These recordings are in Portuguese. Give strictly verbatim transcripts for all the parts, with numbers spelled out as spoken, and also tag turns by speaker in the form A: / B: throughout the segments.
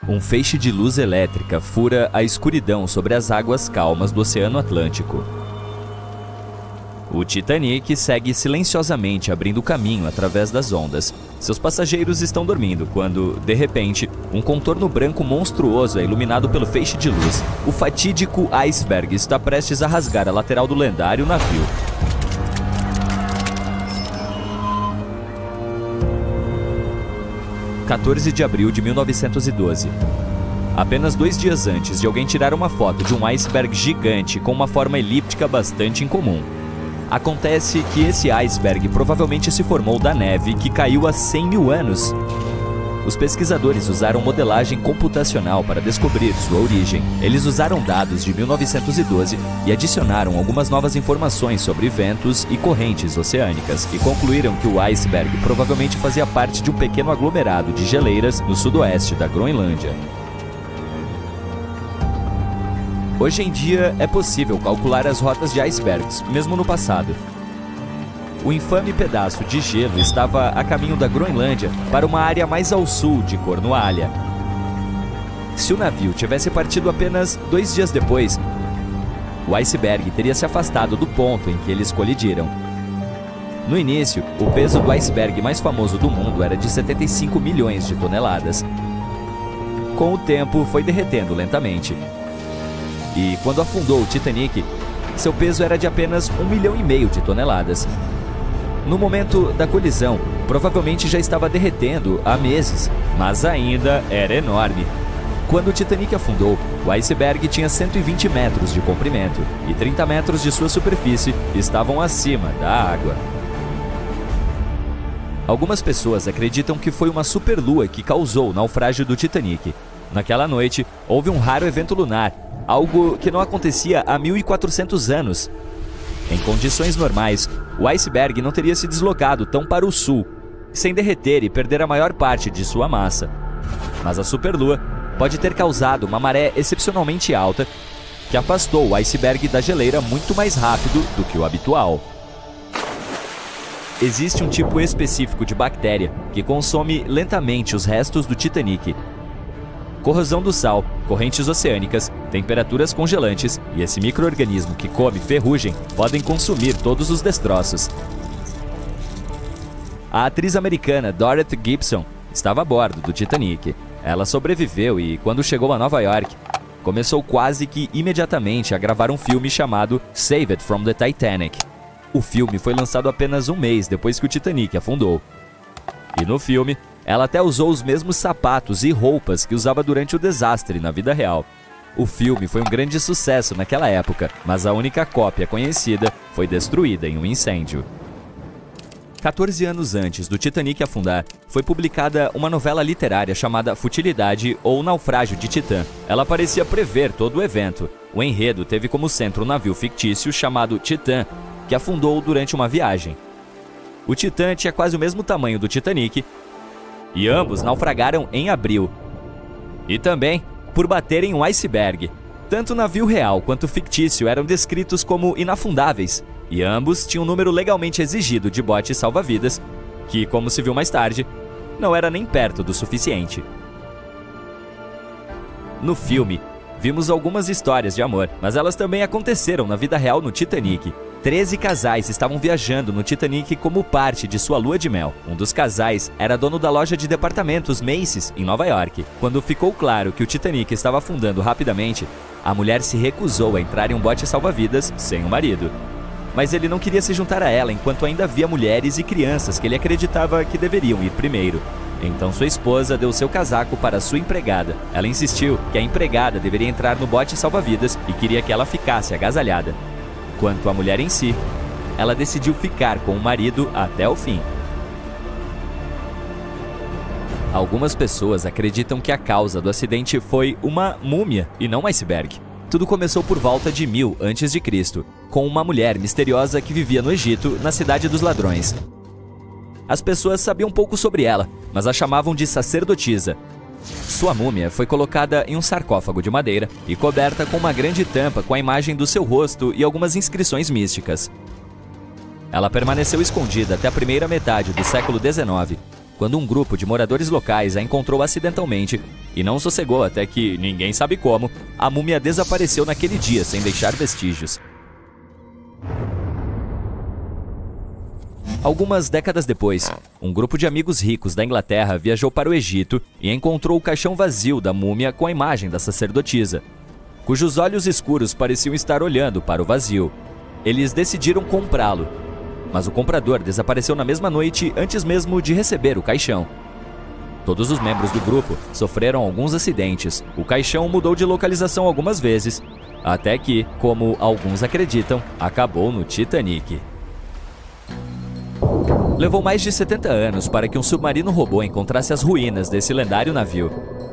A: Um feixe de luz elétrica fura a escuridão sobre as águas calmas do Oceano Atlântico. O Titanic segue silenciosamente abrindo caminho através das ondas. Seus passageiros estão dormindo quando, de repente, um contorno branco monstruoso é iluminado pelo feixe de luz. O fatídico iceberg está prestes a rasgar a lateral do lendário navio. quatorze de abril de mil novecentos e doze. Apenas dois dias antes de alguém tirar uma foto de um iceberg gigante com uma forma elíptica bastante incomum. Acontece que esse iceberg provavelmente se formou da neve que caiu há cem mil anos. Os pesquisadores usaram modelagem computacional para descobrir sua origem. Eles usaram dados de mil novecentos e doze e adicionaram algumas novas informações sobre ventos e correntes oceânicas, e concluíram que o iceberg provavelmente fazia parte de um pequeno aglomerado de geleiras no sudoeste da Groenlândia. Hoje em dia, é possível calcular as rotas de icebergs, mesmo no passado. O infame pedaço de gelo estava a caminho da Groenlândia para uma área mais ao sul de Cornualha. Se o navio tivesse partido apenas dois dias depois, o iceberg teria se afastado do ponto em que eles colidiram. No início, o peso do iceberg mais famoso do mundo era de setenta e cinco milhões de toneladas. Com o tempo, foi derretendo lentamente. E quando afundou o Titanic, seu peso era de apenas um milhão e meio de toneladas. No momento da colisão, provavelmente já estava derretendo há meses, mas ainda era enorme. Quando o Titanic afundou, o iceberg tinha cento e vinte metros de comprimento e trinta metros de sua superfície estavam acima da água. Algumas pessoas acreditam que foi uma superlua que causou o naufrágio do Titanic. Naquela noite, houve um raro evento lunar, algo que não acontecia há mil e quatrocentos anos. Em condições normais, o iceberg não teria se deslocado tão para o sul, sem derreter e perder a maior parte de sua massa. Mas a superlua pode ter causado uma maré excepcionalmente alta, que afastou o iceberg da geleira muito mais rápido do que o habitual. Existe um tipo específico de bactéria que consome lentamente os restos do Titanic. Corrosão do sal, correntes oceânicas, temperaturas congelantes e esse micro-organismo que come ferrugem podem consumir todos os destroços. A atriz americana Dorothy Gibson estava a bordo do Titanic. Ela sobreviveu e, quando chegou a Nova York, começou quase que imediatamente a gravar um filme chamado Saved from the Titanic. O filme foi lançado apenas um mês depois que o Titanic afundou. E no filme, ela até usou os mesmos sapatos e roupas que usava durante o desastre na vida real. O filme foi um grande sucesso naquela época, mas a única cópia conhecida foi destruída em um incêndio. quatorze anos antes do Titanic afundar, foi publicada uma novela literária chamada Futilidade ou Naufrágio de Titã. Ela parecia prever todo o evento. O enredo teve como centro um navio fictício chamado Titã, que afundou durante uma viagem. O Titã tinha quase o mesmo tamanho do Titanic, e ambos naufragaram em abril. E também por baterem um iceberg. Tanto o navio real quanto o fictício eram descritos como inafundáveis, e ambos tinham um número legalmente exigido de botes salva-vidas, que, como se viu mais tarde, não era nem perto do suficiente. No filme, vimos algumas histórias de amor, mas elas também aconteceram na vida real no Titanic. Treze casais estavam viajando no Titanic como parte de sua lua de mel. Um dos casais era dono da loja de departamentos Macy's, em Nova York. Quando ficou claro que o Titanic estava afundando rapidamente, a mulher se recusou a entrar em um bote salva-vidas sem o marido. Mas ele não queria se juntar a ela enquanto ainda havia mulheres e crianças que ele acreditava que deveriam ir primeiro. Então sua esposa deu seu casaco para sua empregada. Ela insistiu que a empregada deveria entrar no bote salva-vidas e queria que ela ficasse agasalhada. Quanto à mulher em si, ela decidiu ficar com o marido até o fim. Algumas pessoas acreditam que a causa do acidente foi uma múmia e não um iceberg. Tudo começou por volta de mil antes de Cristo, com uma mulher misteriosa que vivia no Egito, na Cidade dos Ladrões. As pessoas sabiam pouco sobre ela, mas a chamavam de sacerdotisa. Sua múmia foi colocada em um sarcófago de madeira e coberta com uma grande tampa com a imagem do seu rosto e algumas inscrições místicas. Ela permaneceu escondida até a primeira metade do século dezenove, quando um grupo de moradores locais a encontrou acidentalmente e não sossegou até que, ninguém sabe como, a múmia desapareceu naquele dia sem deixar vestígios. Algumas décadas depois, um grupo de amigos ricos da Inglaterra viajou para o Egito e encontrou o caixão vazio da múmia com a imagem da sacerdotisa, cujos olhos escuros pareciam estar olhando para o vazio. Eles decidiram comprá-lo, mas o comprador desapareceu na mesma noite antes mesmo de receber o caixão. Todos os membros do grupo sofreram alguns acidentes. O caixão mudou de localização algumas vezes, até que, como alguns acreditam, acabou no Titanic. Levou mais de setenta anos para que um submarino robô encontrasse as ruínas desse lendário navio.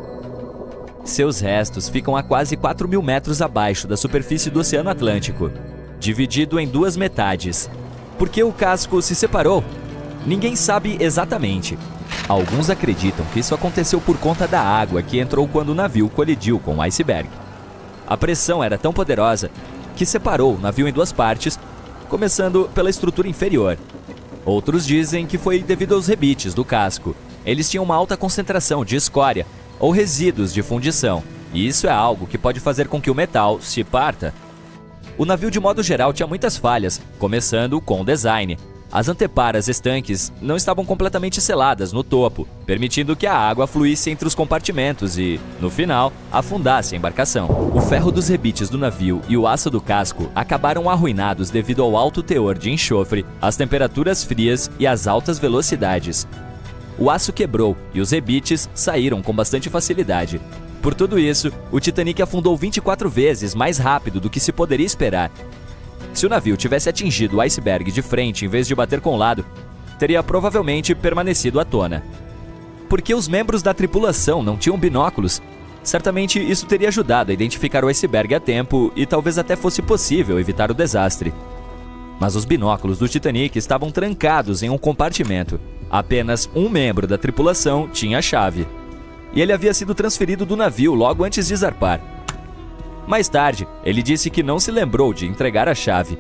A: Seus restos ficam a quase quatro mil metros abaixo da superfície do Oceano Atlântico, dividido em duas metades. Por que o casco se separou? Ninguém sabe exatamente. Alguns acreditam que isso aconteceu por conta da água que entrou quando o navio colidiu com o iceberg. A pressão era tão poderosa que separou o navio em duas partes, começando pela estrutura inferior. Outros dizem que foi devido aos rebites do casco. Eles tinham uma alta concentração de escória ou resíduos de fundição, e isso é algo que pode fazer com que o metal se parta. O navio, de modo geral, tinha muitas falhas, começando com o design. As anteparas estanques não estavam completamente seladas no topo, permitindo que a água fluísse entre os compartimentos e, no final, afundasse a embarcação. O ferro dos rebites do navio e o aço do casco acabaram arruinados devido ao alto teor de enxofre, às temperaturas frias e às altas velocidades. O aço quebrou e os rebites saíram com bastante facilidade. Por tudo isso, o Titanic afundou vinte e quatro vezes mais rápido do que se poderia esperar. Se o navio tivesse atingido o iceberg de frente em vez de bater com o lado, teria provavelmente permanecido à tona. Porque os membros da tripulação não tinham binóculos, certamente isso teria ajudado a identificar o iceberg a tempo e talvez até fosse possível evitar o desastre. Mas os binóculos do Titanic estavam trancados em um compartimento. Apenas um membro da tripulação tinha a chave. E ele havia sido transferido do navio logo antes de zarpar. Mais tarde, ele disse que não se lembrou de entregar a chave.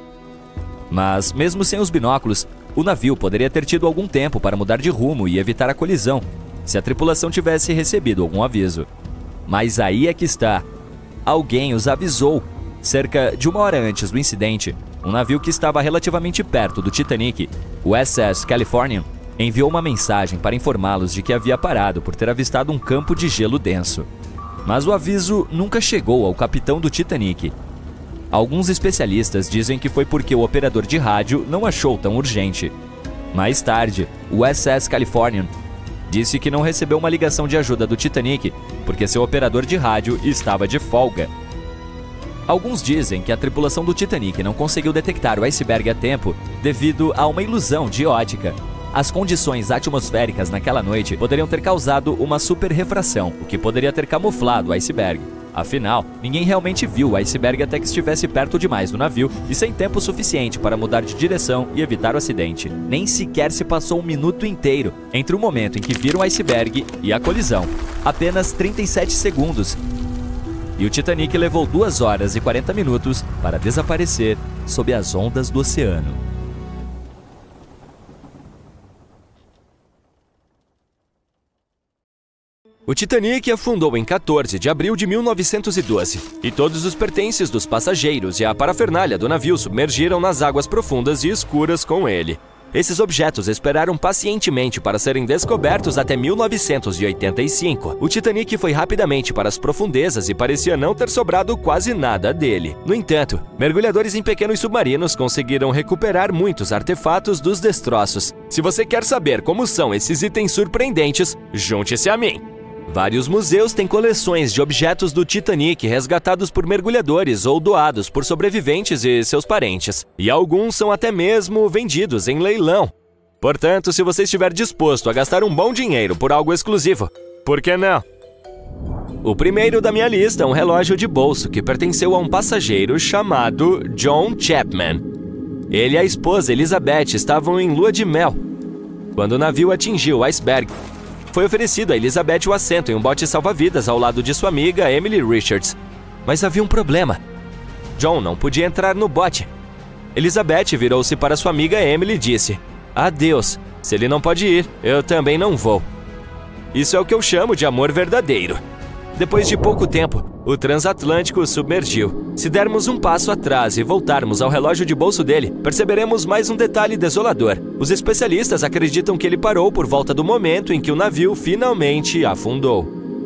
A: Mas, mesmo sem os binóculos, o navio poderia ter tido algum tempo para mudar de rumo e evitar a colisão, se a tripulação tivesse recebido algum aviso. Mas aí é que está. Alguém os avisou. Cerca de uma hora antes do incidente, um navio que estava relativamente perto do Titanic, o S S Californian, enviou uma mensagem para informá-los de que havia parado por ter avistado um campo de gelo denso. Mas o aviso nunca chegou ao capitão do Titanic. Alguns especialistas dizem que foi porque o operador de rádio não achou tão urgente. Mais tarde, o S S Californian disse que não recebeu uma ligação de ajuda do Titanic porque seu operador de rádio estava de folga. Alguns dizem que a tripulação do Titanic não conseguiu detectar o iceberg a tempo devido a uma ilusão de ótica. As condições atmosféricas naquela noite poderiam ter causado uma superrefração, o que poderia ter camuflado o iceberg. Afinal, ninguém realmente viu o iceberg até que estivesse perto demais do navio e sem tempo suficiente para mudar de direção e evitar o acidente. Nem sequer se passou um minuto inteiro entre o momento em que viram o iceberg e a colisão. Apenas trinta e sete segundos. E o Titanic levou duas horas e quarenta minutos para desaparecer sob as ondas do oceano. O Titanic afundou em quatorze de abril de mil novecentos e doze, e todos os pertences dos passageiros e a parafernália do navio submergiram nas águas profundas e escuras com ele. Esses objetos esperaram pacientemente para serem descobertos até mil novecentos e oitenta e cinco. O Titanic foi rapidamente para as profundezas e parecia não ter sobrado quase nada dele. No entanto, mergulhadores em pequenos submarinos conseguiram recuperar muitos artefatos dos destroços. Se você quer saber como são esses itens surpreendentes, junte-se a mim! Vários museus têm coleções de objetos do Titanic resgatados por mergulhadores ou doados por sobreviventes e seus parentes. E alguns são até mesmo vendidos em leilão. Portanto, se você estiver disposto a gastar um bom dinheiro por algo exclusivo, por que não? O primeiro da minha lista é um relógio de bolso que pertenceu a um passageiro chamado John Chapman. Ele e a esposa Elizabeth estavam em lua de mel quando o navio atingiu o iceberg. Foi oferecido a Elizabeth o assento em um bote salva-vidas ao lado de sua amiga Emily Richards. Mas havia um problema. John não podia entrar no bote. Elizabeth virou-se para sua amiga Emily e disse: "Adeus,
B: Se ele não pode ir, eu também não vou. Isso é o que eu chamo de amor verdadeiro. Depois de pouco tempo, o transatlântico submergiu. Se dermos um passo atrás e voltarmos ao relógio de bolso dele, perceberemos mais um detalhe desolador. Os especialistas acreditam que ele parou por volta do momento em que o navio finalmente afundou.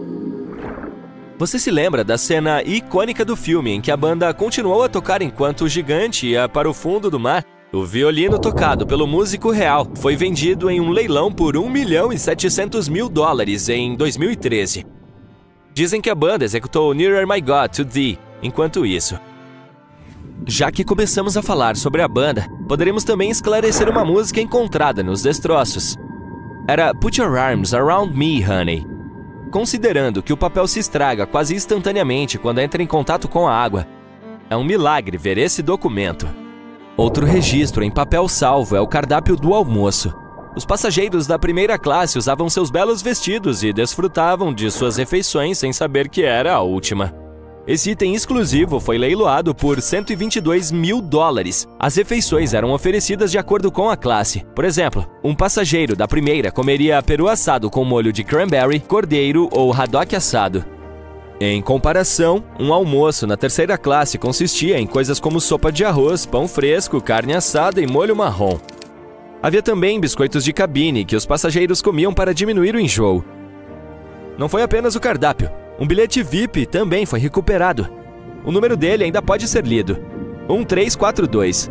B: Você se lembra da cena icônica do filme em que a banda continuou a tocar enquanto o gigante ia para o fundo do mar? O violino tocado pelo músico real foi vendido em um leilão por um milhão e setecentos mil dólares em dois mil e treze. Dizem que a banda executou Nearer My God to Thee enquanto isso. Já que começamos a falar sobre a banda, poderemos também esclarecer uma música encontrada nos destroços. Era Put Your Arms Around Me, Honey. Considerando que o papel se estraga quase instantaneamente quando entra em contato com a água, é um milagre ver esse documento. Outro registro em papel salvo é o cardápio do almoço. Os passageiros da primeira classe usavam seus belos vestidos e desfrutavam de suas refeições sem saber que era a última. Esse item exclusivo foi leiloado por cento e vinte e dois mil dólares. As refeições eram oferecidas de acordo com a classe. Por exemplo, um passageiro da primeira comeria peru assado com molho de cranberry, cordeiro ou haddock assado. Em comparação, um almoço na terceira classe consistia em coisas como sopa de arroz, pão fresco, carne assada e molho marrom. Havia também biscoitos de cabine que os passageiros comiam para diminuir o enjoo. Não foi apenas o cardápio. Um bilhete V I P também foi recuperado. O número dele ainda pode ser lido. um três quatro dois.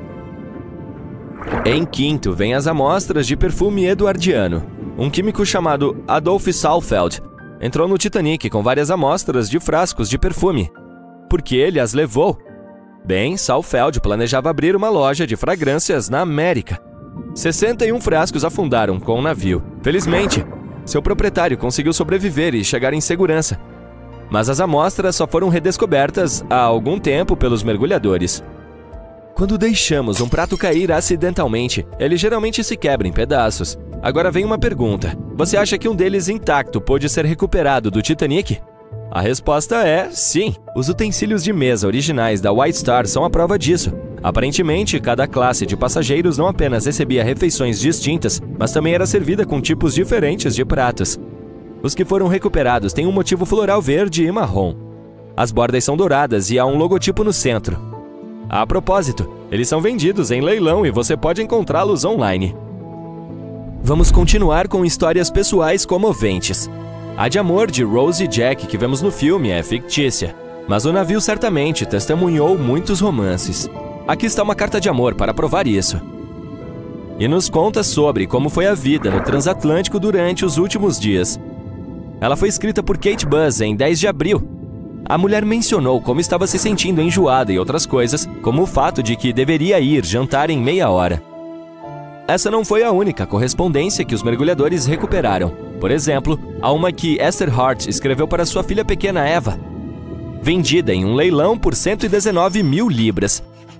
B: Em quinto, vem as amostras de perfume eduardiano. Um químico chamado Adolf Saalfeld entrou no Titanic com várias amostras de frascos de perfume. Por que ele as levou? Bem, Saalfeld planejava abrir uma loja de fragrâncias na América. sessenta e um frascos afundaram com o navio. Felizmente, seu proprietário conseguiu sobreviver e chegar em segurança. Mas as amostras só foram redescobertas há algum tempo pelos mergulhadores. Quando deixamos um prato cair acidentalmente, ele geralmente se quebra em pedaços. Agora vem uma pergunta. Você acha que um deles intacto pôde ser recuperado do Titanic? A resposta é sim. Os utensílios de mesa originais da White Star são a prova disso. Aparentemente, cada classe de passageiros não apenas recebia refeições distintas, mas também era servida com tipos diferentes de pratos. Os que foram recuperados têm um motivo floral verde e marrom. As bordas são douradas e há um logotipo no centro. A propósito, eles são vendidos em leilão e você pode encontrá-los online. Vamos continuar com histórias pessoais comoventes. A de amor de Rose e Jack que vemos no filme é fictícia, mas o navio certamente testemunhou muitos romances. Aqui está uma carta de amor para provar isso. E nos conta sobre como foi a vida no transatlântico durante os últimos dias. Ela foi escrita por Kate Buss em dez de abril. A mulher mencionou como estava se sentindo enjoada e outras coisas, como o fato de que deveria ir jantar em meia hora. Essa não foi a única correspondência que os mergulhadores recuperaram. Por exemplo, há uma que Esther Hart escreveu para sua filha pequena Eva, vendida em um leilão por cento e dezenove mil libras.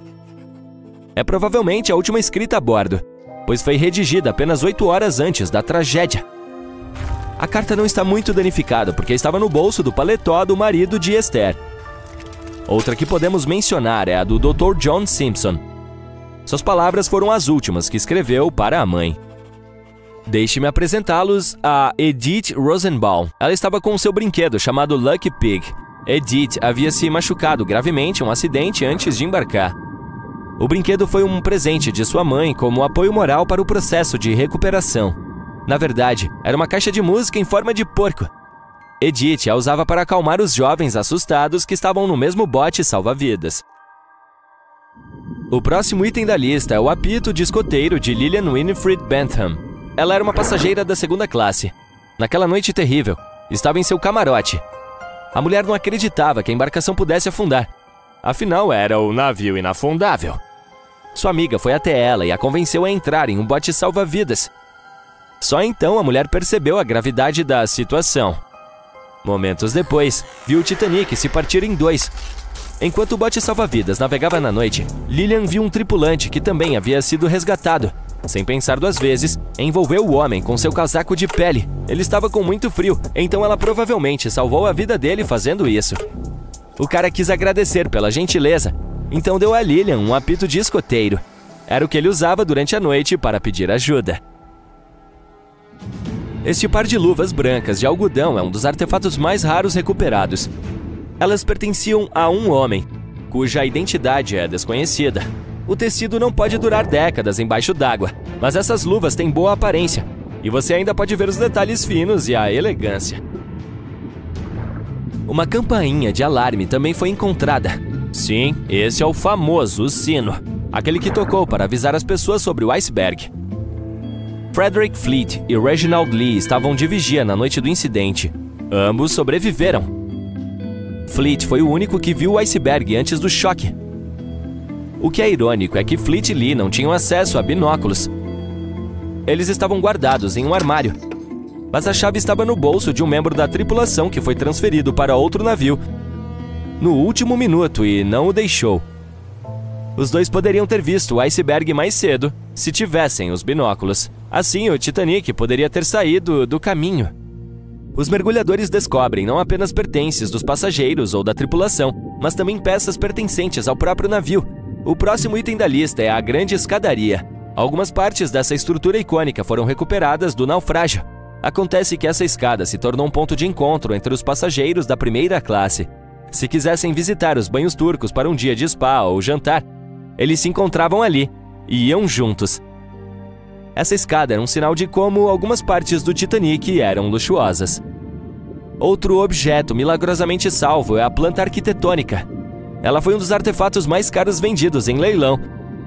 B: É provavelmente a última escrita a bordo, pois foi redigida apenas oito horas antes da tragédia. A carta não está muito danificada porque estava no bolso do paletó do marido de Esther. Outra que podemos mencionar é a do doutor John Simpson. Suas palavras foram as últimas que escreveu para a mãe. Deixe-me apresentá-los a Edith Rosenbaum. Ela estava com seu brinquedo chamado Lucky Pig. Edith havia se machucado gravemente em um acidente antes de embarcar. O brinquedo foi um presente de sua mãe como apoio moral para o processo de recuperação. Na verdade, era uma caixa de música em forma de porco. Edith a usava para acalmar os jovens assustados que estavam no mesmo bote salva-vidas. O próximo item da lista é o apito de escoteiro de Lillian Winifred Bentham. Ela era uma passageira da segunda classe. Naquela noite terrível, estava em seu camarote. A mulher não acreditava que a embarcação pudesse afundar. Afinal, era o navio inafundável. Sua amiga foi até ela e a convenceu a entrar em um bote salva-vidas. Só então a mulher percebeu a gravidade da situação. Momentos depois, viu o Titanic se partir em dois. Enquanto o bote salva-vidas navegava na noite, Lillian viu um tripulante que também havia sido resgatado. Sem pensar duas vezes, envolveu o homem com seu casaco de pele. Ele estava com muito frio, então ela provavelmente salvou a vida dele fazendo isso. O cara quis agradecer pela gentileza, então deu a Lillian um apito de escoteiro. Era o que ele usava durante a noite para pedir ajuda. Este par de luvas brancas de algodão é um dos artefatos mais raros recuperados. Elas pertenciam a um homem, cuja identidade é desconhecida. O tecido não pode durar décadas embaixo d'água, mas essas luvas têm boa aparência, e você ainda pode ver os detalhes finos e a elegância. Uma campainha de alarme também foi encontrada. Sim, esse é o famoso sino, aquele que tocou para avisar as pessoas sobre o iceberg. Frederick Fleet e Reginald Lee estavam de vigia na noite do incidente. Ambos sobreviveram. Fleet foi o único que viu o iceberg antes do choque. O que é irônico é que Fleet e Lee não tinham acesso a binóculos. Eles estavam guardados em um armário, mas a chave estava no bolso de um membro da tripulação que foi transferido para outro navio no último minuto e não o deixou. Os dois poderiam ter visto o iceberg mais cedo se tivessem os binóculos. Assim, o Titanic poderia ter saído do caminho. Os mergulhadores descobrem não apenas pertences dos passageiros ou da tripulação, mas também peças pertencentes ao próprio navio. O próximo item da lista é a Grande Escadaria. Algumas partes dessa estrutura icônica foram recuperadas do naufrágio. Acontece que essa escada se tornou um ponto de encontro entre os passageiros da primeira classe. Se quisessem visitar os banhos turcos para um dia de spa ou jantar, eles se encontravam ali e iam juntos. Essa escada era um sinal de como algumas partes do Titanic eram luxuosas. Outro objeto milagrosamente salvo é a planta arquitetônica. Ela foi um dos artefatos mais caros vendidos em leilão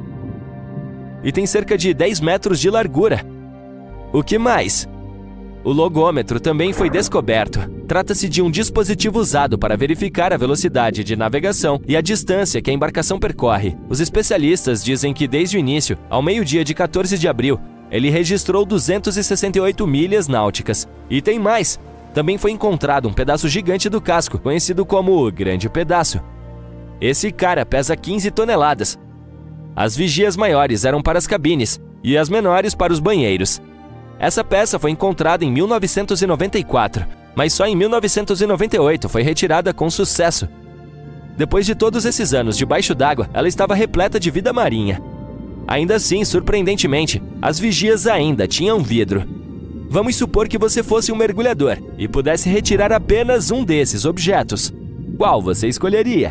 B: e tem cerca de dez metros de largura. O que mais? O logômetro também foi descoberto. Trata-se de um dispositivo usado para verificar a velocidade de navegação e a distância que a embarcação percorre. Os especialistas dizem que desde o início, ao meio-dia de quatorze de abril, ele registrou duzentas e sessenta e oito milhas náuticas. E tem mais! Também foi encontrado um pedaço gigante do casco, conhecido como o Grande Pedaço. Esse cara pesa quinze toneladas. As vigias maiores eram para as cabines e as menores para os banheiros. Essa peça foi encontrada em mil novecentos e noventa e quatro, mas só em mil novecentos e noventa e oito foi retirada com sucesso. Depois de todos esses anos debaixo d'água, ela estava repleta de vida marinha. Ainda assim, surpreendentemente, as vigias ainda tinham vidro. Vamos supor que você fosse um mergulhador e pudesse retirar apenas um desses objetos. Qual você escolheria?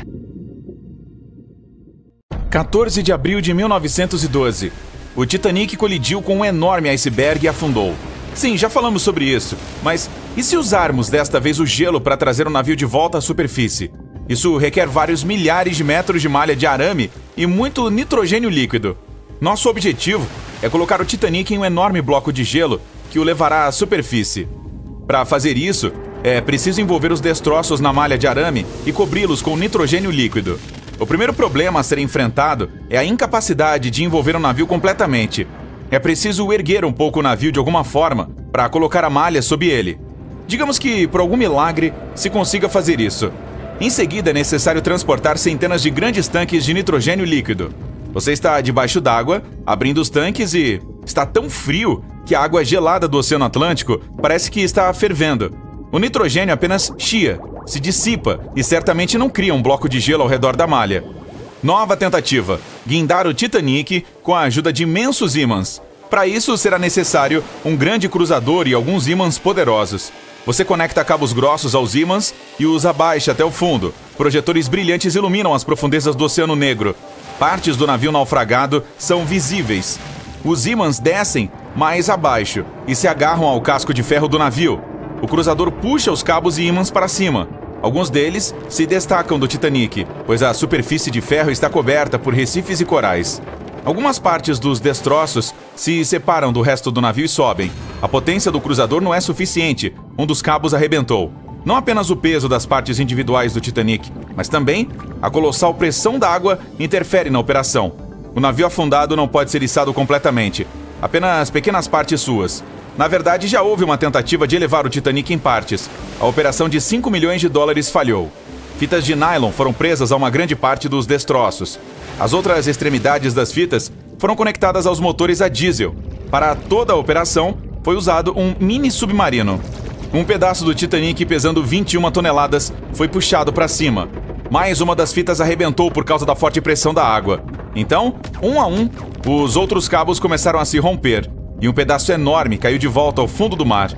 C: quatorze de abril de mil novecentos e doze. O Titanic colidiu com um enorme iceberg e afundou. Sim, já falamos sobre isso, mas e se usarmos desta vez o gelo para trazer o navio de volta à superfície? Isso requer vários milhares de metros de malha de arame e muito nitrogênio líquido. Nosso objetivo é colocar o Titanic em um enorme bloco de gelo que o levará à superfície. Para fazer isso, é preciso envolver os destroços na malha de arame e cobri-los com nitrogênio líquido. O primeiro problema a ser enfrentado é a incapacidade de envolver o navio completamente. É preciso erguer um pouco o navio de alguma forma para colocar a malha sob ele. Digamos que, por algum milagre, se consiga fazer isso. Em seguida, é necessário transportar centenas de grandes tanques de nitrogênio líquido. Você está debaixo d'água, abrindo os tanques e está tão frio que a água gelada do Oceano Atlântico parece que está fervendo. O nitrogênio apenas chia, se dissipa e certamente não cria um bloco de gelo ao redor da malha. Nova tentativa: guindar o Titanic com a ajuda de imensos ímãs. Para isso, será necessário um grande cruzador e alguns ímãs poderosos. Você conecta cabos grossos aos ímãs e os abaixa até o fundo. Projetores brilhantes iluminam as profundezas do Oceano Negro. Partes do navio naufragado são visíveis. Os ímãs descem mais abaixo e se agarram ao casco de ferro do navio. O cruzador puxa os cabos e ímãs para cima. Alguns deles se destacam do Titanic, pois a superfície de ferro está coberta por recifes e corais. Algumas partes dos destroços se separam do resto do navio e sobem. A potência do cruzador não é suficiente. Um dos cabos arrebentou. Não apenas o peso das partes individuais do Titanic, mas também a colossal pressão da água interfere na operação. O navio afundado não pode ser içado completamente, apenas pequenas partes suas. Na verdade, já houve uma tentativa de elevar o Titanic em partes. A operação de cinco milhões de dólares falhou. Fitas de nylon foram presas a uma grande parte dos destroços. As outras extremidades das fitas foram conectadas aos motores a diesel. Para toda a operação, foi usado um mini submarino. Um pedaço do Titanic pesando vinte e uma toneladas foi puxado para cima. Mais uma das fitas arrebentou por causa da forte pressão da água. Então, um a um, os outros cabos começaram a se romper. E um pedaço enorme caiu de volta ao fundo do mar.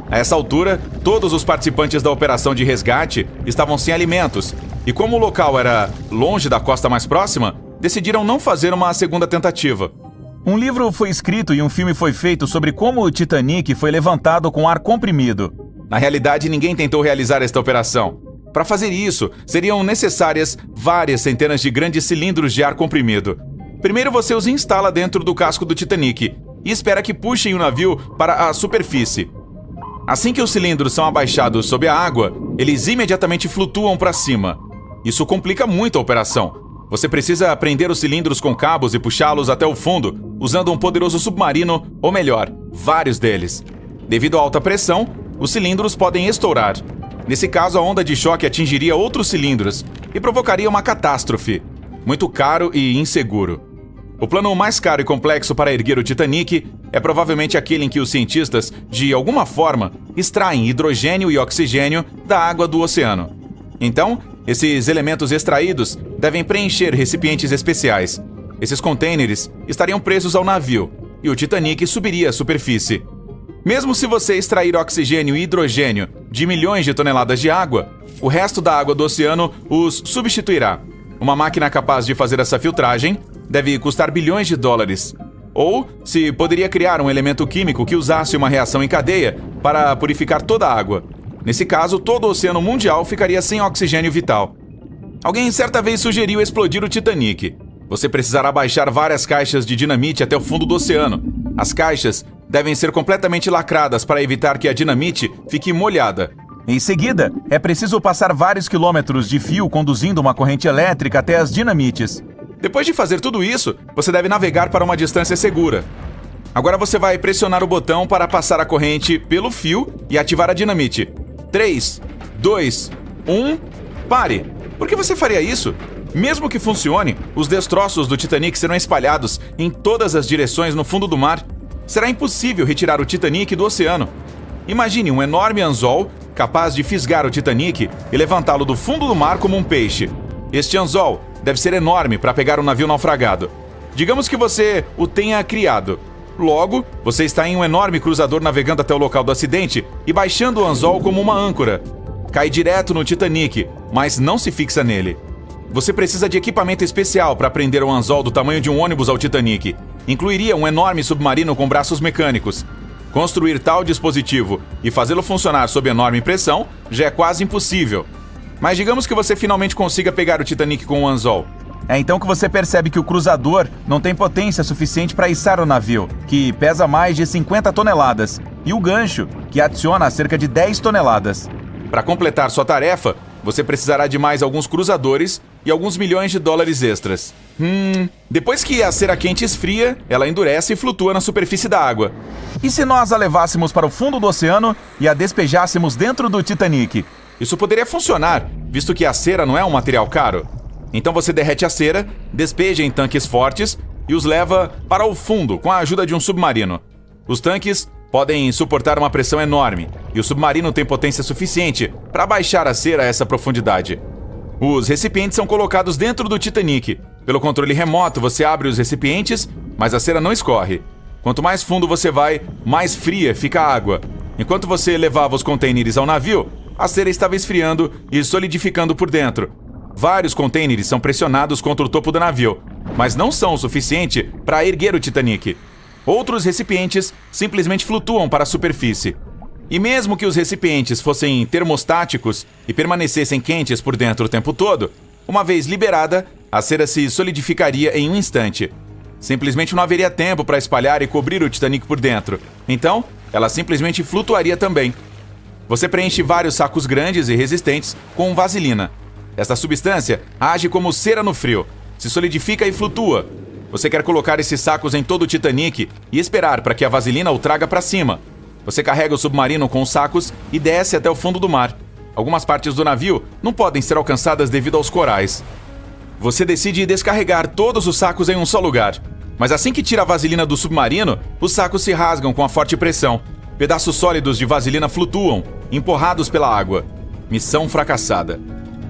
C: A essa altura, todos os participantes da operação de resgate estavam sem alimentos, e como o local era longe da costa mais próxima, decidiram não fazer uma segunda tentativa.
D: Um livro foi escrito e um filme foi feito sobre como o Titanic foi levantado com ar comprimido.
C: Na realidade, ninguém tentou realizar esta operação. Para fazer isso, seriam necessárias várias centenas de grandes cilindros de ar comprimido. Primeiro você os instala dentro do casco do Titanic e espera que puxem o navio para a superfície. Assim que os cilindros são abaixados sob a água, eles imediatamente flutuam para cima. Isso complica muito a operação. Você precisa prender os cilindros com cabos e puxá-los até o fundo, usando um poderoso submarino, ou melhor, vários deles. Devido à alta pressão, os cilindros podem estourar. Nesse caso, a onda de choque atingiria outros cilindros e provocaria uma catástrofe. Muito caro e inseguro. O plano mais caro e complexo para erguer o Titanic é provavelmente aquele em que os cientistas, de alguma forma, extraem hidrogênio e oxigênio da água do oceano. Então, esses elementos extraídos devem preencher recipientes especiais. Esses contêineres estariam presos ao navio e o Titanic subiria à superfície. Mesmo se você extrair oxigênio e hidrogênio de milhões de toneladas de água, o resto da água do oceano os substituirá. Uma máquina capaz de fazer essa filtragem deve custar bilhões de dólares. Ou se poderia criar um elemento químico que usasse uma reação em cadeia para purificar toda a água. Nesse caso, todo o oceano mundial ficaria sem oxigênio vital. Alguém certa vez sugeriu explodir o Titanic. Você precisará baixar várias caixas de dinamite até o fundo do oceano. As caixas devem ser completamente lacradas para evitar que a dinamite fique molhada.
D: Em seguida, é preciso passar vários quilômetros de fio conduzindo uma corrente elétrica até as dinamites.
C: Depois de fazer tudo isso, você deve navegar para uma distância segura. Agora você vai pressionar o botão para passar a corrente pelo fio e ativar a dinamite. três, dois, um, pare! Por que você faria isso? Mesmo que funcione, os destroços do Titanic serão espalhados em todas as direções no fundo do mar. Será impossível retirar o Titanic do oceano. Imagine um enorme anzol capaz de fisgar o Titanic e levantá-lo do fundo do mar como um peixe. Este anzol deve ser enorme para pegar um navio naufragado. Digamos que você o tenha criado. Logo, você está em um enorme cruzador navegando até o local do acidente e baixando o anzol como uma âncora. Cai direto no Titanic, mas não se fixa nele. Você precisa de equipamento especial para prender um anzol do tamanho de um ônibus ao Titanic. Incluiria um enorme submarino com braços mecânicos. Construir tal dispositivo e fazê-lo funcionar sob enorme pressão já é quase impossível. Mas digamos que você finalmente consiga pegar o Titanic com um anzol.
D: É então que você percebe que o cruzador não tem potência suficiente para içar o navio, que pesa mais de cinquenta toneladas, e o gancho, que adiciona cerca de dez toneladas.
C: Para completar sua tarefa, você precisará de mais alguns cruzadores e alguns milhões de dólares extras. Hum... Depois que a cera quente esfria, ela endurece e flutua na superfície da água.
D: E se nós a levássemos para o fundo do oceano e a despejássemos dentro do Titanic?
C: Isso poderia funcionar, visto que a cera não é um material caro. Então você derrete a cera, despeja em tanques fortes e os leva para o fundo com a ajuda de um submarino. Os tanques podem suportar uma pressão enorme e o submarino tem potência suficiente para baixar a cera a essa profundidade. Os recipientes são colocados dentro do Titanic. Pelo controle remoto, você abre os recipientes, mas a cera não escorre. Quanto mais fundo você vai, mais fria fica a água. Enquanto você levava os contêineres ao navio, a cera estava esfriando e solidificando por dentro. Vários contêineres são pressionados contra o topo do navio, mas não são o suficiente para erguer o Titanic. Outros recipientes simplesmente flutuam para a superfície. E mesmo que os recipientes fossem termostáticos e permanecessem quentes por dentro o tempo todo, uma vez liberada, a cera se solidificaria em um instante. Simplesmente não haveria tempo para espalhar e cobrir o Titanic por dentro. Então, ela simplesmente flutuaria também. Você preenche vários sacos grandes e resistentes com vaselina. Esta substância age como cera no frio, se solidifica e flutua. Você quer colocar esses sacos em todo o Titanic e esperar para que a vaselina o traga para cima. Você carrega o submarino com os sacos e desce até o fundo do mar. Algumas partes do navio não podem ser alcançadas devido aos corais. Você decide descarregar todos os sacos em um só lugar. Mas assim que tira a vaselina do submarino, os sacos se rasgam com a forte pressão. Pedaços sólidos de vaselina flutuam, empurrados pela água. Missão fracassada.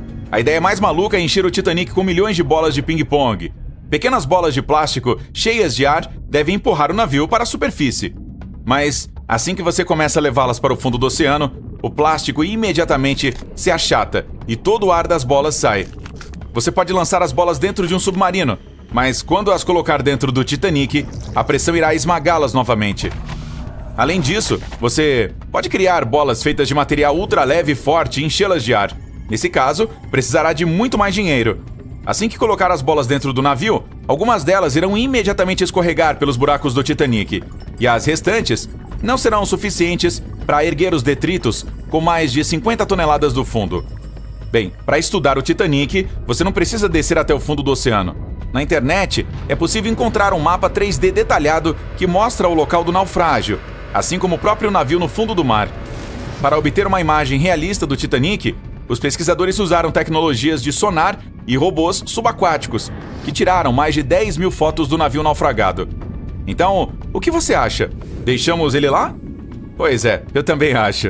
C: A ideia mais maluca é encher o Titanic com milhões de bolas de ping-pong. Pequenas bolas de plástico cheias de ar devem empurrar o navio para a superfície. Mas Assim que você começa a levá-las para o fundo do oceano, o plástico imediatamente se achata e todo o ar das bolas sai. Você pode lançar as bolas dentro de um submarino, mas quando as colocar dentro do Titanic, a pressão irá esmagá-las novamente. Além disso, você pode criar bolas feitas de material ultra leve e forte e enchê-las de ar. Nesse caso, precisará de muito mais dinheiro. Assim que colocar as bolas dentro do navio, algumas delas irão imediatamente escorregar pelos buracos do Titanic, e as restantes não serão suficientes para erguer os detritos com mais de cinquenta toneladas do fundo. Bem, para estudar o Titanic, você não precisa descer até o fundo do oceano. Na internet, é possível encontrar um mapa três D detalhado que mostra o local do naufrágio, assim como o próprio navio no fundo do mar. Para obter uma imagem realista do Titanic, os pesquisadores usaram tecnologias de sonar e robôs subaquáticos, que tiraram mais de dez mil fotos do navio naufragado. Então, o que você acha? Deixamos ele lá? Pois é, eu também acho.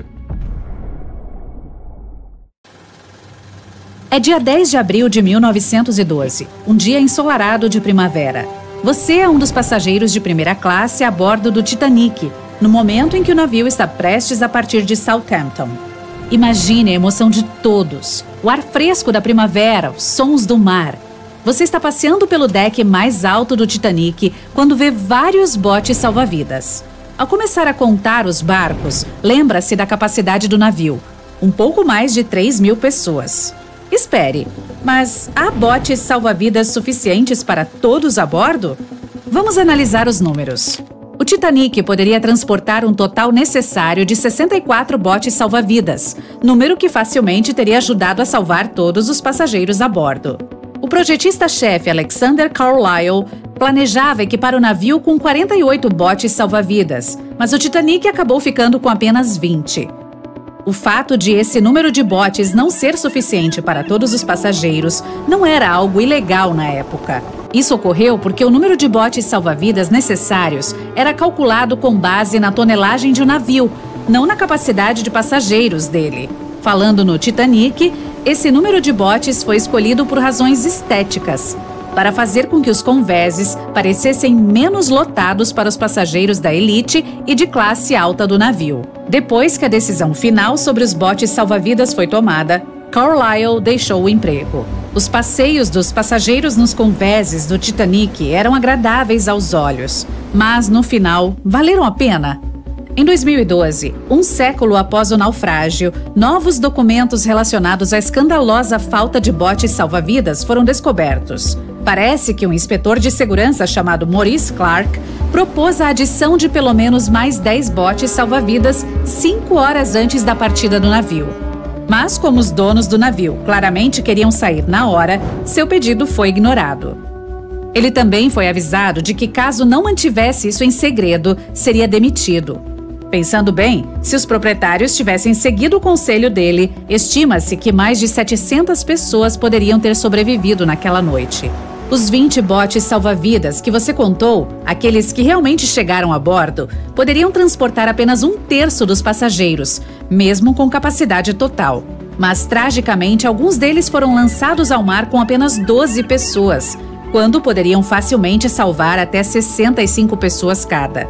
E: É dia dez de abril de mil novecentos e doze, um dia ensolarado de primavera. Você é um dos passageiros de primeira classe a bordo do Titanic, no momento em que o navio está prestes a partir de Southampton. Imagine a emoção de todos, o ar fresco da primavera, os sons do mar. Você está passeando pelo deck mais alto do Titanic quando vê vários botes salva-vidas. Ao começar a contar os barcos, lembra-se da capacidade do navio, um pouco mais de três mil pessoas. Espere, mas há botes salva-vidas suficientes para todos a bordo? Vamos analisar os números. O Titanic poderia transportar um total necessário de sessenta e quatro botes salva-vidas, número que facilmente teria ajudado a salvar todos os passageiros a bordo. O projetista-chefe Alexander Carlisle planejava equipar o navio com quarenta e oito botes salva-vidas, mas o Titanic acabou ficando com apenas vinte. O fato de esse número de botes não ser suficiente para todos os passageiros não era algo ilegal na época. Isso ocorreu porque o número de botes salva-vidas necessários era calculado com base na tonelagem de um navio, não na capacidade de passageiros dele. Falando no Titanic, esse número de botes foi escolhido por razões estéticas, para fazer com que os convéses parecessem menos lotados para os passageiros da elite e de classe alta do navio. Depois que a decisão final sobre os botes salva-vidas foi tomada, Carlisle deixou o emprego. Os passeios dos passageiros nos convéses do Titanic eram agradáveis aos olhos, mas, no final, valeram a pena? Em dois mil e doze, um século após o naufrágio, novos documentos relacionados à escandalosa falta de botes salva-vidas foram descobertos. Parece que um inspetor de segurança chamado Maurice Clark propôs a adição de pelo menos mais dez botes salva-vidas cinco horas antes da partida do navio. Mas, como os donos do navio claramente queriam sair na hora, seu pedido foi ignorado. Ele também foi avisado de que, caso não mantivesse isso em segredo, seria demitido. Pensando bem, se os proprietários tivessem seguido o conselho dele, estima-se que mais de setecentas pessoas poderiam ter sobrevivido naquela noite. Os vinte botes salva-vidas que você contou, aqueles que realmente chegaram a bordo, poderiam transportar apenas um terço dos passageiros, mesmo com capacidade total. Mas, tragicamente, alguns deles foram lançados ao mar com apenas doze pessoas, quando poderiam facilmente salvar até sessenta e cinco pessoas cada.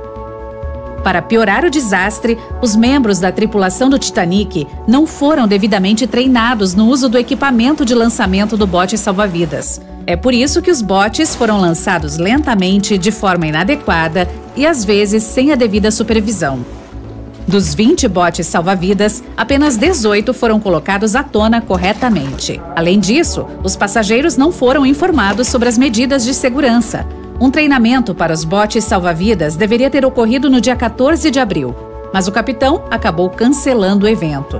E: Para piorar o desastre, os membros da tripulação do Titanic não foram devidamente treinados no uso do equipamento de lançamento do bote salva-vidas. É por isso que os botes foram lançados lentamente, de forma inadequada e, às vezes, sem a devida supervisão. Dos vinte botes salva-vidas, apenas dezoito foram colocados à tona corretamente. Além disso, os passageiros não foram informados sobre as medidas de segurança. Um treinamento para os botes salva-vidas deveria ter ocorrido no dia quatorze de abril, mas o capitão acabou cancelando o evento.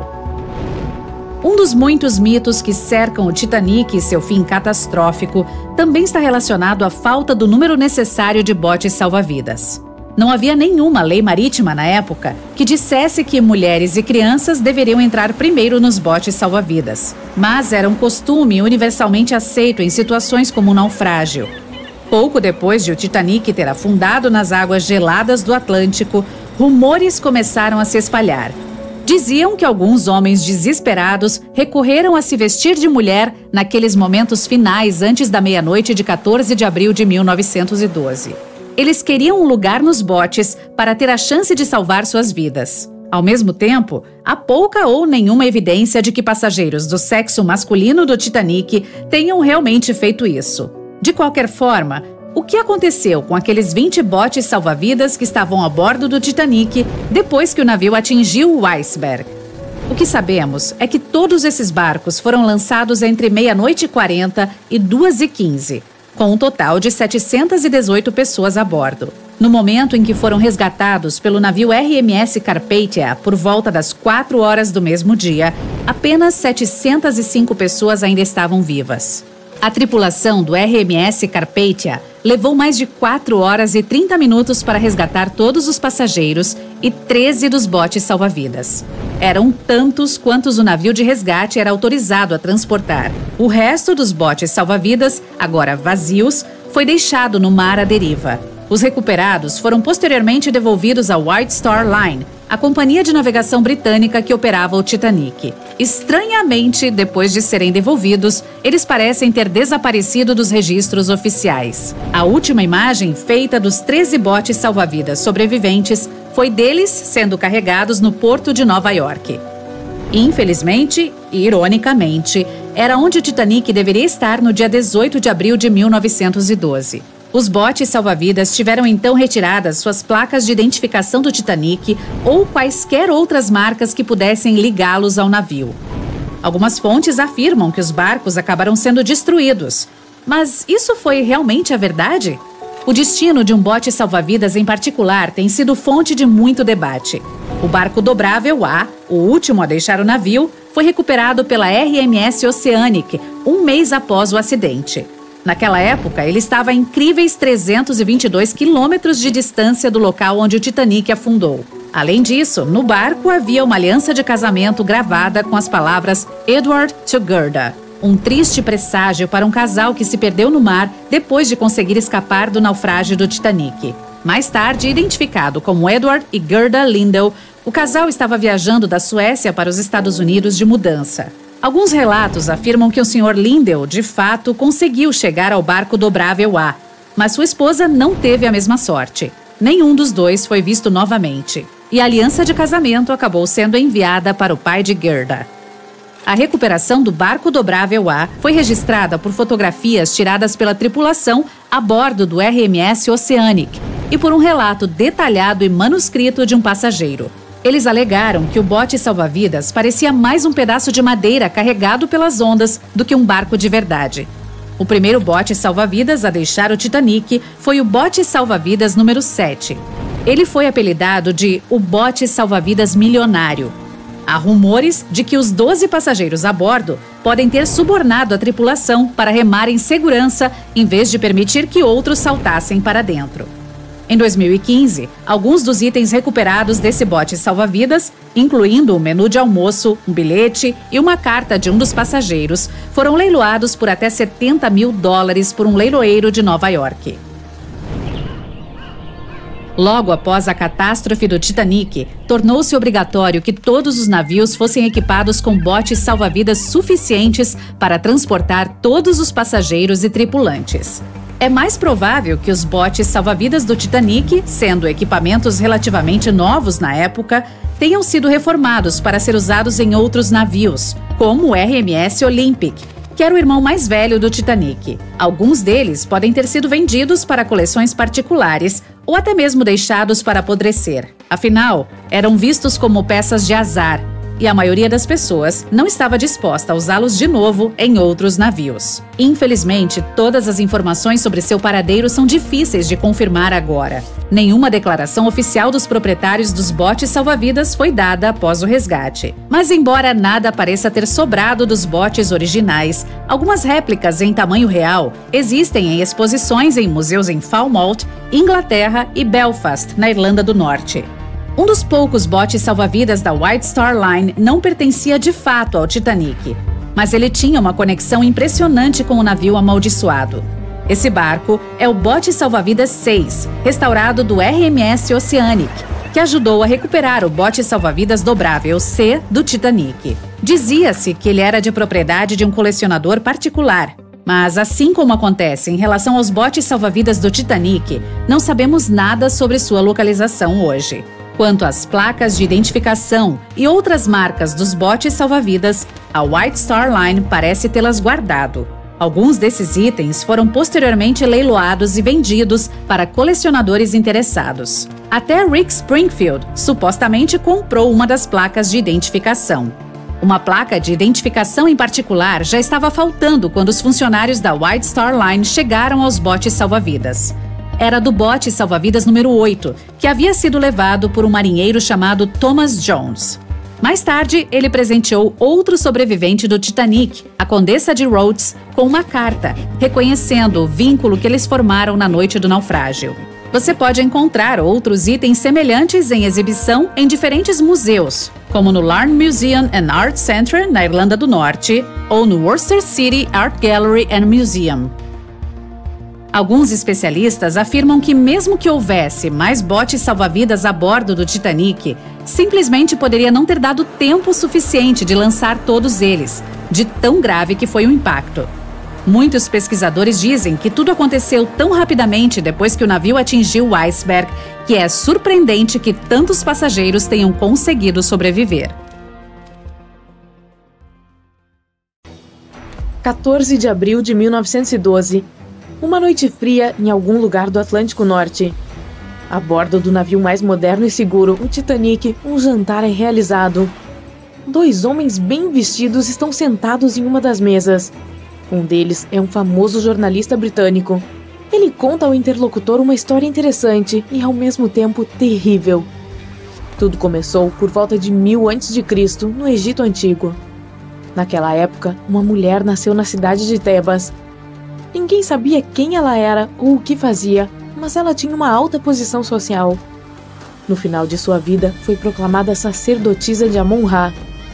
E: Um dos muitos mitos que cercam o Titanic e seu fim catastrófico também está relacionado à falta do número necessário de botes salva-vidas. Não havia nenhuma lei marítima na época que dissesse que mulheres e crianças deveriam entrar primeiro nos botes salva-vidas, mas era um costume universalmente aceito em situações como um naufrágio. Pouco depois de o Titanic ter afundado nas águas geladas do Atlântico, rumores começaram a se espalhar. Diziam que alguns homens desesperados recorreram a se vestir de mulher naqueles momentos finais antes da meia-noite de quatorze de abril de mil novecentos e doze. Eles queriam um lugar nos botes para ter a chance de salvar suas vidas. Ao mesmo tempo, há pouca ou nenhuma evidência de que passageiros do sexo masculino do Titanic tenham realmente feito isso. De qualquer forma, o que aconteceu com aqueles vinte botes salva-vidas que estavam a bordo do Titanic depois que o navio atingiu o iceberg? O que sabemos é que todos esses barcos foram lançados entre meia-noite e quarenta e duas e quinze, com um total de setecentas e dezoito pessoas a bordo. No momento em que foram resgatados pelo navio R M S Carpathia por volta das quatro horas do mesmo dia, apenas setecentas e cinco pessoas ainda estavam vivas. A tripulação do R M S Carpathia levou mais de quatro horas e trinta minutos para resgatar todos os passageiros e treze dos botes salva-vidas. Eram tantos quantos o navio de resgate era autorizado a transportar. O resto dos botes salva-vidas, agora vazios, foi deixado no mar à deriva. Os recuperados foram posteriormente devolvidos à White Star Line, a companhia de navegação britânica que operava o Titanic. Estranhamente, depois de serem devolvidos, eles parecem ter desaparecido dos registros oficiais. A última imagem feita dos treze botes salva-vidas sobreviventes foi deles sendo carregados no porto de Nova York. Infelizmente, e ironicamente, era onde o Titanic deveria estar no dia dezoito de abril de mil novecentos e doze. Os botes salva-vidas tiveram então retiradas suas placas de identificação do Titanic ou quaisquer outras marcas que pudessem ligá-los ao navio. Algumas fontes afirmam que os barcos acabaram sendo destruídos. Mas isso foi realmente a verdade? O destino de um bote salva-vidas em particular tem sido fonte de muito debate. O barco dobrável A, o último a deixar o navio, foi recuperado pela R M S Oceanic um mês após o acidente. Naquela época, ele estava a incríveis trezentos e vinte e dois quilômetros de distância do local onde o Titanic afundou. Além disso, no barco havia uma aliança de casamento gravada com as palavras Edward to Gerda, um triste presságio para um casal que se perdeu no mar depois de conseguir escapar do naufrágio do Titanic. Mais tarde, identificado como Edward e Gerda Lindell, o casal estava viajando da Suécia para os Estados Unidos de mudança. Alguns relatos afirmam que o senhor Lindell, de fato, conseguiu chegar ao barco dobrável A, mas sua esposa não teve a mesma sorte. Nenhum dos dois foi visto novamente, e a aliança de casamento acabou sendo enviada para o pai de Gerda. A recuperação do barco dobrável A foi registrada por fotografias tiradas pela tripulação a bordo do R M S Oceanic e por um relato detalhado e manuscrito de um passageiro. Eles alegaram que o bote salva-vidas parecia mais um pedaço de madeira carregado pelas ondas do que um barco de verdade. O primeiro bote salva-vidas a deixar o Titanic foi o bote salva-vidas número sete. Ele foi apelidado de o bote salva-vidas milionário. Há rumores de que os doze passageiros a bordo podem ter subornado a tripulação para remar em segurança em vez de permitir que outros saltassem para dentro. Em dois mil e quinze, alguns dos itens recuperados desse bote salva-vidas, incluindo um menu de almoço, um bilhete e uma carta de um dos passageiros, foram leiloados por até setenta mil dólares por um leiloeiro de Nova York. Logo após a catástrofe do Titanic, tornou-se obrigatório que todos os navios fossem equipados com botes salva-vidas suficientes para transportar todos os passageiros e tripulantes. É mais provável que os botes salva-vidas do Titanic, sendo equipamentos relativamente novos na época, tenham sido reformados para ser usados em outros navios, como o R M S Olympic, que era o irmão mais velho do Titanic. Alguns deles podem ter sido vendidos para coleções particulares ou até mesmo deixados para apodrecer. Afinal, eram vistos como peças de azar, e a maioria das pessoas não estava disposta a usá-los de novo em outros navios. Infelizmente, todas as informações sobre seu paradeiro são difíceis de confirmar agora. Nenhuma declaração oficial dos proprietários dos botes salva-vidas foi dada após o resgate. Mas embora nada pareça ter sobrado dos botes originais, algumas réplicas em tamanho real existem em exposições em museus em Falmouth, Inglaterra e Belfast, na Irlanda do Norte. Um dos poucos botes salva-vidas da White Star Line não pertencia de fato ao Titanic, mas ele tinha uma conexão impressionante com o navio amaldiçoado. Esse barco é o bote salva-vidas seis, restaurado do R M S Oceanic, que ajudou a recuperar o bote salva-vidas dobrável C do Titanic. Dizia-se que ele era de propriedade de um colecionador particular, Mas, assim como acontece em relação aos botes salva-vidas do Titanic, não sabemos nada sobre sua localização hoje. Quanto às placas de identificação e outras marcas dos botes salva-vidas, a White Star Line parece tê-las guardado. Alguns desses itens foram posteriormente leiloados e vendidos para colecionadores interessados. Até Rick Springfield supostamente comprou uma das placas de identificação. Uma placa de identificação em particular já estava faltando quando os funcionários da White Star Line chegaram aos botes salva-vidas. Era do bote salva-vidas número oito, que havia sido levado por um marinheiro chamado Thomas Jones. Mais tarde, ele presenteou outro sobrevivente do Titanic, a Condessa de Rhodes, com uma carta, reconhecendo o vínculo que eles formaram na noite do naufrágio. Você pode encontrar outros itens semelhantes em exibição em diferentes museus, como no Larne Museum and Art Centre, na Irlanda do Norte, ou no Worcester City Art Gallery and Museum. Alguns especialistas afirmam que, mesmo que houvesse mais botes salva-vidas a bordo do Titanic, simplesmente poderia não ter dado tempo suficiente de lançar todos eles, de tão grave que foi o impacto. Muitos pesquisadores dizem que tudo aconteceu tão rapidamente depois que o navio atingiu o iceberg que é surpreendente que tantos passageiros tenham conseguido sobreviver.
F: quatorze de abril de mil novecentos e doze. Uma noite fria em algum lugar do Atlântico Norte. A bordo do navio mais moderno e seguro, o Titanic, um jantar é realizado. Dois homens bem vestidos estão sentados em uma das mesas. Um deles é um famoso jornalista britânico. Ele conta ao interlocutor uma história interessante e, ao mesmo tempo, terrível. Tudo começou por volta de mil antes de Cristo, no Egito Antigo. Naquela época, uma mulher nasceu na cidade de Tebas. Ninguém sabia quem ela era ou o que fazia, mas ela tinha uma alta posição social. No final de sua vida, foi proclamada sacerdotisa de Amon-Ra.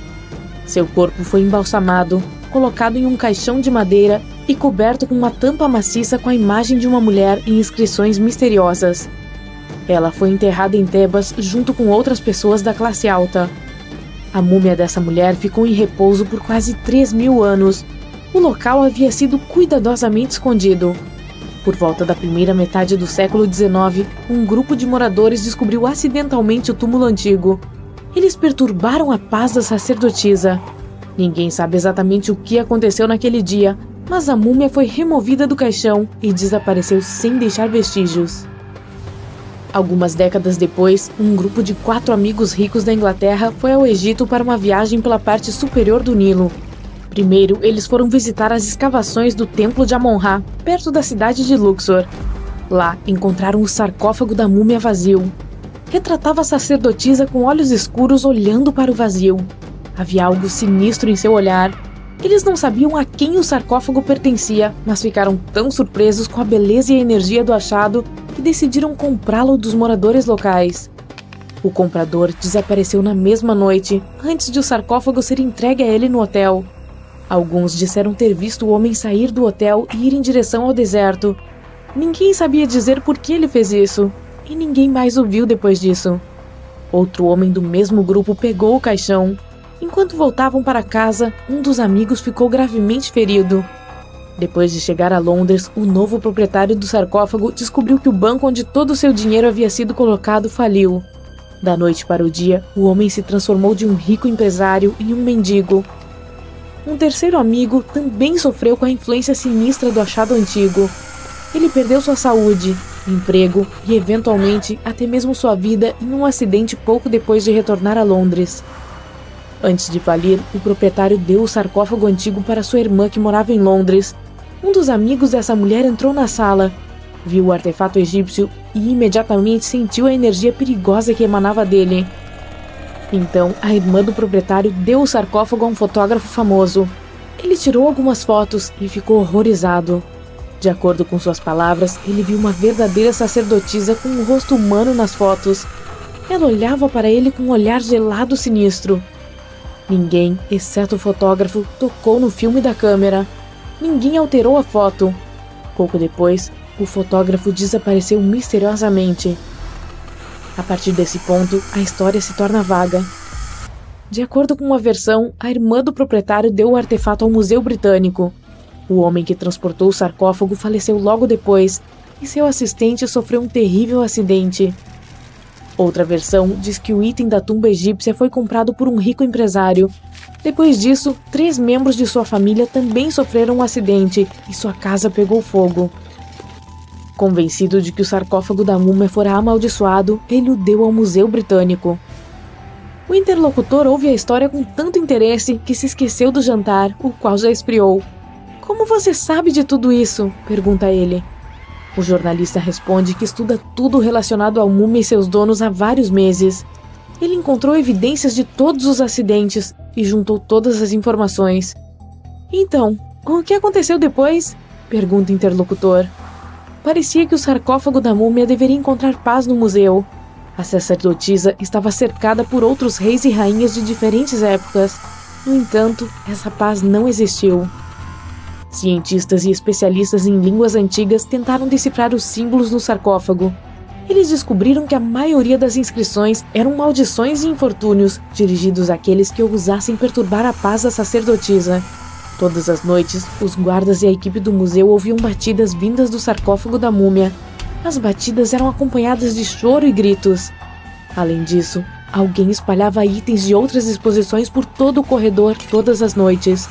F: Seu corpo foi embalsamado, colocado em um caixão de madeira e coberto com uma tampa maciça com a imagem de uma mulher e inscrições misteriosas. Ela foi enterrada em Tebas junto com outras pessoas da classe alta. A múmia dessa mulher ficou em repouso por quase três mil anos. O local havia sido cuidadosamente escondido. Por volta da primeira metade do século dezenove, um grupo de moradores descobriu acidentalmente o túmulo antigo. Eles perturbaram a paz da sacerdotisa. Ninguém sabe exatamente o que aconteceu naquele dia, mas a múmia foi removida do caixão e desapareceu sem deixar vestígios. Algumas décadas depois, um grupo de quatro amigos ricos da Inglaterra foi ao Egito para uma viagem pela parte superior do Nilo. Primeiro, eles foram visitar as escavações do Templo de Amon-Ra, perto da cidade de Luxor. Lá, encontraram o sarcófago da múmia vazio. Retratava a sacerdotisa com olhos escuros olhando para o vazio. Havia algo sinistro em seu olhar. Eles não sabiam a quem o sarcófago pertencia, mas ficaram tão surpresos com a beleza e a energia do achado que decidiram comprá-lo dos moradores locais. O comprador desapareceu na mesma noite, antes de o sarcófago ser entregue a ele no hotel. Alguns disseram ter visto o homem sair do hotel e ir em direção ao deserto. Ninguém sabia dizer por que ele fez isso, e ninguém mais o viu depois disso. Outro homem do mesmo grupo pegou o caixão. Enquanto voltavam para casa, um dos amigos ficou gravemente ferido. Depois de chegar a Londres, o novo proprietário do sarcófago descobriu que o banco onde todo o seu dinheiro havia sido colocado faliu. Da noite para o dia, o homem se transformou de um rico empresário em um mendigo. Um terceiro amigo também sofreu com a influência sinistra do achado antigo. Ele perdeu sua saúde, emprego e, eventualmente, até mesmo sua vida em um acidente pouco depois de retornar a Londres. Antes de falir, o proprietário deu o sarcófago antigo para sua irmã que morava em Londres. Um dos amigos dessa mulher entrou na sala, viu o artefato egípcio e imediatamente sentiu a energia perigosa que emanava dele. Então, a irmã do proprietário deu o sarcófago a um fotógrafo famoso. Ele tirou algumas fotos e ficou horrorizado. De acordo com suas palavras, ele viu uma verdadeira sacerdotisa com um rosto humano nas fotos. Ela olhava para ele com um olhar gelado sinistro. Ninguém, exceto o fotógrafo, tocou no filme da câmera. Ninguém alterou a foto. Pouco depois, o fotógrafo desapareceu misteriosamente. A partir desse ponto, a história se torna vaga. De acordo com uma versão, a irmã do proprietário deu o artefato ao Museu Britânico. O homem que transportou o sarcófago faleceu logo depois e seu assistente sofreu um terrível acidente. Outra versão diz que o item da tumba egípcia foi comprado por um rico empresário. Depois disso, três membros de sua família também sofreram um acidente e sua casa pegou fogo. Convencido de que o sarcófago da múmia fora amaldiçoado, ele o deu ao Museu Britânico. O interlocutor ouve a história com tanto interesse que se esqueceu do jantar, o qual já esfriou. "Como você sabe de tudo isso?" pergunta ele. O jornalista responde que estuda tudo relacionado à múmia e seus donos há vários meses. Ele encontrou evidências de todos os acidentes e juntou todas as informações. "Então, o que aconteceu depois?" pergunta o interlocutor. Parecia que o sarcófago da múmia deveria encontrar paz no museu. A sacerdotisa estava cercada por outros reis e rainhas de diferentes épocas. No entanto, essa paz não existiu. Cientistas e especialistas em línguas antigas tentaram decifrar os símbolos no sarcófago. Eles descobriram que a maioria das inscrições eram maldições e infortúnios dirigidos àqueles que ousassem perturbar a paz da sacerdotisa. Todas as noites, os guardas e a equipe do museu ouviam batidas vindas do sarcófago da múmia. As batidas eram acompanhadas de choro e gritos. Além disso, alguém espalhava itens de outras exposições por todo o corredor todas as noites.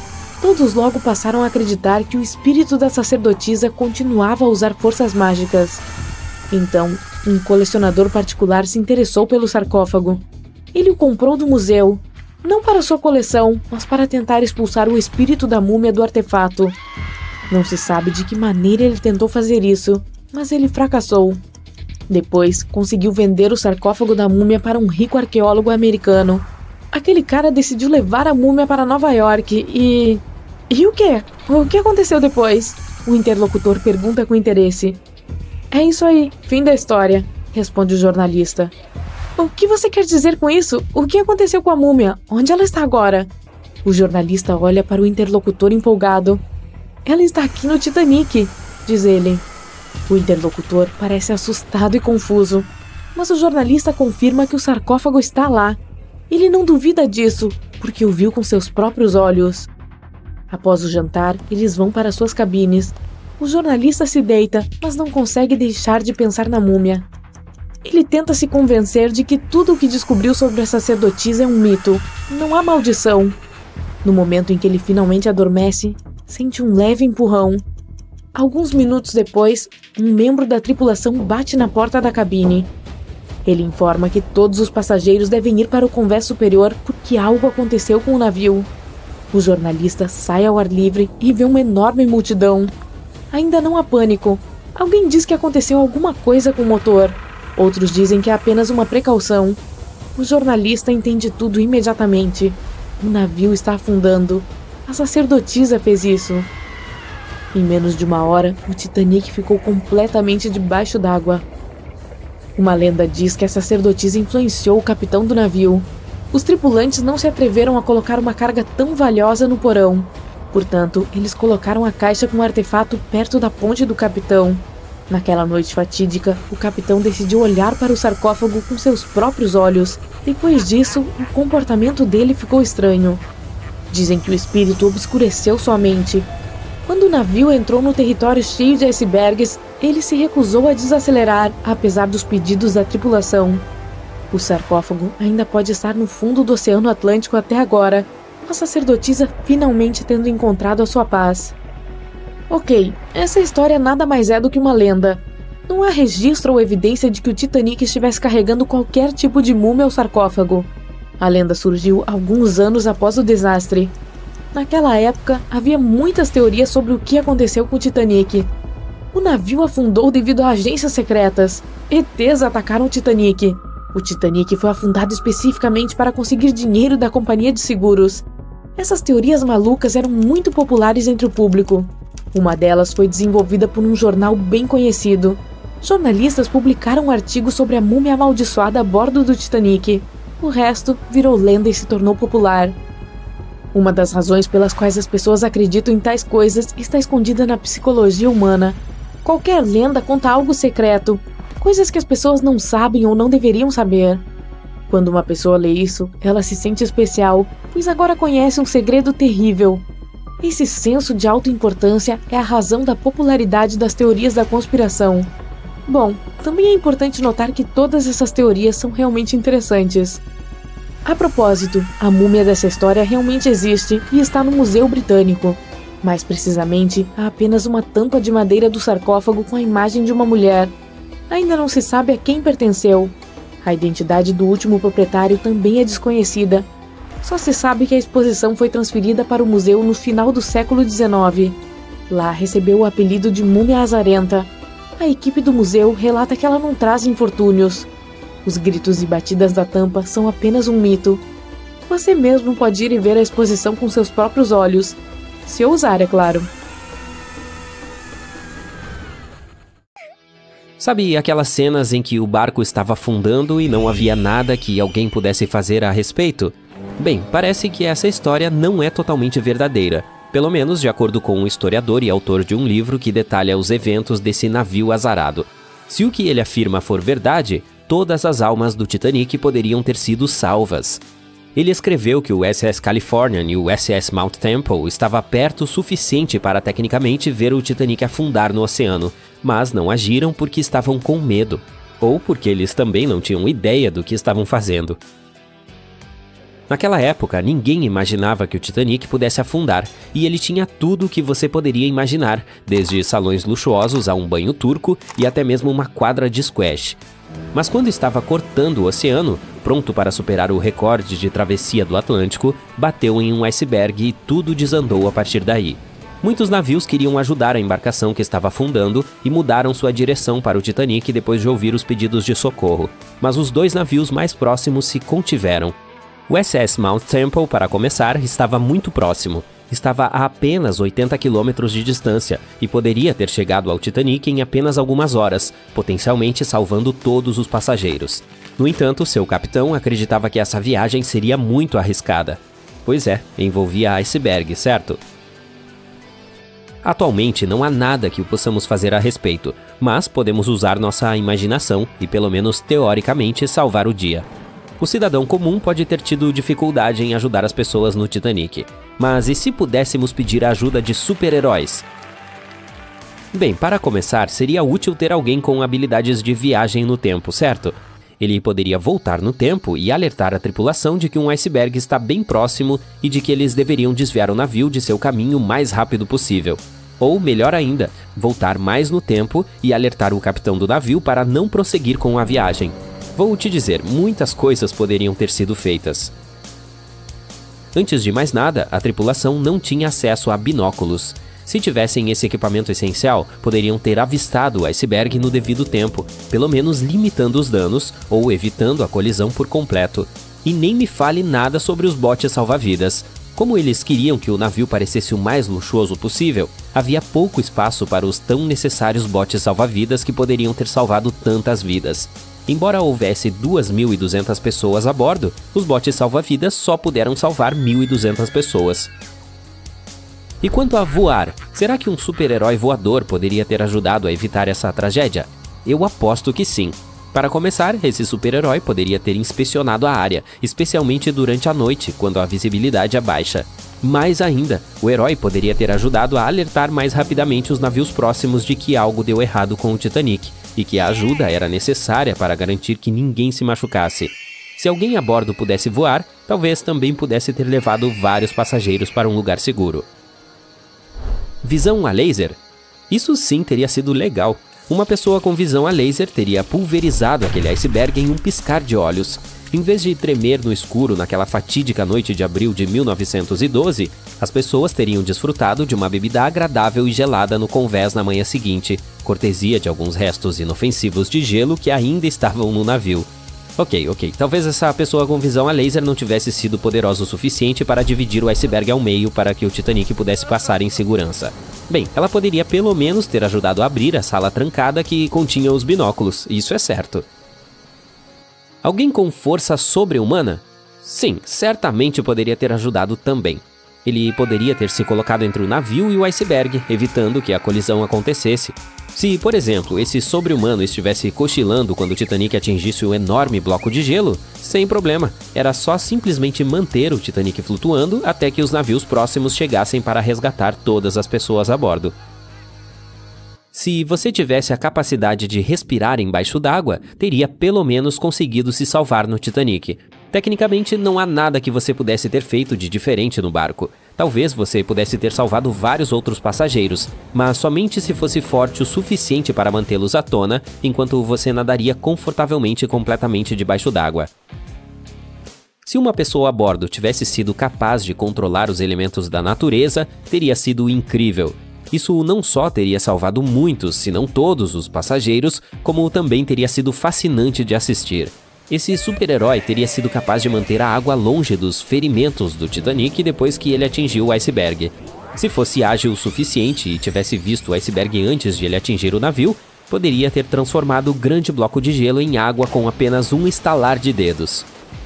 F: Todos logo passaram a acreditar que o espírito da sacerdotisa continuava a usar forças mágicas. Então, um colecionador particular se interessou pelo sarcófago. Ele o comprou do museu, não para sua coleção, mas para tentar expulsar o espírito da múmia do artefato. Não se sabe de que maneira ele tentou fazer isso, mas ele fracassou. Depois, conseguiu vender o sarcófago da múmia para um rico arqueólogo americano. Aquele cara decidiu levar a múmia para Nova York e... E o quê? O que aconteceu depois? O interlocutor pergunta com interesse. "É isso aí, fim da história", responde o jornalista. "O que você quer dizer com isso? O que aconteceu com a múmia? Onde ela está agora?" O jornalista olha para o interlocutor empolgado. "Ela está aqui no Titanic", diz ele. O interlocutor parece assustado e confuso, mas o jornalista confirma que o sarcófago está lá. Ele não duvida disso, porque o viu com seus próprios olhos. Após o jantar, eles vão para suas cabines. O jornalista se deita, mas não consegue deixar de pensar na múmia. Ele tenta se convencer de que tudo o que descobriu sobre a sacerdotisa é um mito, não há maldição. No momento em que ele finalmente adormece, sente um leve empurrão. Alguns minutos depois, um membro da tripulação bate na porta da cabine. Ele informa que todos os passageiros devem ir para o convés superior porque algo aconteceu com o navio. O jornalista sai ao ar livre e vê uma enorme multidão. Ainda não há pânico. Alguém diz que aconteceu alguma coisa com o motor. Outros dizem que é apenas uma precaução. O jornalista entende tudo imediatamente. O navio está afundando. A sacerdotisa fez isso. Em menos de uma hora, o Titanic ficou completamente debaixo d'água. Uma lenda diz que a sacerdotisa influenciou o capitão do navio. Os tripulantes não se atreveram a colocar uma carga tão valiosa no porão. Portanto, eles colocaram a caixa com o artefato perto da ponte do capitão. Naquela noite fatídica, o capitão decidiu olhar para o sarcófago com seus próprios olhos. Depois disso, o comportamento dele ficou estranho. Dizem que o espírito obscureceu sua mente. Quando o navio entrou no território cheio de icebergs, ele se recusou a desacelerar, apesar dos pedidos da tripulação. O sarcófago ainda pode estar no fundo do Oceano Atlântico até agora, a sacerdotisa finalmente tendo encontrado a sua paz. Ok, essa história nada mais é do que uma lenda. Não há registro ou evidência de que o Titanic estivesse carregando qualquer tipo de múmia ou sarcófago. A lenda surgiu alguns anos após o desastre. Naquela época, havia muitas teorias sobre o que aconteceu com o Titanic. O navio afundou devido a agências secretas. E Tês atacaram o Titanic. O Titanic foi afundado especificamente para conseguir dinheiro da companhia de seguros. Essas teorias malucas eram muito populares entre o público. Uma delas foi desenvolvida por um jornal bem conhecido. Jornalistas publicaram um artigo sobre a múmia amaldiçoada a bordo do Titanic. O resto virou lenda e se tornou popular. Uma das razões pelas quais as pessoas acreditam em tais coisas está escondida na psicologia humana. Qualquer lenda conta algo secreto, coisas que as pessoas não sabem ou não deveriam saber. Quando uma pessoa lê isso, ela se sente especial, pois agora conhece um segredo terrível. Esse senso de autoimportância é a razão da popularidade das teorias da conspiração. Bom, também é importante notar que todas essas teorias são realmente interessantes. A propósito, a múmia dessa história realmente existe e está no Museu Britânico. Mais precisamente, há apenas uma tampa de madeira do sarcófago com a imagem de uma mulher. Ainda não se sabe a quem pertenceu. A identidade do último proprietário também é desconhecida. Só se sabe que a exposição foi transferida para o museu no final do século dezenove. Lá recebeu o apelido de Múmia Azarenta. A equipe do museu relata que ela não traz infortúnios. Os gritos e batidas da tampa são apenas um mito. Você mesmo pode ir e ver a exposição com seus próprios olhos. Se ousar, é claro.
G: Sabe aquelas cenas em que o barco estava afundando e não havia nada que alguém pudesse fazer a respeito? Bem, parece que essa história não é totalmente verdadeira, pelo menos de acordo com um historiador e autor de um livro que detalha os eventos desse navio azarado. Se o que ele afirma for verdade, todas as almas do Titanic poderiam ter sido salvas. Ele escreveu que o U S S Californian e o U S S Mount Temple estavam perto o suficiente para tecnicamente ver o Titanic afundar no oceano, mas não agiram porque estavam com medo, ou porque eles também não tinham ideia do que estavam fazendo. Naquela época, ninguém imaginava que o Titanic pudesse afundar, e ele tinha tudo o que você poderia imaginar, desde salões luxuosos a um banho turco e até mesmo uma quadra de squash. Mas quando estava cortando o oceano, pronto para superar o recorde de travessia do Atlântico, bateu em um iceberg e tudo desandou a partir daí. Muitos navios queriam ajudar a embarcação que estava afundando e mudaram sua direção para o Titanic depois de ouvir os pedidos de socorro, mas os dois navios mais próximos se contiveram. O U S S Mount Temple, para começar, estava muito próximo. Estava a apenas oitenta quilômetros de distância e poderia ter chegado ao Titanic em apenas algumas horas, potencialmente salvando todos os passageiros. No entanto, seu capitão acreditava que essa viagem seria muito arriscada. Pois é, envolvia iceberg, certo? Atualmente não há nada que possamos fazer a respeito, mas podemos usar nossa imaginação e, pelo menos teoricamente, salvar o dia. O cidadão comum pode ter tido dificuldade em ajudar as pessoas no Titanic. Mas e se pudéssemos pedir a ajuda de super-heróis? Bem, para começar, seria útil ter alguém com habilidades de viagem no tempo, certo? Ele poderia voltar no tempo e alertar a tripulação de que um iceberg está bem próximo e de que eles deveriam desviar o navio de seu caminho o mais rápido possível. Ou, melhor ainda, voltar mais no tempo e alertar o capitão do navio para não prosseguir com a viagem. Vou te dizer, muitas coisas poderiam ter sido feitas. Antes de mais nada, a tripulação não tinha acesso a binóculos. Se tivessem esse equipamento essencial, poderiam ter avistado o iceberg no devido tempo, pelo menos limitando os danos ou evitando a colisão por completo. E nem me fale nada sobre os botes salva-vidas. Como eles queriam que o navio parecesse o mais luxuoso possível, havia pouco espaço para os tão necessários botes salva-vidas que poderiam ter salvado tantas vidas. Embora houvesse duas mil e duzentas pessoas a bordo, os botes salva-vidas só puderam salvar mil e duzentas pessoas. E quanto a voar, será que um super-herói voador poderia ter ajudado a evitar essa tragédia? Eu aposto que sim. Para começar, esse super-herói poderia ter inspecionado a área, especialmente durante a noite, quando a visibilidade é baixa. Mais ainda, o herói poderia ter ajudado a alertar mais rapidamente os navios próximos de que algo deu errado com o Titanic, e que a ajuda era necessária para garantir que ninguém se machucasse. Se alguém a bordo pudesse voar, talvez também pudesse ter levado vários passageiros para um lugar seguro. Visão a laser? Isso sim teria sido legal. Uma pessoa com visão a laser teria pulverizado aquele iceberg em um piscar de olhos. Em vez de tremer no escuro naquela fatídica noite de abril de mil novecentos e doze, as pessoas teriam desfrutado de uma bebida agradável e gelada no convés na manhã seguinte, cortesia de alguns restos inofensivos de gelo que ainda estavam no navio. Ok, ok, talvez essa pessoa com visão a laser não tivesse sido poderosa o suficiente para dividir o iceberg ao meio para que o Titanic pudesse passar em segurança. Bem, ela poderia pelo menos ter ajudado a abrir a sala trancada que continha os binóculos, isso é certo. Alguém com força sobre-humana? Sim, certamente poderia ter ajudado também. Ele poderia ter se colocado entre o navio e o iceberg, evitando que a colisão acontecesse. Se, por exemplo, esse sobre-humano estivesse cochilando quando o Titanic atingisse o enorme bloco de gelo, Sem problema, era só simplesmente manter o Titanic flutuando até que os navios próximos chegassem para resgatar todas as pessoas a bordo. Se você tivesse a capacidade de respirar embaixo d'água, teria pelo menos conseguido se salvar no Titanic. Tecnicamente, não há nada que você pudesse ter feito de diferente no barco. Talvez você pudesse ter salvado vários outros passageiros, mas somente se fosse forte o suficiente para mantê-los à tona, enquanto você nadaria confortavelmente completamente debaixo d'água. Se uma pessoa a bordo tivesse sido capaz de controlar os elementos da natureza, teria sido incrível. Isso não só teria salvado muitos, se não todos os passageiros, como também teria sido fascinante de assistir. Esse super-herói teria sido capaz de manter a água longe dos ferimentos do Titanic depois que ele atingiu o iceberg. Se fosse ágil o suficiente e tivesse visto o iceberg antes de ele atingir o navio, poderia ter transformado o grande bloco de gelo em água com apenas um estalar de dedos.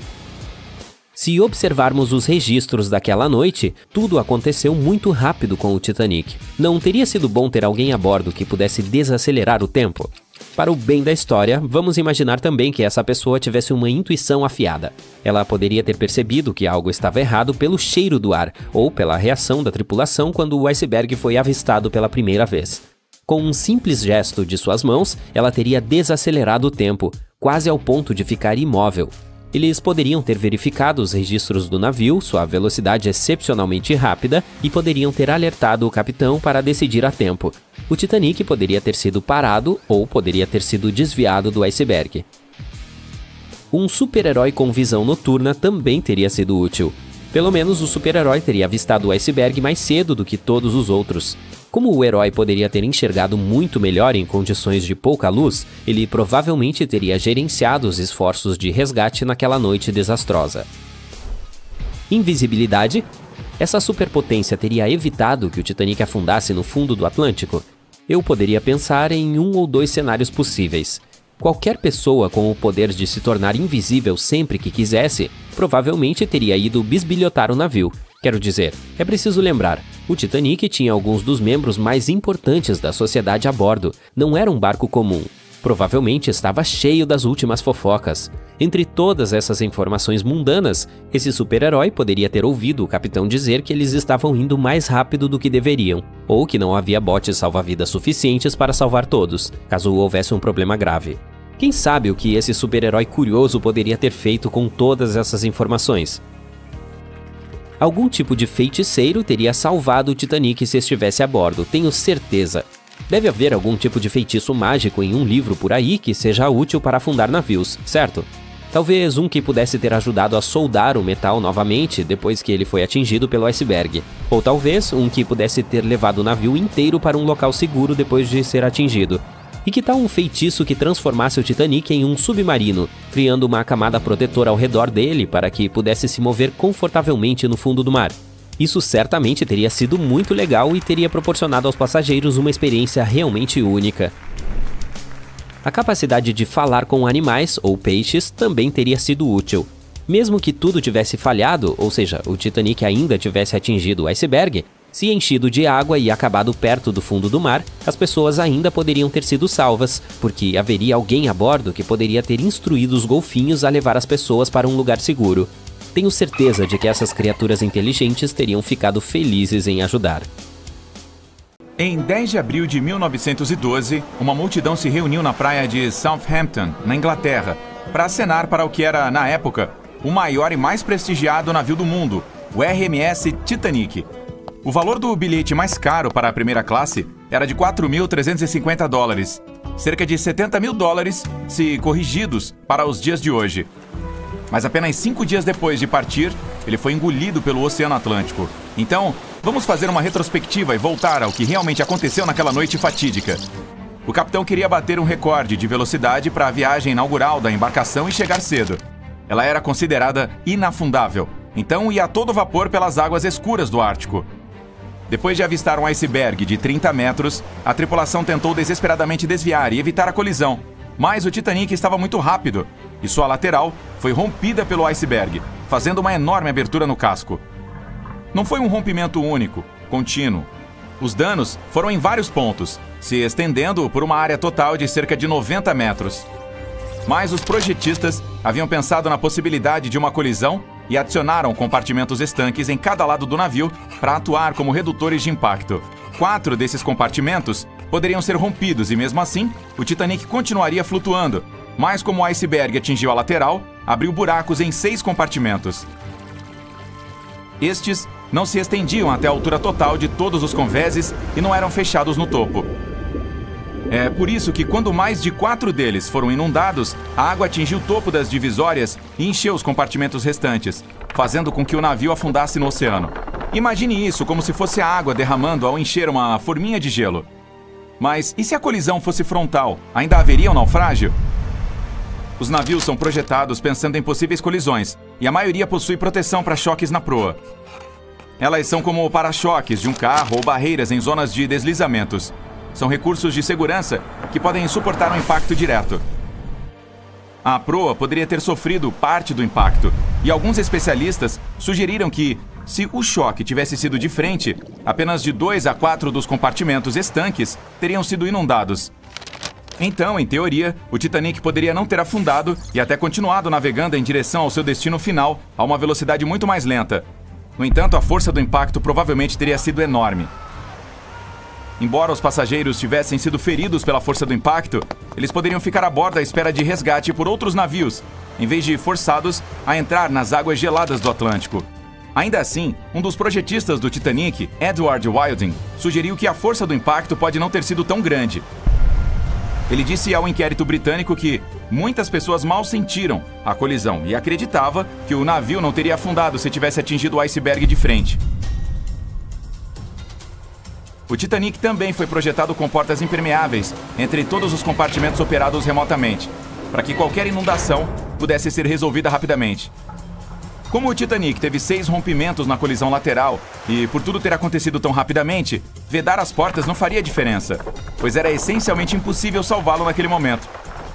G: Se observarmos os registros daquela noite, tudo aconteceu muito rápido com o Titanic. Não teria sido bom ter alguém a bordo que pudesse desacelerar o tempo? Para o bem da história, vamos imaginar também que essa pessoa tivesse uma intuição afiada. Ela poderia ter percebido que algo estava errado pelo cheiro do ar, ou pela reação da tripulação quando o iceberg foi avistado pela primeira vez. Com um simples gesto de suas mãos, ela teria desacelerado o tempo, quase ao ponto de ficar imóvel. Eles poderiam ter verificado os registros do navio, sua velocidade excepcionalmente rápida, e poderiam ter alertado o capitão para decidir a tempo. O Titanic poderia ter sido parado ou poderia ter sido desviado do iceberg. Um super-herói com visão noturna também teria sido útil. Pelo menos o super-herói teria avistado o iceberg mais cedo do que todos os outros. Como o herói poderia ter enxergado muito melhor em condições de pouca luz, ele provavelmente teria gerenciado os esforços de resgate naquela noite desastrosa. Invisibilidade? Essa superpotência teria evitado que o Titanic afundasse no fundo do Atlântico? Eu poderia pensar em um ou dois cenários possíveis. Qualquer pessoa com o poder de se tornar invisível sempre que quisesse, provavelmente teria ido bisbilhotar o navio. Quero dizer, é preciso lembrar, o Titanic tinha alguns dos membros mais importantes da sociedade a bordo. Não era um barco comum. Provavelmente estava cheio das últimas fofocas. Entre todas essas informações mundanas, esse super-herói poderia ter ouvido o capitão dizer que eles estavam indo mais rápido do que deveriam, ou que não havia botes salva-vidas suficientes para salvar todos, caso houvesse um problema grave. Quem sabe o que esse super-herói curioso poderia ter feito com todas essas informações? Algum tipo de feiticeiro teria salvado o Titanic se estivesse a bordo, tenho certeza. Deve haver algum tipo de feitiço mágico em um livro por aí que seja útil para afundar navios, certo? Talvez um que pudesse ter ajudado a soldar o metal novamente depois que ele foi atingido pelo iceberg. Ou talvez um que pudesse ter levado o navio inteiro para um local seguro depois de ser atingido. E que tal um feitiço que transformasse o Titanic em um submarino, criando uma camada protetora ao redor dele para que pudesse se mover confortavelmente no fundo do mar? Isso certamente teria sido muito legal e teria proporcionado aos passageiros uma experiência realmente única. A capacidade de falar com animais ou peixes também teria sido útil. Mesmo que tudo tivesse falhado, ou seja, o Titanic ainda tivesse atingido o iceberg, se enchido de água e acabado perto do fundo do mar, as pessoas ainda poderiam ter sido salvas, porque haveria alguém a bordo que poderia ter instruído os golfinhos a levar as pessoas para um lugar seguro. Tenho certeza de que essas criaturas inteligentes teriam ficado felizes em ajudar.
C: Em dez de abril de mil novecentos e doze, uma multidão se reuniu na praia de Southampton, na Inglaterra, para acenar para o que era, na época, o maior e mais prestigiado navio do mundo, o R M S Titanic. O valor do bilhete mais caro para a primeira classe era de quatro mil trezentos e cinquenta dólares, cerca de setenta mil dólares se corrigidos para os dias de hoje. Mas apenas cinco dias depois de partir, ele foi engolido pelo Oceano Atlântico. Então, vamos fazer uma retrospectiva e voltar ao que realmente aconteceu naquela noite fatídica. O capitão queria bater um recorde de velocidade para a viagem inaugural da embarcação e chegar cedo. Ela era considerada inafundável, então ia a todo vapor pelas águas escuras do Ártico. Depois de avistar um iceberg de trinta metros, a tripulação tentou desesperadamente desviar e evitar a colisão. Mas o Titanic estava muito rápido e sua lateral foi rompida pelo iceberg, fazendo uma enorme abertura no casco. Não foi um rompimento único, contínuo. Os danos foram em vários pontos, se estendendo por uma área total de cerca de noventa metros.
D: Mas os projetistas haviam pensado na possibilidade de uma colisão e adicionaram compartimentos estanques em cada lado do navio para atuar como redutores de impacto. Quatro desses compartimentos poderiam ser rompidos e, mesmo assim, o Titanic continuaria flutuando, mas como o iceberg atingiu a lateral, abriu buracos em seis compartimentos. Estes não se estendiam até a altura total de todos os convéses e não eram fechados no topo. É por isso que, quando mais de quatro deles foram inundados, a água atingiu o topo das divisórias e encheu os compartimentos restantes, fazendo com que o navio afundasse no oceano. Imagine isso como se fosse a água derramando ao encher uma forminha de gelo. Mas e se a colisão fosse frontal? Ainda haveria um naufrágio? Os navios são projetados pensando em possíveis colisões, e a maioria possui proteção para choques na proa. Elas são como para-choques de um carro ou barreiras em zonas de deslizamentos. São recursos de segurança que podem suportar um impacto direto. A proa poderia ter sofrido parte do impacto, e alguns especialistas sugeriram que, se o choque tivesse sido de frente, apenas de dois a quatro dos compartimentos estanques teriam sido inundados. Então, em teoria, o Titanic poderia não ter afundado e até continuado navegando em direção ao seu destino final a uma velocidade muito mais lenta. No entanto, a força do impacto provavelmente teria sido enorme. Embora os passageiros tivessem sido feridos pela força do impacto, eles poderiam ficar a bordo à espera de resgate por outros navios, em vez de forçados a entrar nas águas geladas do Atlântico. Ainda assim, um dos projetistas do Titanic, Edward Wilding, sugeriu que a força do impacto pode não ter sido tão grande. Ele disse ao inquérito britânico que muitas pessoas mal sentiram a colisão e acreditava que o navio não teria afundado se tivesse atingido o iceberg de frente. O Titanic também foi projetado com portas impermeáveis entre todos os compartimentos operados remotamente, para que qualquer inundação pudesse ser resolvida rapidamente. Como o Titanic teve seis rompimentos na colisão lateral e por tudo ter acontecido tão rapidamente, vedar as portas não faria diferença, pois era essencialmente impossível salvá-lo naquele momento.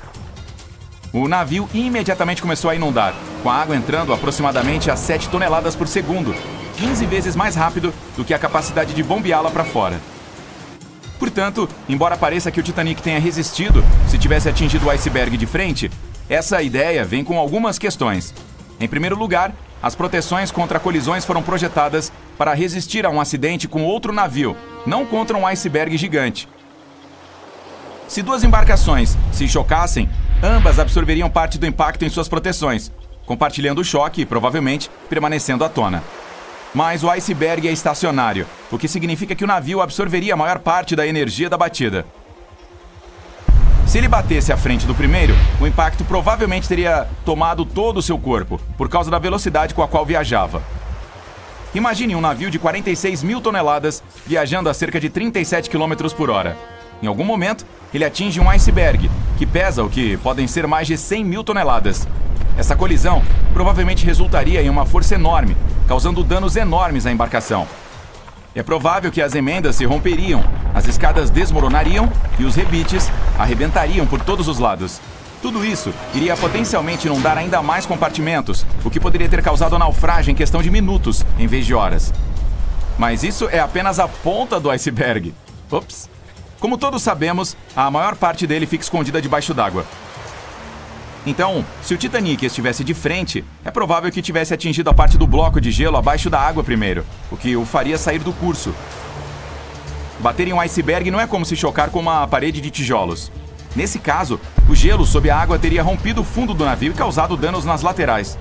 D: O navio imediatamente começou a inundar, com a água entrando aproximadamente a sete toneladas por segundo, quinze vezes mais rápido do que a capacidade de bombeá-la para fora. Portanto, embora pareça que o Titanic tenha resistido se tivesse atingido o iceberg de frente, essa ideia vem com algumas questões. Em primeiro lugar, as proteções contra colisões foram projetadas para resistir a um acidente com outro navio, não contra um iceberg gigante. Se duas embarcações se chocassem, ambas absorveriam parte do impacto em suas proteções, compartilhando o choque e, provavelmente, permanecendo à tona. Mas o iceberg é estacionário, o que significa que o navio absorveria a maior parte da energia da batida. Se ele batesse à frente do primeiro, o impacto provavelmente teria tomado todo o seu corpo, por causa da velocidade com a qual viajava. Imagine um navio de quarenta e seis mil toneladas viajando a cerca de trinta e sete quilômetros por hora. Em algum momento, ele atinge um iceberg, que pesa o que podem ser mais de cem mil toneladas. Essa colisão provavelmente resultaria em uma força enorme, causando danos enormes à embarcação. É provável que as emendas se romperiam, as escadas desmoronariam e os rebites arrebentariam por todos os lados. Tudo isso iria potencialmente inundar ainda mais compartimentos, o que poderia ter causado naufrágio em questão de minutos, em vez de horas. Mas isso é apenas a ponta do iceberg. Ops! Como todos sabemos, a maior parte dele fica escondida debaixo d'água. Então, se o Titanic estivesse de frente, é provável que tivesse atingido a parte do bloco de gelo abaixo da água primeiro, o que o faria sair do curso. Bater em um iceberg não é como se chocar com uma parede de tijolos. Nesse caso, o gelo sob a água teria rompido o fundo do navio e causado danos nas laterais.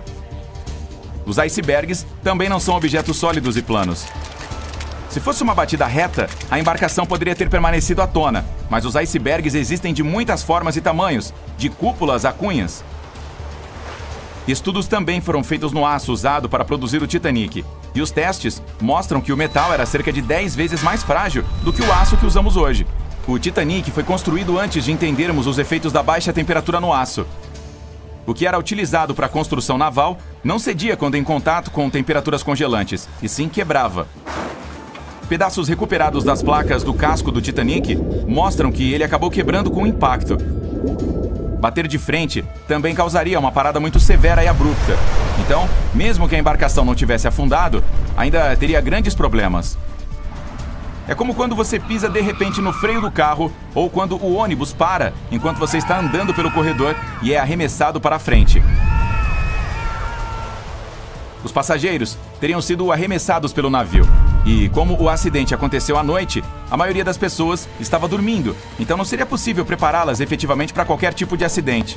D: Os icebergs também não são objetos sólidos e planos. Se fosse uma batida reta, a embarcação poderia ter permanecido à tona, mas os icebergs existem de muitas formas e tamanhos, de cúpulas a cunhas. Estudos também foram feitos no aço usado para produzir o Titanic, e os testes mostram que o metal era cerca de dez vezes mais frágil do que o aço que usamos hoje. O Titanic foi construído antes de entendermos os efeitos da baixa temperatura no aço. O que era utilizado para a construção naval não cedia quando em contato com temperaturas congelantes, e sim quebrava. Pedaços recuperados das placas do casco do Titanic mostram que ele acabou quebrando com o impacto. Bater de frente também causaria uma parada muito severa e abrupta. Então, mesmo que a embarcação não tivesse afundado, ainda teria grandes problemas. É como quando você pisa de repente no freio do carro ou quando o ônibus para enquanto você está andando pelo corredor e é arremessado para a frente. Os passageiros teriam sido arremessados pelo navio. E como o acidente aconteceu à noite, a maioria das pessoas estava dormindo, então não seria possível prepará-las efetivamente para qualquer tipo de acidente.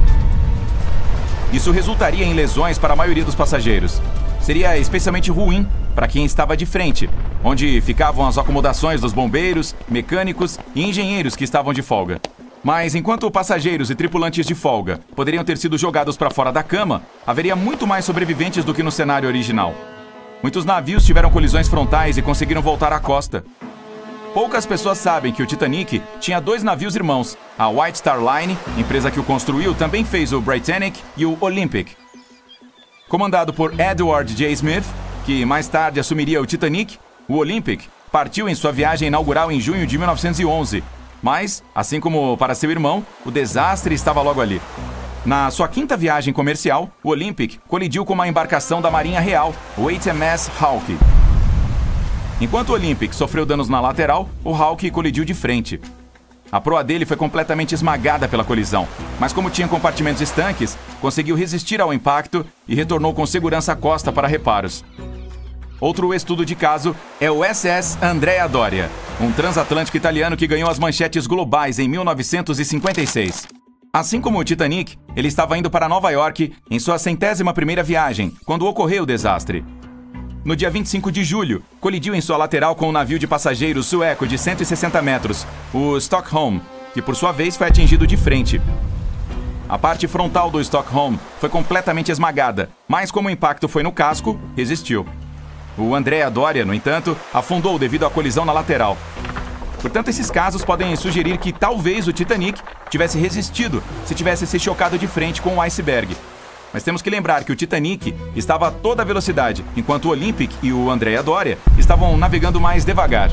D: Isso resultaria em lesões para a maioria dos passageiros. Seria especialmente ruim para quem estava de frente, onde ficavam as acomodações dos bombeiros, mecânicos e engenheiros que estavam de folga. Mas enquanto passageiros e tripulantes de folga poderiam ter sido jogados para fora da cama, haveria muito mais sobreviventes do que no cenário original. Muitos navios tiveram colisões frontais e conseguiram voltar à costa. Poucas pessoas sabem que o Titanic tinha dois navios irmãos. A White Star Line, empresa que o construiu, também fez o Britannic e o Olympic. Comandado por Edward J. Smith, que mais tarde assumiria o Titanic, o Olympic partiu em sua viagem inaugural em junho de mil novecentos e onze. Mas, assim como para seu irmão, o desastre estava logo ali. Na sua quinta viagem comercial, o Olympic colidiu com uma embarcação da Marinha Real, o H M S Hawke. Enquanto o Olympic sofreu danos na lateral, o Hawke colidiu de frente. A proa dele foi completamente esmagada pela colisão, mas como tinha compartimentos estanques, conseguiu resistir ao impacto e retornou com segurança à costa para reparos. Outro estudo de caso é o S S Andrea Doria, um transatlântico italiano que ganhou as manchetes globais em mil novecentos e cinquenta e seis. Assim como o Titanic, ele estava indo para Nova York em sua centésima primeira viagem, quando ocorreu o desastre. No dia vinte e cinco de julho, colidiu em sua lateral com um navio de passageiros sueco de cento e sessenta metros, o Stockholm, que por sua vez foi atingido de frente. A parte frontal do Stockholm foi completamente esmagada, mas como o impacto foi no casco, resistiu. O Andrea Doria, no entanto, afundou devido à colisão na lateral. Portanto, esses casos podem sugerir que talvez o Titanic tivesse resistido se tivesse se chocado de frente com o iceberg. Mas temos que lembrar que o Titanic estava a toda velocidade, enquanto o Olympic e o Andrea Doria estavam navegando mais devagar.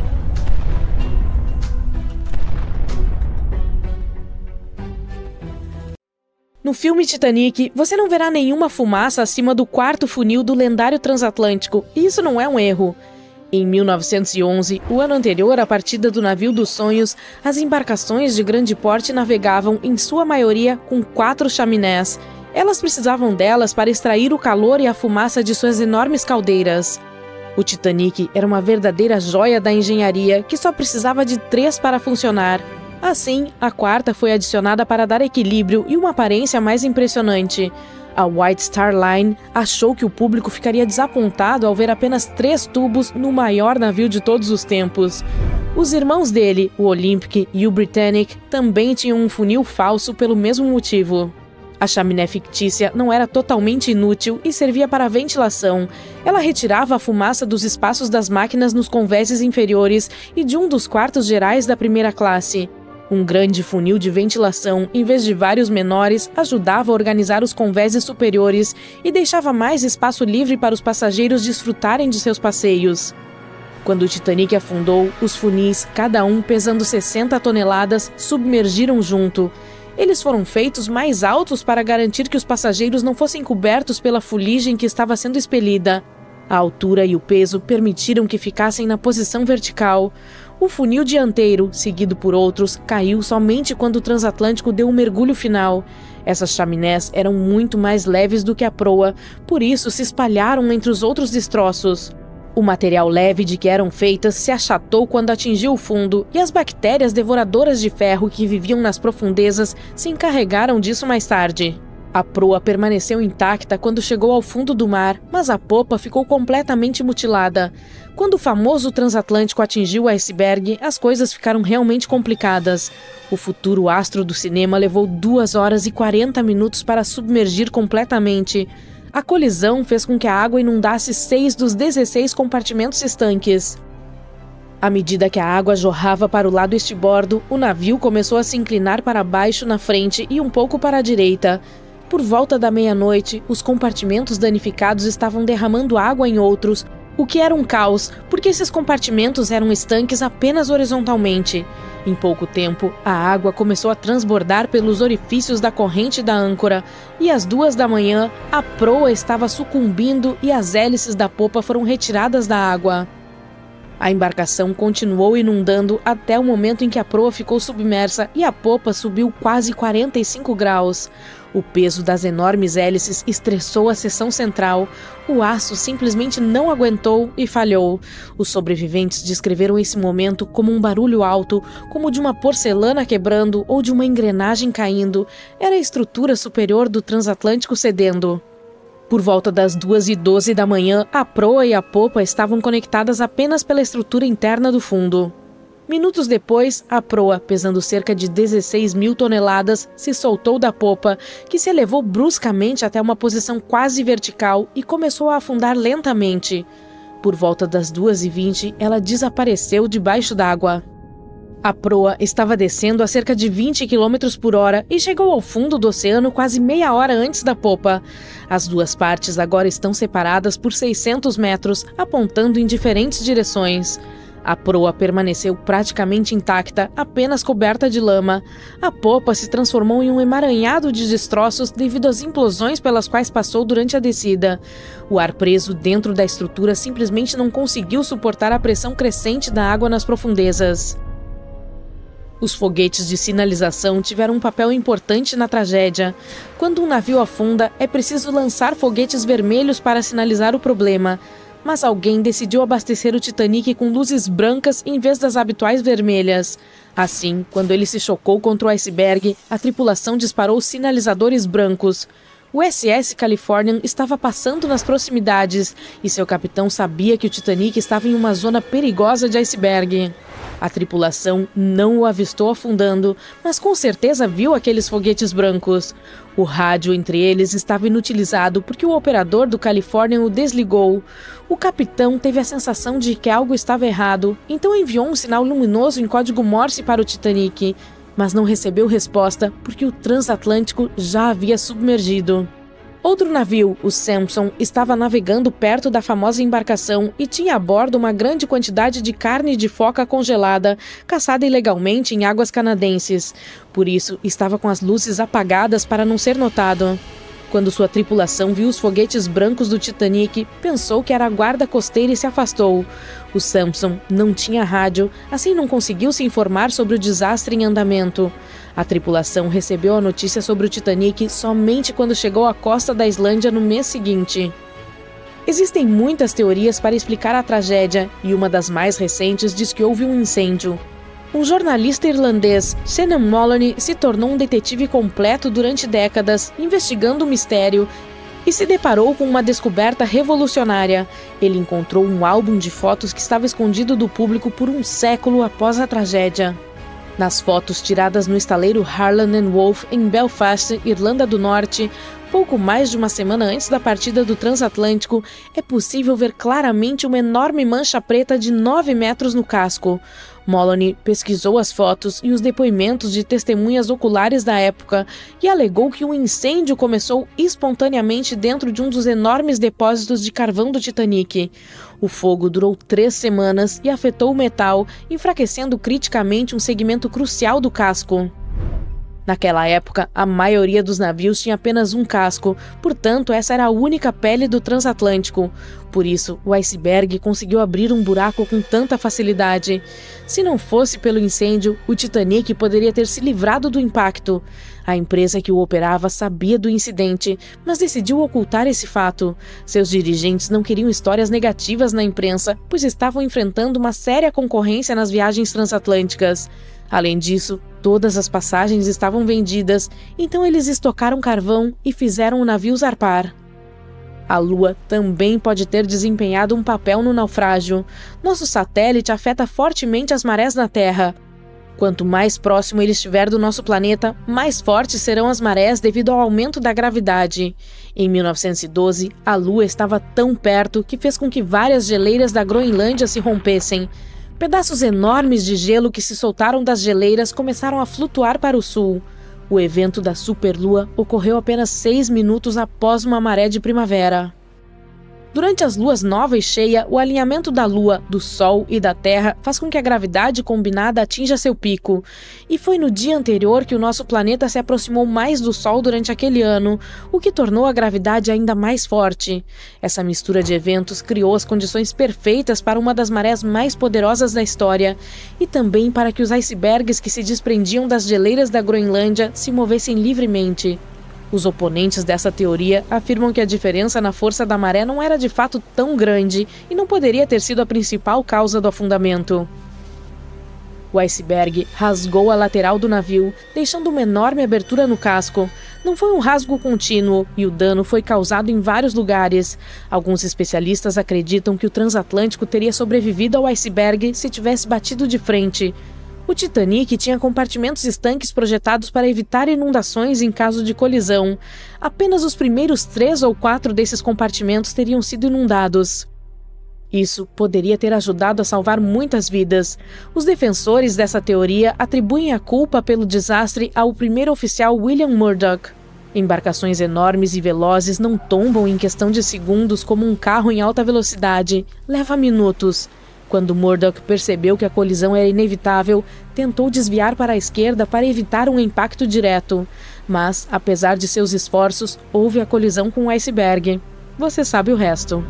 F: No filme Titanic, você não verá nenhuma fumaça acima do quarto funil do lendário transatlântico, e isso não é um erro. Em mil novecentos e onze, o ano anterior à partida do navio dos sonhos, as embarcações de grande porte navegavam, em sua maioria, com quatro chaminés. Elas precisavam delas para extrair o calor e a fumaça de suas enormes caldeiras. O Titanic era uma verdadeira joia da engenharia que só precisava de três para funcionar. Assim, a quarta foi adicionada para dar equilíbrio e uma aparência mais impressionante. A White Star Line achou que o público ficaria desapontado ao ver apenas três tubos no maior navio de todos os tempos. Os irmãos dele, o Olympic e o Britannic, também tinham um funil falso pelo mesmo motivo. A chaminé fictícia não era totalmente inútil e servia para ventilação. Ela retirava a fumaça dos espaços das máquinas nos convéses inferiores e de um dos quartos gerais da primeira classe. Um grande funil de ventilação, em vez de vários menores, ajudava a organizar os convéses superiores e deixava mais espaço livre para os passageiros desfrutarem de seus passeios. Quando o Titanic afundou, os funis, cada um pesando sessenta toneladas, submergiram junto. Eles foram feitos mais altos para garantir que os passageiros não fossem cobertos pela fuligem que estava sendo expelida. A altura e o peso permitiram que ficassem na posição vertical. O funil dianteiro, seguido por outros, caiu somente quando o transatlântico deu um mergulho final. Essas chaminés eram muito mais leves do que a proa, por isso se espalharam entre os outros destroços. O material leve de que eram feitas se achatou quando atingiu o fundo, e as bactérias devoradoras de ferro que viviam nas profundezas se encarregaram disso mais tarde. A proa permaneceu intacta quando chegou ao fundo do mar, mas a popa ficou completamente mutilada. Quando o famoso transatlântico atingiu o iceberg, as coisas ficaram realmente complicadas. O futuro astro do cinema levou duas horas e quarenta minutos para submergir completamente. A colisão fez com que a água inundasse seis dos dezesseis compartimentos estanques. À medida que a água jorrava para o lado estibordo, o navio começou a se inclinar para baixo na frente e um pouco para a direita. Por volta da meia-noite, os compartimentos danificados estavam derramando água em outros, o que era um caos, porque esses compartimentos eram estanques apenas horizontalmente. Em pouco tempo, a água começou a transbordar pelos orifícios da corrente da âncora, e às duas da manhã, a proa estava sucumbindo e as hélices da popa foram retiradas da água. A embarcação continuou inundando até o momento em que a proa ficou submersa e a popa subiu quase quarenta e cinco graus. O peso das enormes hélices estressou a seção central. O aço simplesmente não aguentou e falhou. Os sobreviventes descreveram esse momento como um barulho alto, como de uma porcelana quebrando ou de uma engrenagem caindo. Era a estrutura superior do transatlântico cedendo. Por volta das duas e doze da manhã, a proa e a popa estavam conectadas apenas pela estrutura interna do fundo. Minutos depois, a proa, pesando cerca de dezesseis mil toneladas, se soltou da popa, que se elevou bruscamente até uma posição quase vertical e começou a afundar lentamente. Por volta das duas e vinte, ela desapareceu debaixo d'água. A proa estava descendo a cerca de vinte quilômetros por hora e chegou ao fundo do oceano quase meia hora antes da popa. As duas partes agora estão separadas por seiscentos metros, apontando em diferentes direções. A proa permaneceu praticamente intacta, apenas coberta de lama. A popa se transformou em um emaranhado de destroços devido às implosões pelas quais passou durante a descida. O ar preso dentro da estrutura simplesmente não conseguiu suportar a pressão crescente da água nas profundezas. Os foguetes de sinalização tiveram um papel importante na tragédia. Quando um navio afunda, é preciso lançar foguetes vermelhos para sinalizar o problema. Mas alguém decidiu abastecer o Titanic com luzes brancas em vez das habituais vermelhas. Assim, quando ele se chocou contra o iceberg, a tripulação disparou sinalizadores brancos. O S S Californian estava passando nas proximidades e seu capitão sabia que o Titanic estava em uma zona perigosa de iceberg. A tripulação não o avistou afundando, mas com certeza viu aqueles foguetes brancos. O rádio entre eles estava inutilizado porque o operador do Californian o desligou. O capitão teve a sensação de que algo estava errado, então enviou um sinal luminoso em código Morse para o Titanic, mas não recebeu resposta porque o transatlântico já havia submergido. Outro navio, o Samson, estava navegando perto da famosa embarcação e tinha a bordo uma grande quantidade de carne de foca congelada, caçada ilegalmente em águas canadenses. Por isso, estava com as luzes apagadas para não ser notado. Quando sua tripulação viu os foguetes brancos do Titanic, pensou que era a guarda costeira e se afastou. O Samson não tinha rádio, assim não conseguiu se informar sobre o desastre em andamento. A tripulação recebeu a notícia sobre o Titanic somente quando chegou à costa da Islândia no mês seguinte. Existem muitas teorias para explicar a tragédia, e uma das mais recentes diz que houve um incêndio. Um jornalista irlandês, Senan Moloney, se tornou um detetive completo durante décadas, investigando o mistério, e se deparou com uma descoberta revolucionária. Ele encontrou um álbum de fotos que estava escondido do público por um século após a tragédia. Nas fotos tiradas no estaleiro Harland and Wolff, em Belfast, Irlanda do Norte, pouco mais de uma semana antes da partida do transatlântico, é possível ver claramente uma enorme mancha preta de nove metros no casco. Moloney pesquisou as fotos e os depoimentos de testemunhas oculares da época e alegou que um incêndio começou espontaneamente dentro de um dos enormes depósitos de carvão do Titanic. O fogo durou três semanas e afetou o metal, enfraquecendo criticamente um segmento crucial do casco. Naquela época, a maioria dos navios tinha apenas um casco, portanto essa era a única pele do transatlântico. Por isso, o iceberg conseguiu abrir um buraco com tanta facilidade. Se não fosse pelo incêndio, o Titanic poderia ter se livrado do impacto. A empresa que o operava sabia do incidente, mas decidiu ocultar esse fato. Seus dirigentes não queriam histórias negativas na imprensa, pois estavam enfrentando uma séria concorrência nas viagens transatlânticas. Além disso, todas as passagens estavam vendidas, então eles estocaram carvão e fizeram o navio zarpar. A Lua também pode ter desempenhado um papel no naufrágio. Nosso satélite afeta fortemente as marés na Terra. Quanto mais próximo ele estiver do nosso planeta, mais fortes serão as marés devido ao aumento da gravidade. Em mil novecentos e doze, a Lua estava tão perto que fez com que várias geleiras da Groenlândia se rompessem. Pedaços enormes de gelo que se soltaram das geleiras começaram a flutuar para o sul. O evento da superlua ocorreu apenas seis minutos após uma maré de primavera. Durante as luas nova e cheia, o alinhamento da Lua, do Sol e da Terra faz com que a gravidade combinada atinja seu pico. E foi no dia anterior que o nosso planeta se aproximou mais do Sol durante aquele ano, o que tornou a gravidade ainda mais forte. Essa mistura de eventos criou as condições perfeitas para uma das marés mais poderosas da história, e também para que os icebergs que se desprendiam das geleiras da Groenlândia se movessem livremente. Os oponentes dessa teoria afirmam que a diferença na força da maré não era de fato tão grande e não poderia ter sido a principal causa do afundamento. O iceberg rasgou a lateral do navio, deixando uma enorme abertura no casco. Não foi um rasgo contínuo e o dano foi causado em vários lugares. Alguns especialistas acreditam que o transatlântico teria sobrevivido ao iceberg se tivesse batido de frente. O Titanic tinha compartimentos estanques projetados para evitar inundações em caso de colisão. Apenas os primeiros três ou quatro desses compartimentos teriam sido inundados. Isso poderia ter ajudado a salvar muitas vidas. Os defensores dessa teoria atribuem a culpa pelo desastre ao primeiro oficial William Murdoch. Embarcações enormes e velozes não tombam em questão de segundos como um carro em alta velocidade. Leva minutos. Quando Murdoch percebeu que a colisão era inevitável, tentou desviar para a esquerda para evitar um impacto direto. Mas, apesar de seus esforços, houve a colisão com o iceberg. Você sabe o resto.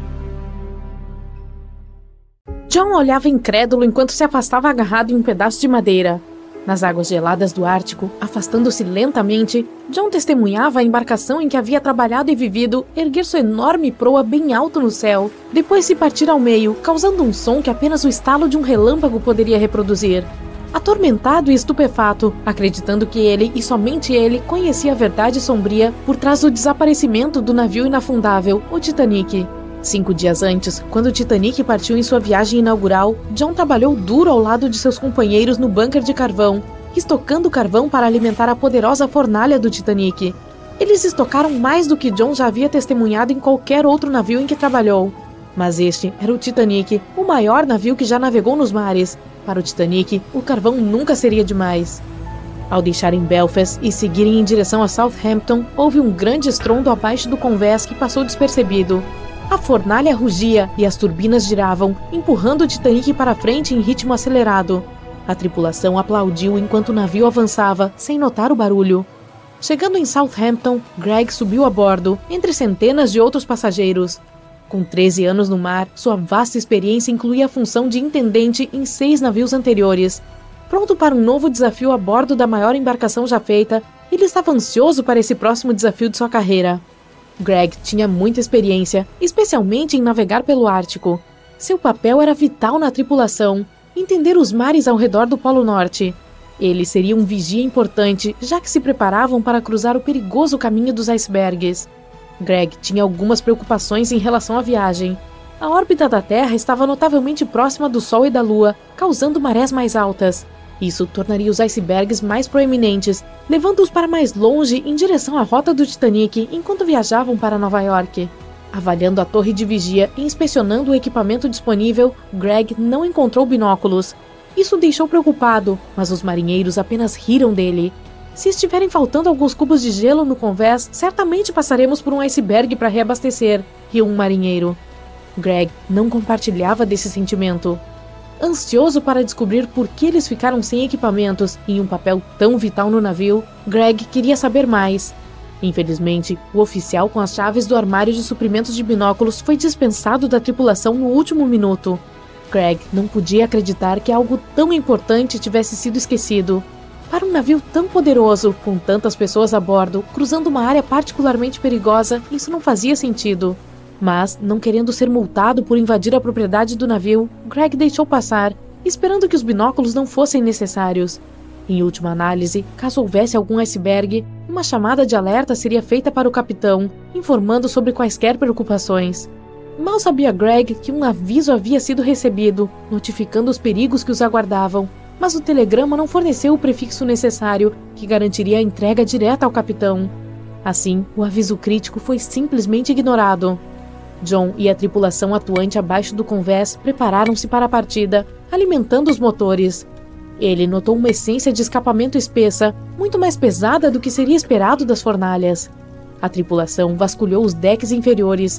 F: John olhava incrédulo enquanto se afastava agarrado em um pedaço de madeira. Nas águas geladas do Ártico, afastando-se lentamente, John testemunhava a embarcação em que havia trabalhado e vivido erguer sua enorme proa bem alto no céu, depois se partir ao meio, causando um som que apenas o estalo de um relâmpago poderia reproduzir. Atormentado e estupefato, acreditando que ele, e somente ele, conhecia a verdade sombria por trás do desaparecimento do navio inafundável, o Titanic. Cinco dias antes, quando o Titanic partiu em sua viagem inaugural, John trabalhou duro ao lado de seus companheiros no bunker de carvão, estocando carvão para alimentar a poderosa fornalha do Titanic. Eles estocaram mais do que John já havia testemunhado em qualquer outro navio em que trabalhou. Mas este era o Titanic, o maior navio que já navegou nos mares. Para o Titanic, o carvão nunca seria demais. Ao deixarem Belfast e seguirem em direção a Southampton, houve um grande estrondo abaixo do convés que passou despercebido. A fornalha rugia e as turbinas giravam, empurrando o Titanic para frente em ritmo acelerado. A tripulação aplaudiu enquanto o navio avançava, sem notar o barulho. Chegando em Southampton, Greg subiu a bordo, entre centenas de outros passageiros. Com treze anos no mar, sua vasta experiência incluía a função de intendente em seis navios anteriores. Pronto para um novo desafio a bordo da maior embarcação já feita, ele estava ansioso para esse próximo desafio de sua carreira. Greg tinha muita experiência, especialmente em navegar pelo Ártico. Seu papel era vital na tripulação, entender os mares ao redor do Polo Norte. Ele seria um vigia importante, já que se preparavam para cruzar o perigoso caminho dos icebergs. Greg tinha algumas preocupações em relação à viagem. A órbita da Terra estava notavelmente próxima do Sol e da Lua, causando marés mais altas. Isso tornaria os icebergs mais proeminentes, levando-os para mais longe em direção à rota do Titanic enquanto viajavam para Nova York. Avaliando a torre de vigia e inspecionando o equipamento disponível, Greg não encontrou binóculos. Isso o deixou preocupado, mas os marinheiros apenas riram dele. Se estiverem faltando alguns cubos de gelo no convés, certamente passaremos por um iceberg para reabastecer, riu um marinheiro. Greg não compartilhava desse sentimento. Ansioso para descobrir por que eles ficaram sem equipamentos e um papel tão vital no navio, Greg queria saber mais. Infelizmente, o oficial com as chaves do armário de suprimentos de binóculos foi dispensado da tripulação no último minuto. Greg não podia acreditar que algo tão importante tivesse sido esquecido. Para um navio tão poderoso, com tantas pessoas a bordo, cruzando uma área particularmente perigosa, isso não fazia sentido. Mas, não querendo ser multado por invadir a propriedade do navio, Greg deixou passar, esperando que os binóculos não fossem necessários. Em última análise, caso houvesse algum iceberg, uma chamada de alerta seria feita para o capitão, informando sobre quaisquer preocupações. Mal sabia Greg que um aviso havia sido recebido, notificando os perigos que os aguardavam, mas o telegrama não forneceu o prefixo necessário, que garantiria a entrega direta ao capitão. Assim, o aviso crítico foi simplesmente ignorado. John e a tripulação atuante abaixo do convés prepararam-se para a partida, alimentando os motores. Ele notou uma essência de escapamento espessa, muito mais pesada do que seria esperado das fornalhas. A tripulação vasculhou os decks inferiores.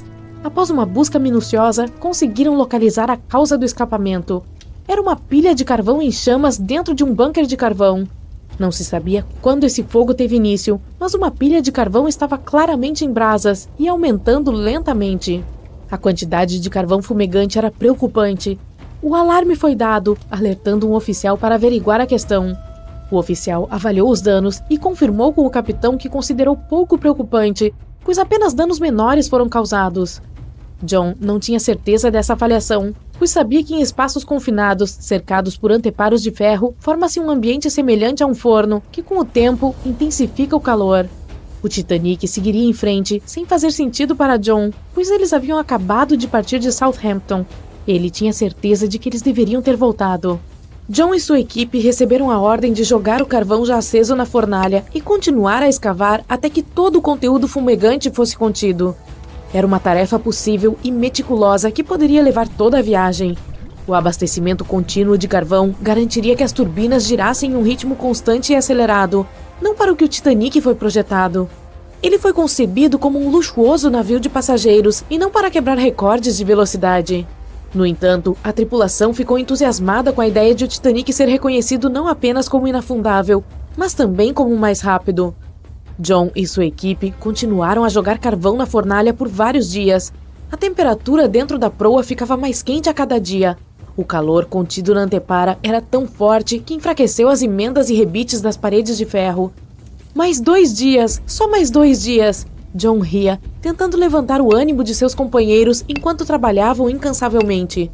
F: Após uma busca minuciosa, conseguiram localizar a causa do escapamento. Era uma pilha de carvão em chamas dentro de um bunker de carvão. Não se sabia quando esse fogo teve início, mas uma pilha de carvão estava claramente em brasas e aumentando lentamente. A quantidade de carvão fumegante era preocupante. O alarme foi dado, alertando um oficial para averiguar a questão. O oficial avaliou os danos e confirmou com o capitão que considerou pouco preocupante, pois apenas danos menores foram causados. John não tinha certeza dessa avaliação, pois sabia que em espaços confinados, cercados por anteparos de ferro, forma-se um ambiente semelhante a um forno, que com o tempo intensifica o calor. O Titanic seguiria em frente, sem fazer sentido para John, pois eles haviam acabado de partir de Southampton. Ele tinha certeza de que eles deveriam ter voltado. John e sua equipe receberam a ordem de jogar o carvão já aceso na fornalha e continuar a escavar até que todo o conteúdo fumegante fosse contido. Era uma tarefa possível e meticulosa que poderia levar toda a viagem. O abastecimento contínuo de carvão garantiria que as turbinas girassem em um ritmo constante e acelerado, não para o que o Titanic foi projetado. Ele foi concebido como um luxuoso navio de passageiros e não para quebrar recordes de velocidade. No entanto, a tripulação ficou entusiasmada com a ideia de o Titanic ser reconhecido não apenas como inafundável, mas também como o mais rápido. John e sua equipe continuaram a jogar carvão na fornalha por vários dias. A temperatura dentro da proa ficava mais quente a cada dia. O calor contido na antepara era tão forte que enfraqueceu as emendas e rebites das paredes de ferro. Mais dois dias, só mais dois dias. John ria, tentando levantar o ânimo de seus companheiros enquanto trabalhavam incansavelmente.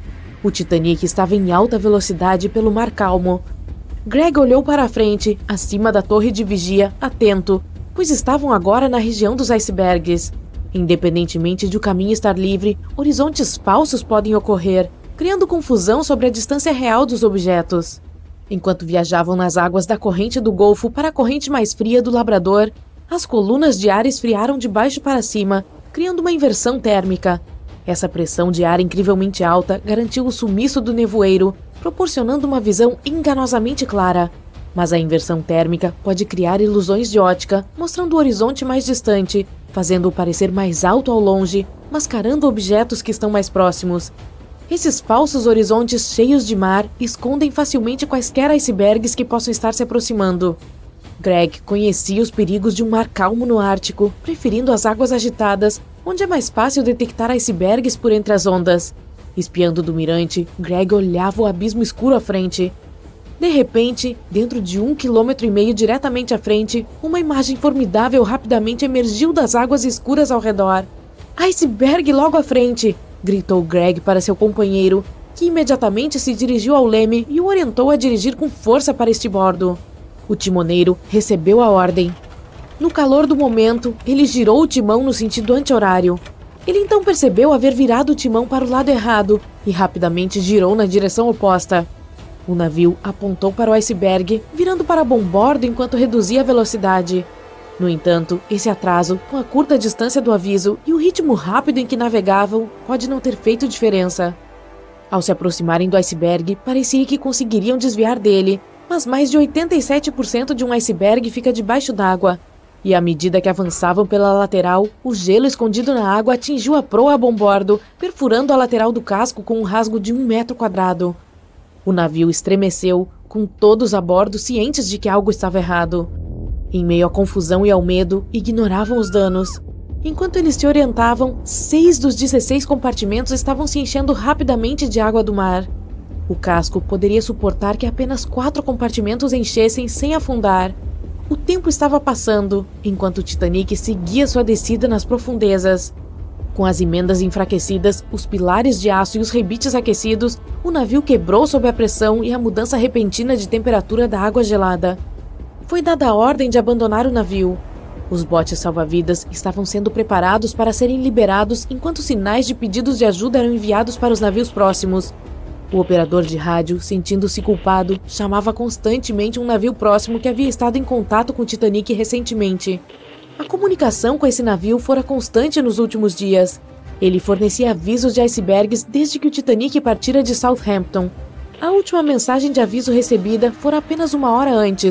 F: O Titanic estava em alta velocidade pelo mar calmo. Greg olhou para a frente, acima da torre de vigia, atento, pois estavam agora na região dos icebergs. Independentemente de o caminho estar livre, horizontes falsos podem ocorrer, criando confusão sobre a distância real dos objetos. Enquanto viajavam nas águas da corrente do Golfo para a corrente mais fria do Labrador, as colunas de ar esfriaram de baixo para cima, criando uma inversão térmica. Essa pressão de ar incrivelmente alta garantiu o sumiço do nevoeiro, proporcionando uma visão enganosamente clara. Mas a inversão térmica pode criar ilusões de ótica, mostrando o horizonte mais distante, fazendo-o parecer mais alto ao longe, mascarando objetos que estão mais próximos. Esses falsos horizontes cheios de mar escondem facilmente quaisquer icebergs que possam estar se aproximando. Greg conhecia os perigos de um mar calmo no Ártico, preferindo as águas agitadas, onde é mais fácil detectar icebergs por entre as ondas. Espiando do mirante, Greg olhava o abismo escuro à frente. De repente, dentro de um quilômetro e meio diretamente à frente, uma imagem formidável rapidamente emergiu das águas escuras ao redor. "Iceberg logo à frente!" gritou Greg para seu companheiro, que imediatamente se dirigiu ao leme e o orientou a dirigir com força para este bordo. O timoneiro recebeu a ordem. No calor do momento, ele girou o timão no sentido anti-horário. Ele então percebeu haver virado o timão para o lado errado e rapidamente girou na direção oposta. O navio apontou para o iceberg, virando para bombordo enquanto reduzia a velocidade. No entanto, esse atraso, com a curta distância do aviso e o ritmo rápido em que navegavam, pode não ter feito diferença. Ao se aproximarem do iceberg, parecia que conseguiriam desviar dele, mas mais de oitenta e sete por cento de um iceberg fica debaixo d'água. E à medida que avançavam pela lateral, o gelo escondido na água atingiu a proa a bombordo, perfurando a lateral do casco com um rasgo de um metro quadrado. O navio estremeceu, com todos a bordo cientes de que algo estava errado. Em meio à confusão e ao medo, ignoravam os danos. Enquanto eles se orientavam, seis dos dezesseis compartimentos estavam se enchendo rapidamente de água do mar. O casco poderia suportar que apenas quatro compartimentos enchessem sem afundar. O tempo estava passando, enquanto o Titanic seguia sua descida nas profundezas. Com as emendas enfraquecidas, os pilares de aço e os rebites aquecidos, o navio quebrou sob a pressão e a mudança repentina de temperatura da água gelada. Foi dada a ordem de abandonar o navio. Os botes salva-vidas estavam sendo preparados para serem liberados enquanto sinais de pedidos de ajuda eram enviados para os navios próximos. O operador de rádio, sentindo-se culpado, chamava constantemente um navio próximo que havia estado em contato com o Titanic recentemente. A comunicação com esse navio fora constante nos últimos dias. Ele fornecia avisos de icebergs desde que o Titanic partira de Southampton. A última mensagem de aviso recebida fora apenas uma hora antes.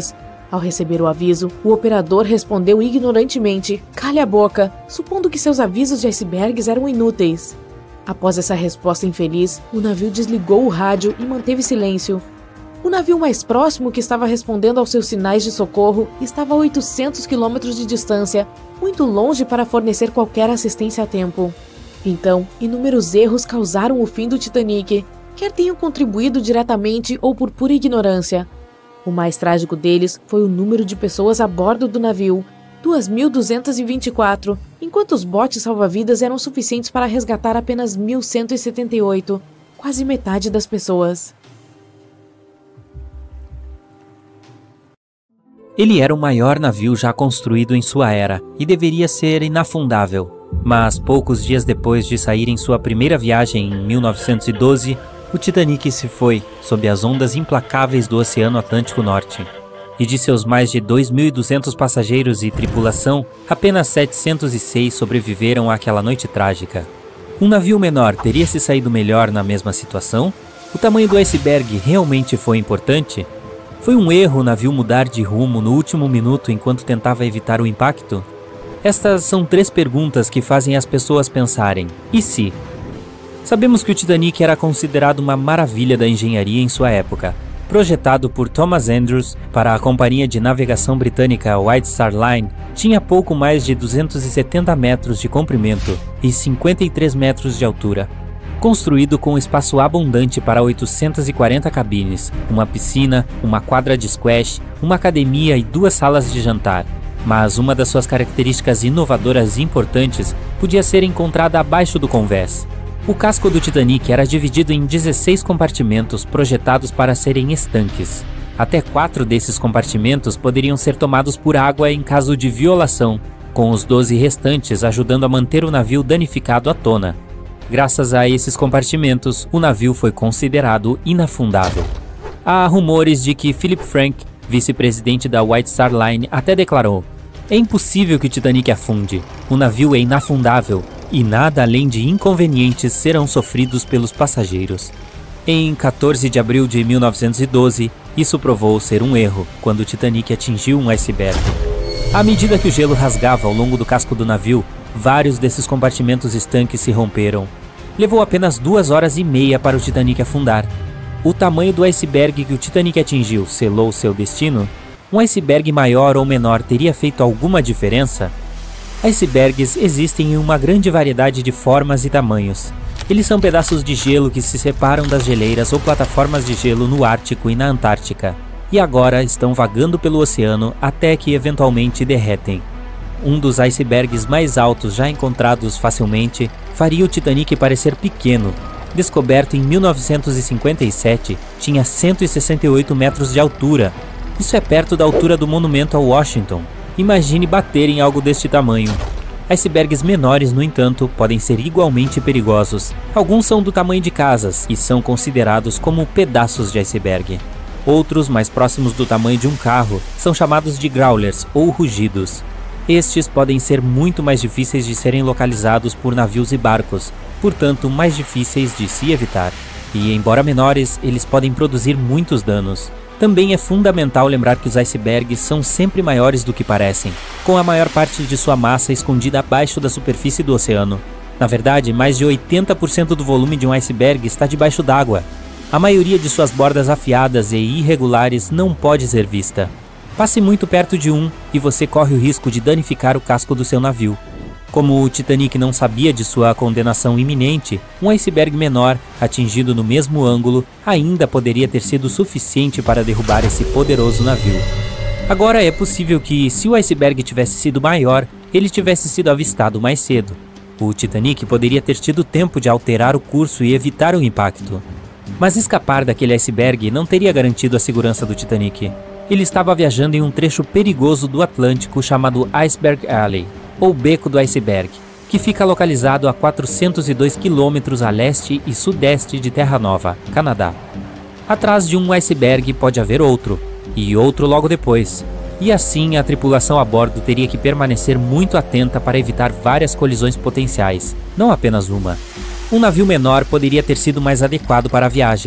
F: Ao receber o aviso, o operador respondeu ignorantemente: "Cale a boca", supondo que seus avisos de icebergs eram inúteis. Após essa resposta infeliz, o navio desligou o rádio e manteve silêncio. O navio mais próximo, que estava respondendo aos seus sinais de socorro, estava a oitocentos quilômetros de distância, muito longe para fornecer qualquer assistência a tempo. Então, inúmeros erros causaram o fim do Titanic, quer tenham contribuído diretamente ou por pura ignorância. O mais trágico deles foi o número de pessoas a bordo do navio, duas mil duzentas e vinte e quatro, enquanto os botes salva-vidas eram suficientes para resgatar apenas mil cento e setenta e oito, quase metade das pessoas.
G: Ele era o maior navio já construído em sua era e deveria ser inafundável. Mas poucos dias depois de sair em sua primeira viagem em mil novecentos e doze, o Titanic se foi sob as ondas implacáveis do Oceano Atlântico Norte. E de seus mais de dois mil e duzentos passageiros e tripulação, apenas setecentos e seis sobreviveram àquela noite trágica. Um navio menor teria se saído melhor na mesma situação? O tamanho do iceberg realmente foi importante? Foi um erro o navio mudar de rumo no último minuto enquanto tentava evitar o impacto? Estas são três perguntas que fazem as pessoas pensarem: e se? Sabemos que o Titanic era considerado uma maravilha da engenharia em sua época. Projetado por Thomas Andrews para a companhia de navegação britânica White Star Line, tinha pouco mais de duzentos e setenta metros de comprimento e cinquenta e três metros de altura. Construído com espaço abundante para oitocentas e quarenta cabines, uma piscina, uma quadra de squash, uma academia e duas salas de jantar. Mas uma das suas características inovadoras e importantes podia ser encontrada abaixo do convés. O casco do Titanic era dividido em dezesseis compartimentos projetados para serem estanques. Até quatro desses compartimentos poderiam ser tomados por água em caso de violação, com os doze restantes ajudando a manter o navio danificado à tona. Graças a esses compartimentos, o navio foi considerado inafundável. Há rumores de que Philip Frank, vice-presidente da White Star Line, até declarou: "É impossível que o Titanic afunde. O navio é inafundável e nada além de inconvenientes serão sofridos pelos passageiros." Em quatorze de abril de mil novecentos e doze, isso provou ser um erro quando o Titanic atingiu um iceberg. À medida que o gelo rasgava ao longo do casco do navio, vários desses compartimentos estanques se romperam. Levou apenas duas horas e meia para o Titanic afundar. O tamanho do iceberg que o Titanic atingiu selou seu destino? Um iceberg maior ou menor teria feito alguma diferença? Icebergs existem em uma grande variedade de formas e tamanhos. Eles são pedaços de gelo que se separam das geleiras ou plataformas de gelo no Ártico e na Antártica, e agora estão vagando pelo oceano até que eventualmente derretem. Um dos icebergs mais altos já encontrados facilmente faria o Titanic parecer pequeno. Descoberto em mil novecentos e cinquenta e sete, tinha cento e sessenta e oito metros de altura. Isso é perto da altura do monumento a Washington. Imagine bater em algo deste tamanho. Icebergs menores, no entanto, podem ser igualmente perigosos. Alguns são do tamanho de casas e são considerados como pedaços de iceberg. Outros, mais próximos do tamanho de um carro, são chamados de growlers ou rugidos. Estes podem ser muito mais difíceis de serem localizados por navios e barcos, portanto mais difíceis de se evitar. E, embora menores, eles podem produzir muitos danos. Também é fundamental lembrar que os icebergs são sempre maiores do que parecem, com a maior parte de sua massa escondida abaixo da superfície do oceano. Na verdade, mais de oitenta por cento do volume de um iceberg está debaixo d'água. A maioria de suas bordas afiadas e irregulares não pode ser vista. Passe muito perto de um e você corre o risco de danificar o casco do seu navio. Como o Titanic não sabia de sua condenação iminente, um iceberg menor, atingido no mesmo ângulo, ainda poderia ter sido suficiente para derrubar esse poderoso navio. Agora é possível que, se o iceberg tivesse sido maior, ele tivesse sido avistado mais cedo. O Titanic poderia ter tido tempo de alterar o curso e evitar o impacto. Mas escapar daquele iceberg não teria garantido a segurança do Titanic. Ele estava viajando em um trecho perigoso do Atlântico chamado Iceberg Alley, ou Beco do Iceberg, que fica localizado a quatrocentos e dois quilômetros a leste e sudeste de Terra Nova, Canadá. Atrás de um iceberg pode haver outro, e outro logo depois, e assim a tripulação a bordo teria que permanecer muito atenta para evitar várias colisões potenciais, não apenas uma. Um navio menor poderia ter sido mais adequado para a viagem.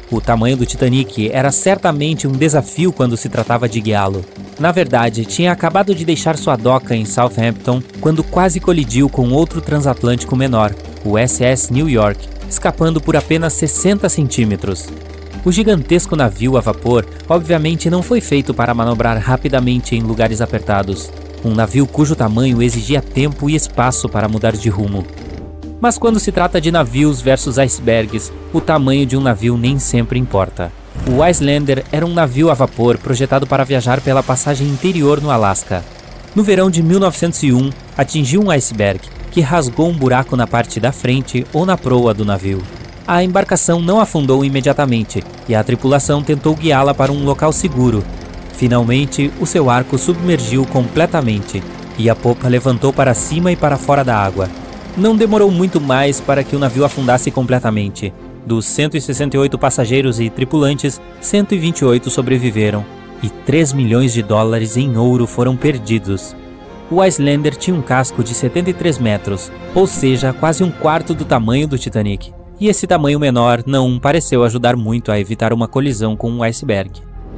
H: O tamanho do Titanic era certamente um desafio quando se tratava de guiá-lo. Na verdade, tinha acabado de deixar sua doca em Southampton quando quase colidiu com outro transatlântico menor, o S S New York, escapando por apenas sessenta centímetros. O gigantesco navio a vapor obviamente não foi feito para manobrar rapidamente em lugares apertados, um navio cujo tamanho exigia tempo e espaço para mudar de rumo. Mas quando se trata de navios versus icebergs, o tamanho de um navio nem sempre importa. O Icelander era um navio a vapor projetado para viajar pela passagem interior no Alasca. No verão de mil novecentos e um, atingiu um iceberg, que rasgou um buraco na parte da frente ou na proa do navio. A embarcação não afundou imediatamente e a tripulação tentou guiá-la para um local seguro. Finalmente, o seu arco submergiu completamente e a popa levantou para cima e para fora da água. Não demorou muito mais para que o navio afundasse completamente. Dos cento e sessenta e oito passageiros e tripulantes, cento e vinte e oito sobreviveram e três milhões de dólares em ouro foram perdidos. O Icelander tinha um casco de setenta e três metros, ou seja, quase um quarto do tamanho do Titanic. E esse tamanho menor não pareceu ajudar muito a evitar uma colisão com um iceberg.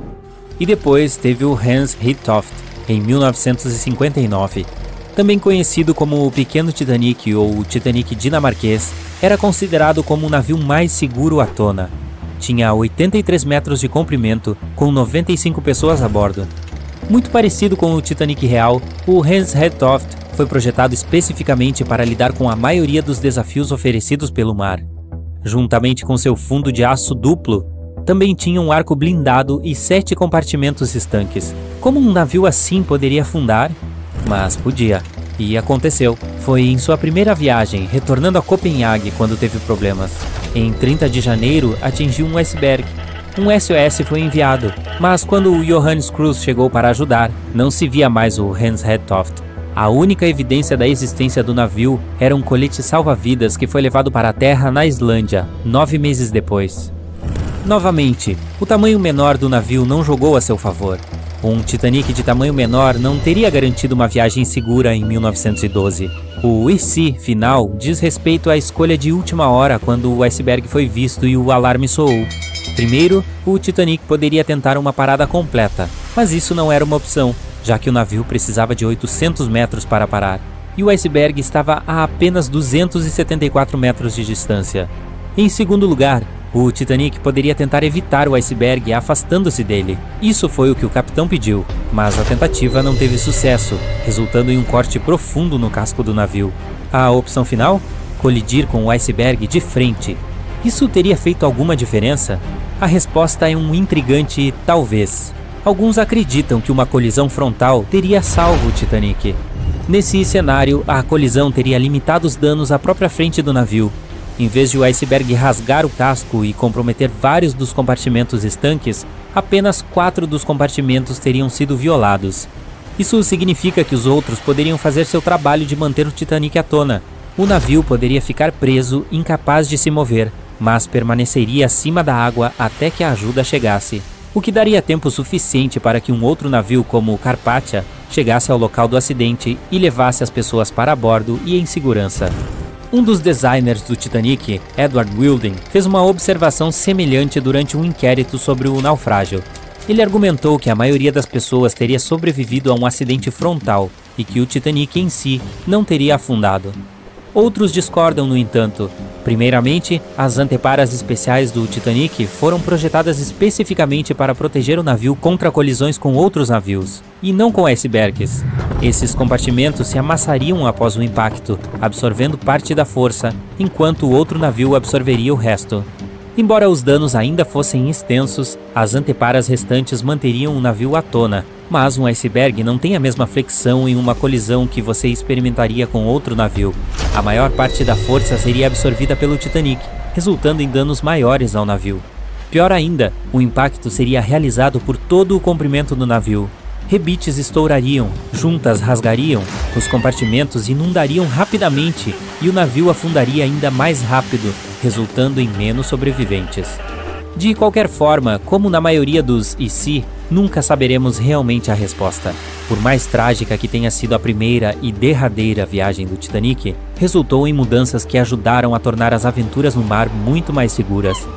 H: E depois teve o Hans Hedtoft, em mil novecentos e cinquenta e nove. Também conhecido como o Pequeno Titanic ou o Titanic dinamarquês, era considerado como o navio mais seguro à tona. Tinha oitenta e três metros de comprimento, com noventa e cinco pessoas a bordo. Muito parecido com o Titanic real, o Hans Hedtoft foi projetado especificamente para lidar com a maioria dos desafios oferecidos pelo mar. Juntamente com seu fundo de aço duplo, também tinha um arco blindado e sete compartimentos estanques. Como um navio assim poderia afundar? Mas podia. E aconteceu. Foi em sua primeira viagem, retornando a Copenhague, quando teve problemas. Em trinta de janeiro, atingiu um iceberg. Um S O S foi enviado, mas quando o Johannes Cruz chegou para ajudar, não se via mais o Hans Hedtoft. A única evidência da existência do navio era um colete salva-vidas que foi levado para a terra na Islândia, nove meses depois. Novamente, o tamanho menor do navio não jogou a seu favor. Um Titanic de tamanho menor não teria garantido uma viagem segura em mil novecentos e doze. O E C final diz respeito à escolha de última hora quando o iceberg foi visto e o alarme soou. Primeiro, o Titanic poderia tentar uma parada completa, mas isso não era uma opção, já que o navio precisava de oitocentos metros para parar, e o iceberg estava a apenas duzentos e setenta e quatro metros de distância. Em segundo lugar, o Titanic poderia tentar evitar o iceberg afastando-se dele. Isso foi o que o capitão pediu, mas a tentativa não teve sucesso, resultando em um corte profundo no casco do navio. A opção final? Colidir com o iceberg de frente. Isso teria feito alguma diferença? A resposta é um intrigante talvez. Alguns acreditam que uma colisão frontal teria salvo o Titanic. Nesse cenário, a colisão teria limitado os danos à própria frente do navio. Em vez de o iceberg rasgar o casco e comprometer vários dos compartimentos estanques, apenas quatro dos compartimentos teriam sido violados. Isso significa que os outros poderiam fazer seu trabalho de manter o Titanic à tona. O navio poderia ficar preso, incapaz de se mover, mas permaneceria acima da água até que a ajuda chegasse, o que daria tempo suficiente para que um outro navio como o Carpathia chegasse ao local do acidente e levasse as pessoas para bordo e em segurança. Um dos designers do Titanic, Edward Wilding, fez uma observação semelhante durante um inquérito sobre o naufrágio. Ele argumentou que a maioria das pessoas teria sobrevivido a um acidente frontal e que o Titanic em si não teria afundado. Outros discordam, no entanto. Primeiramente, as anteparas especiais do Titanic foram projetadas especificamente para proteger o navio contra colisões com outros navios, e não com icebergs. Esses compartimentos se amassariam após o impacto, absorvendo parte da força, enquanto o outro navio absorveria o resto. Embora os danos ainda fossem extensos, as anteparas restantes manteriam o navio à tona, mas um iceberg não tem a mesma flexão em uma colisão que você experimentaria com outro navio. A maior parte da força seria absorvida pelo Titanic, resultando em danos maiores ao navio. Pior ainda, o impacto seria realizado por todo o comprimento do navio. Rebites estourariam, juntas rasgariam, os compartimentos inundariam rapidamente e o navio afundaria ainda mais rápido, resultando em menos sobreviventes. De qualquer forma, como na maioria dos e se, nunca saberemos realmente a resposta. Por mais trágica que tenha sido a primeira e derradeira viagem do Titanic, resultou em mudanças que ajudaram a tornar as aventuras no mar muito mais seguras.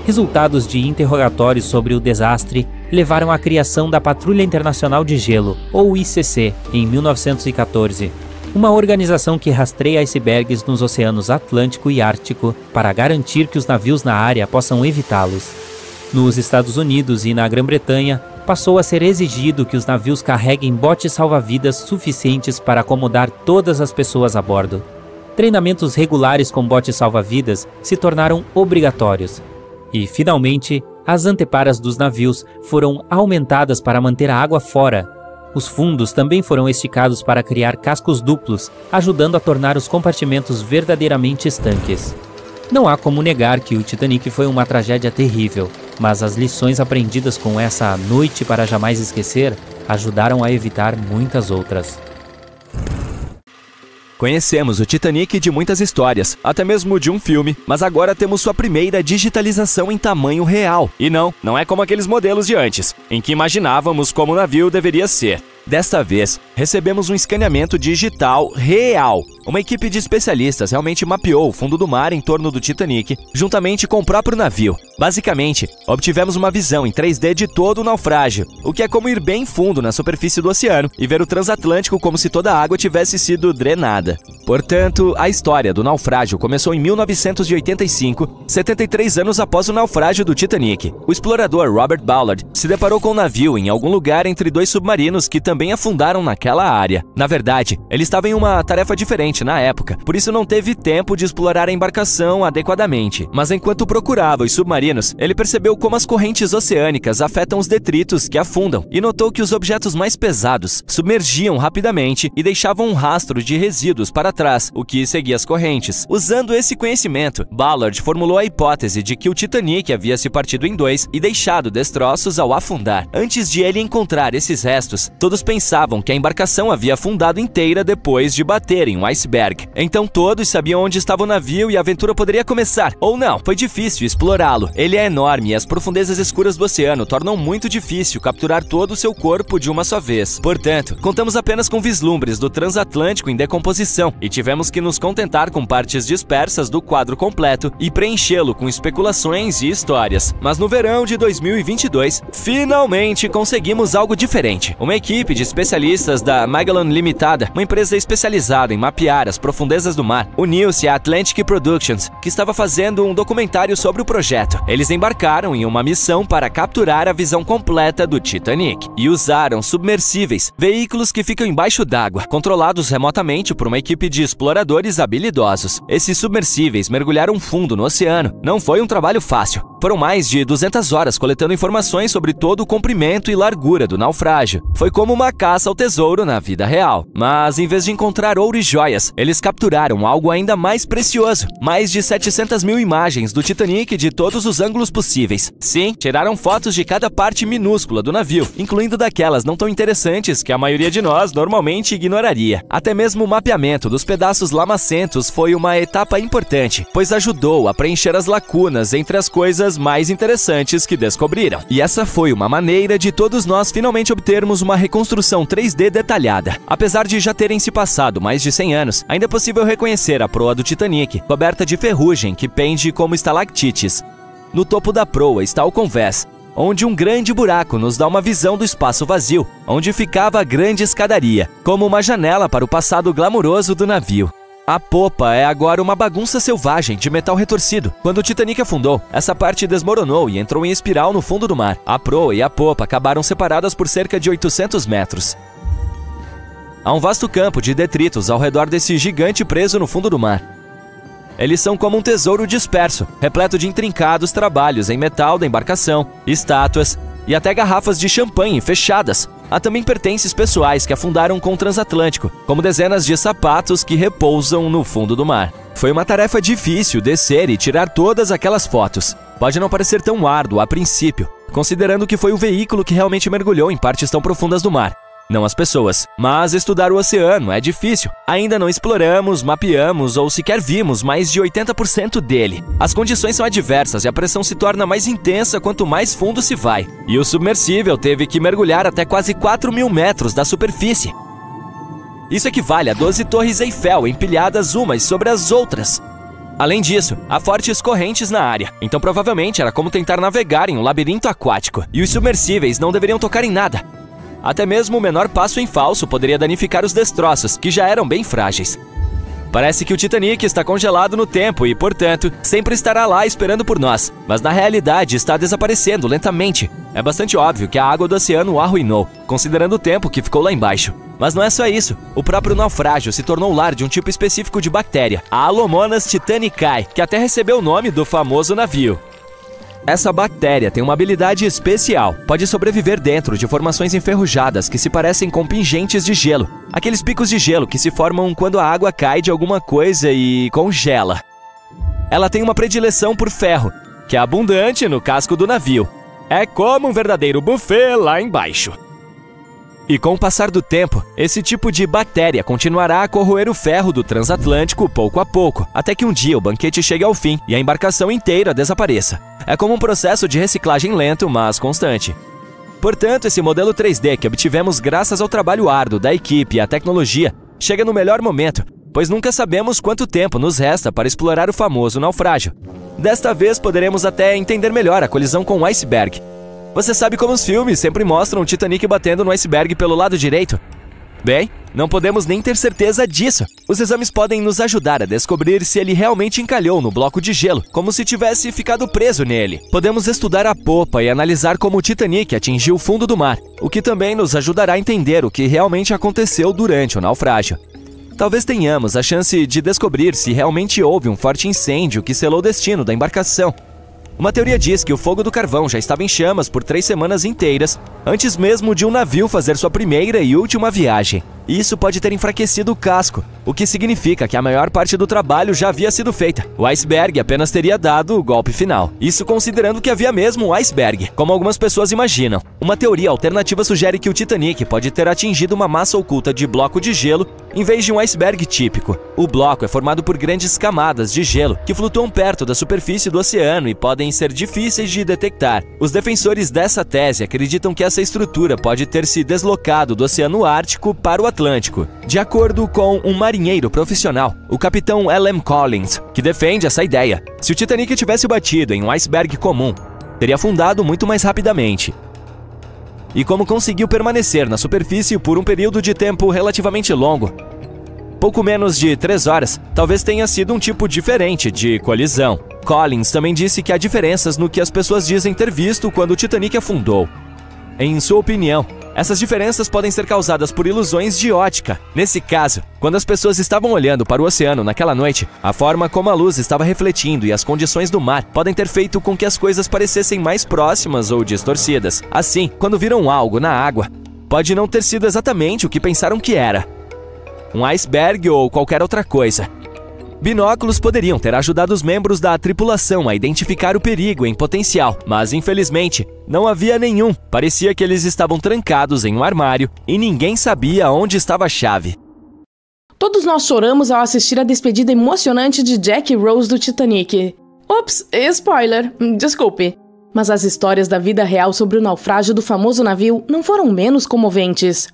H: Resultados de interrogatórios sobre o desastre levaram à criação da Patrulha Internacional de Gelo, ou I C C, em mil novecentos e quatorze. Uma organização que rastreia icebergs nos oceanos Atlântico e Ártico para garantir que os navios na área possam evitá-los. Nos Estados Unidos e na Grã-Bretanha, passou a ser exigido que os navios carreguem botes salva-vidas suficientes para acomodar todas as pessoas a bordo. Treinamentos regulares com botes salva-vidas se tornaram obrigatórios. E, finalmente, as anteparas dos navios foram aumentadas para manter a água fora. Os fundos também foram esticados para criar cascos duplos, ajudando a tornar os compartimentos verdadeiramente estanques. Não há como negar que o Titanic foi uma tragédia terrível, mas as lições aprendidas com essa noite para jamais esquecer ajudaram a evitar muitas outras.
B: Conhecemos o Titanic de muitas histórias, até mesmo de um filme, mas agora temos sua primeira digitalização em tamanho real. E não, não é como aqueles modelos de antes, em que imaginávamos como o navio deveria ser. Desta vez, recebemos um escaneamento digital real. Uma equipe de especialistas realmente mapeou o fundo do mar em torno do Titanic, juntamente com o próprio navio. Basicamente, obtivemos uma visão em três D de todo o naufrágio, o que é como ir bem fundo na superfície do oceano e ver o transatlântico como se toda a água tivesse sido drenada. Portanto, a história do naufrágio começou em mil novecentos e oitenta e cinco, setenta e três anos após o naufrágio do Titanic. O explorador Robert Ballard se deparou com o navio em algum lugar entre dois submarinos que também afundaram naquela área. Na verdade, ele estava em uma tarefa diferente na época, por isso não teve tempo de explorar a embarcação adequadamente. Mas enquanto procurava os submarinos, ele percebeu como as correntes oceânicas afetam os detritos que afundam e notou que os objetos mais pesados submergiam rapidamente e deixavam um rastro de resíduos para trás, o que seguia as correntes. Usando esse conhecimento, Ballard formulou a hipótese de que o Titanic havia se partido em dois e deixado destroços ao afundar. Antes de ele encontrar esses restos, todos pensavam que a embarcação havia afundado inteira depois de bater em um iceberg. Então todos sabiam onde estava o navio e a aventura poderia começar. Ou não, foi difícil explorá-lo. Ele é enorme e as profundezas escuras do oceano tornam muito difícil capturar todo o seu corpo de uma só vez. Portanto, contamos apenas com vislumbres do transatlântico em decomposição e tivemos que nos contentar com partes dispersas do quadro completo e preenchê-lo com especulações e histórias. Mas no verão de dois mil e vinte e dois, finalmente conseguimos algo diferente. Uma equipe de especialistas da Magellan Limitada, uma empresa especializada em mapear as profundezas do mar, uniu-se à Atlantic Productions, que estava fazendo um documentário sobre o projeto. Eles embarcaram em uma missão para capturar a visão completa do Titanic e usaram submersíveis, veículos que ficam embaixo d'água, controlados remotamente por uma equipe de exploradores habilidosos. Esses submersíveis mergulharam fundo no oceano. Não foi um trabalho fácil. Foram mais de duzentas horas coletando informações sobre todo o comprimento e largura do naufrágio. Foi como uma caça ao tesouro na vida real. Mas, em vez de encontrar ouro e joias, eles capturaram algo ainda mais precioso. Mais de setecentas mil imagens do Titanic de todos os ângulos possíveis. Sim, tiraram fotos de cada parte minúscula do navio, incluindo daquelas não tão interessantes que a maioria de nós normalmente ignoraria. Até mesmo o mapeamento dos pedaços lamacentos foi uma etapa importante, pois ajudou a preencher as lacunas entre as coisas mais interessantes que descobriram. E essa foi uma maneira de todos nós finalmente obtermos uma reconstrução três D detalhada. Apesar de já terem se passado mais de cem anos, ainda é possível reconhecer a proa do Titanic, coberta de ferrugem que pende como estalactites. No topo da proa está o convés, onde um grande buraco nos dá uma visão do espaço vazio, onde ficava a grande escadaria, como uma janela para o passado glamuroso do navio. A popa é agora uma bagunça selvagem de metal retorcido. Quando o Titanic afundou, essa parte desmoronou e entrou em espiral no fundo do mar. A proa e a popa acabaram separadas por cerca de oitocentos metros. Há um vasto campo de detritos ao redor desse gigante preso no fundo do mar. Eles são como um tesouro disperso, repleto de intrincados trabalhos em metal da embarcação, estátuas e até garrafas de champanhe fechadas. Há também pertences pessoais que afundaram com o transatlântico, como dezenas de sapatos que repousam no fundo do mar. Foi uma tarefa difícil descer e tirar todas aquelas fotos. Pode não parecer tão árduo a princípio, considerando que foi o veículo que realmente mergulhou em partes tão profundas do mar, não as pessoas. Mas estudar o oceano é difícil. Ainda não exploramos, mapeamos ou sequer vimos mais de oitenta por cento dele. As condições são adversas e a pressão se torna mais intensa quanto mais fundo se vai. E o submersível teve que mergulhar até quase quatro mil metros da superfície. Isso equivale a doze torres Eiffel empilhadas umas sobre as outras. Além disso, há fortes correntes na área, então provavelmente era como tentar navegar em um labirinto aquático, e os submersíveis não deveriam tocar em nada. Até mesmo o menor passo em falso poderia danificar os destroços, que já eram bem frágeis. Parece que o Titanic está congelado no tempo e, portanto, sempre estará lá esperando por nós, mas na realidade está desaparecendo lentamente. É bastante óbvio que a água do oceano o arruinou, considerando o tempo que ficou lá embaixo. Mas não é só isso. O próprio naufrágio se tornou lar de um tipo específico de bactéria, a Alomonas titanicae, que até recebeu o nome do famoso navio. Essa bactéria tem uma habilidade especial. Pode sobreviver dentro de formações enferrujadas que se parecem com pingentes de gelo. Aqueles picos de gelo que se formam quando a água cai de alguma coisa e congela. Ela tem uma predileção por ferro, que é abundante no casco do navio. É como um verdadeiro buffet lá embaixo. E com o passar do tempo, esse tipo de bactéria continuará a corroer o ferro do transatlântico pouco a pouco, até que um dia o banquete chegue ao fim e a embarcação inteira desapareça. É como um processo de reciclagem lento, mas constante. Portanto, esse modelo três D que obtivemos graças ao trabalho árduo da equipe e à tecnologia chega no melhor momento, pois nunca sabemos quanto tempo nos resta para explorar o famoso naufrágio. Desta vez poderemos até entender melhor a colisão com o iceberg. Você sabe como os filmes sempre mostram o Titanic batendo no iceberg pelo lado direito? Bem, não podemos nem ter certeza disso. Os exames podem nos ajudar a descobrir se ele realmente encalhou no bloco de gelo, como se tivesse ficado preso nele. Podemos estudar a popa e analisar como o Titanic atingiu o fundo do mar, o que também nos ajudará a entender o que realmente aconteceu durante o naufrágio. Talvez tenhamos a chance de descobrir se realmente houve um forte incêndio que selou o destino da embarcação. Uma teoria diz que o fogo do carvão já estava em chamas por três semanas inteiras, antes mesmo de um navio fazer sua primeira e última viagem. Isso pode ter enfraquecido o casco, o que significa que a maior parte do trabalho já havia sido feita. O iceberg apenas teria dado o golpe final. Isso considerando que havia mesmo um iceberg, como algumas pessoas imaginam. Uma teoria alternativa sugere que o Titanic pode ter atingido uma massa oculta de bloco de gelo em vez de um iceberg típico. O bloco é formado por grandes camadas de gelo que flutuam perto da superfície do oceano e podem ser difíceis de detectar. Os defensores dessa tese acreditam que essa estrutura pode ter se deslocado do Oceano Ártico para o Atlântico. De acordo com um marinheiro profissional, o capitão L M Collins, que defende essa ideia, se o Titanic tivesse batido em um iceberg comum, teria afundado muito mais rapidamente. E como conseguiu permanecer na superfície por um período de tempo relativamente longo, pouco menos de três horas, talvez tenha sido um tipo diferente de colisão. Collins também disse que há diferenças no que as pessoas dizem ter visto quando o Titanic afundou. Em sua opinião, essas diferenças podem ser causadas por ilusões de ótica. Nesse caso, quando as pessoas estavam olhando para o oceano naquela noite, a forma como a luz estava refletindo e as condições do mar podem ter feito com que as coisas parecessem mais próximas ou distorcidas. Assim, quando viram algo na água, pode não ter sido exatamente o que pensaram que era. Um iceberg ou qualquer outra coisa. Binóculos poderiam ter ajudado os membros da tripulação a identificar o perigo em potencial, mas infelizmente não havia nenhum. Parecia que eles estavam trancados em um armário e ninguém sabia onde estava a chave.
F: Todos nós choramos ao assistir a despedida emocionante de Jack e Rose do Titanic. Ops, spoiler, desculpe. Mas as histórias da vida real sobre o naufrágio do famoso navio não foram menos comoventes.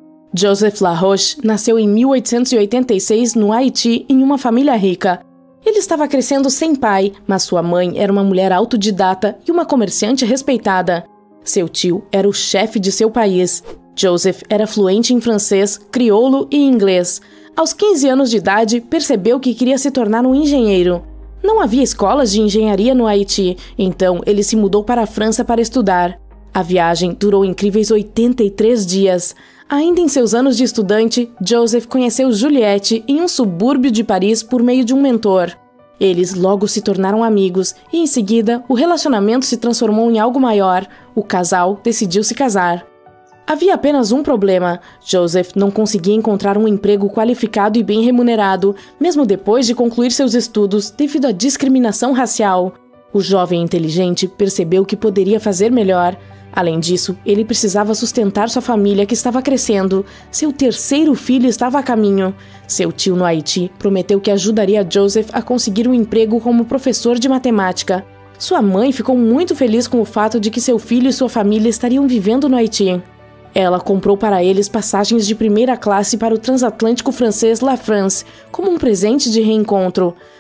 F: Joseph LaRoche nasceu em mil oitocentos e oitenta e seis no Haiti em uma família rica. Ele estava crescendo sem pai, mas sua mãe era uma mulher autodidata e uma comerciante respeitada. Seu tio era o chefe de seu país. Joseph era fluente em francês, crioulo e inglês. Aos quinze anos de idade, percebeu que queria se tornar um engenheiro. Não havia escolas de engenharia no Haiti, então ele se mudou para a França para estudar. A viagem durou incríveis oitenta e três dias. Ainda em seus anos de estudante, Joseph conheceu Juliette em um subúrbio de Paris por meio de um mentor. Eles logo se tornaram amigos e, em seguida, o relacionamento se transformou em algo maior. O casal decidiu se casar. Havia apenas um problema. Joseph não conseguia encontrar um emprego qualificado e bem remunerado, mesmo depois de concluir seus estudos, devido à discriminação racial. O jovem inteligente percebeu que poderia fazer melhor. Além disso, ele precisava sustentar sua família que estava crescendo. Seu terceiro filho estava a caminho. Seu tio no Haiti prometeu que ajudaria Joseph a conseguir um emprego como professor de matemática. Sua mãe ficou muito feliz com o fato de que seu filho e sua família estariam vivendo no Haiti. Ela comprou para eles passagens de primeira classe para o transatlântico francês La France, como um presente de reencontro.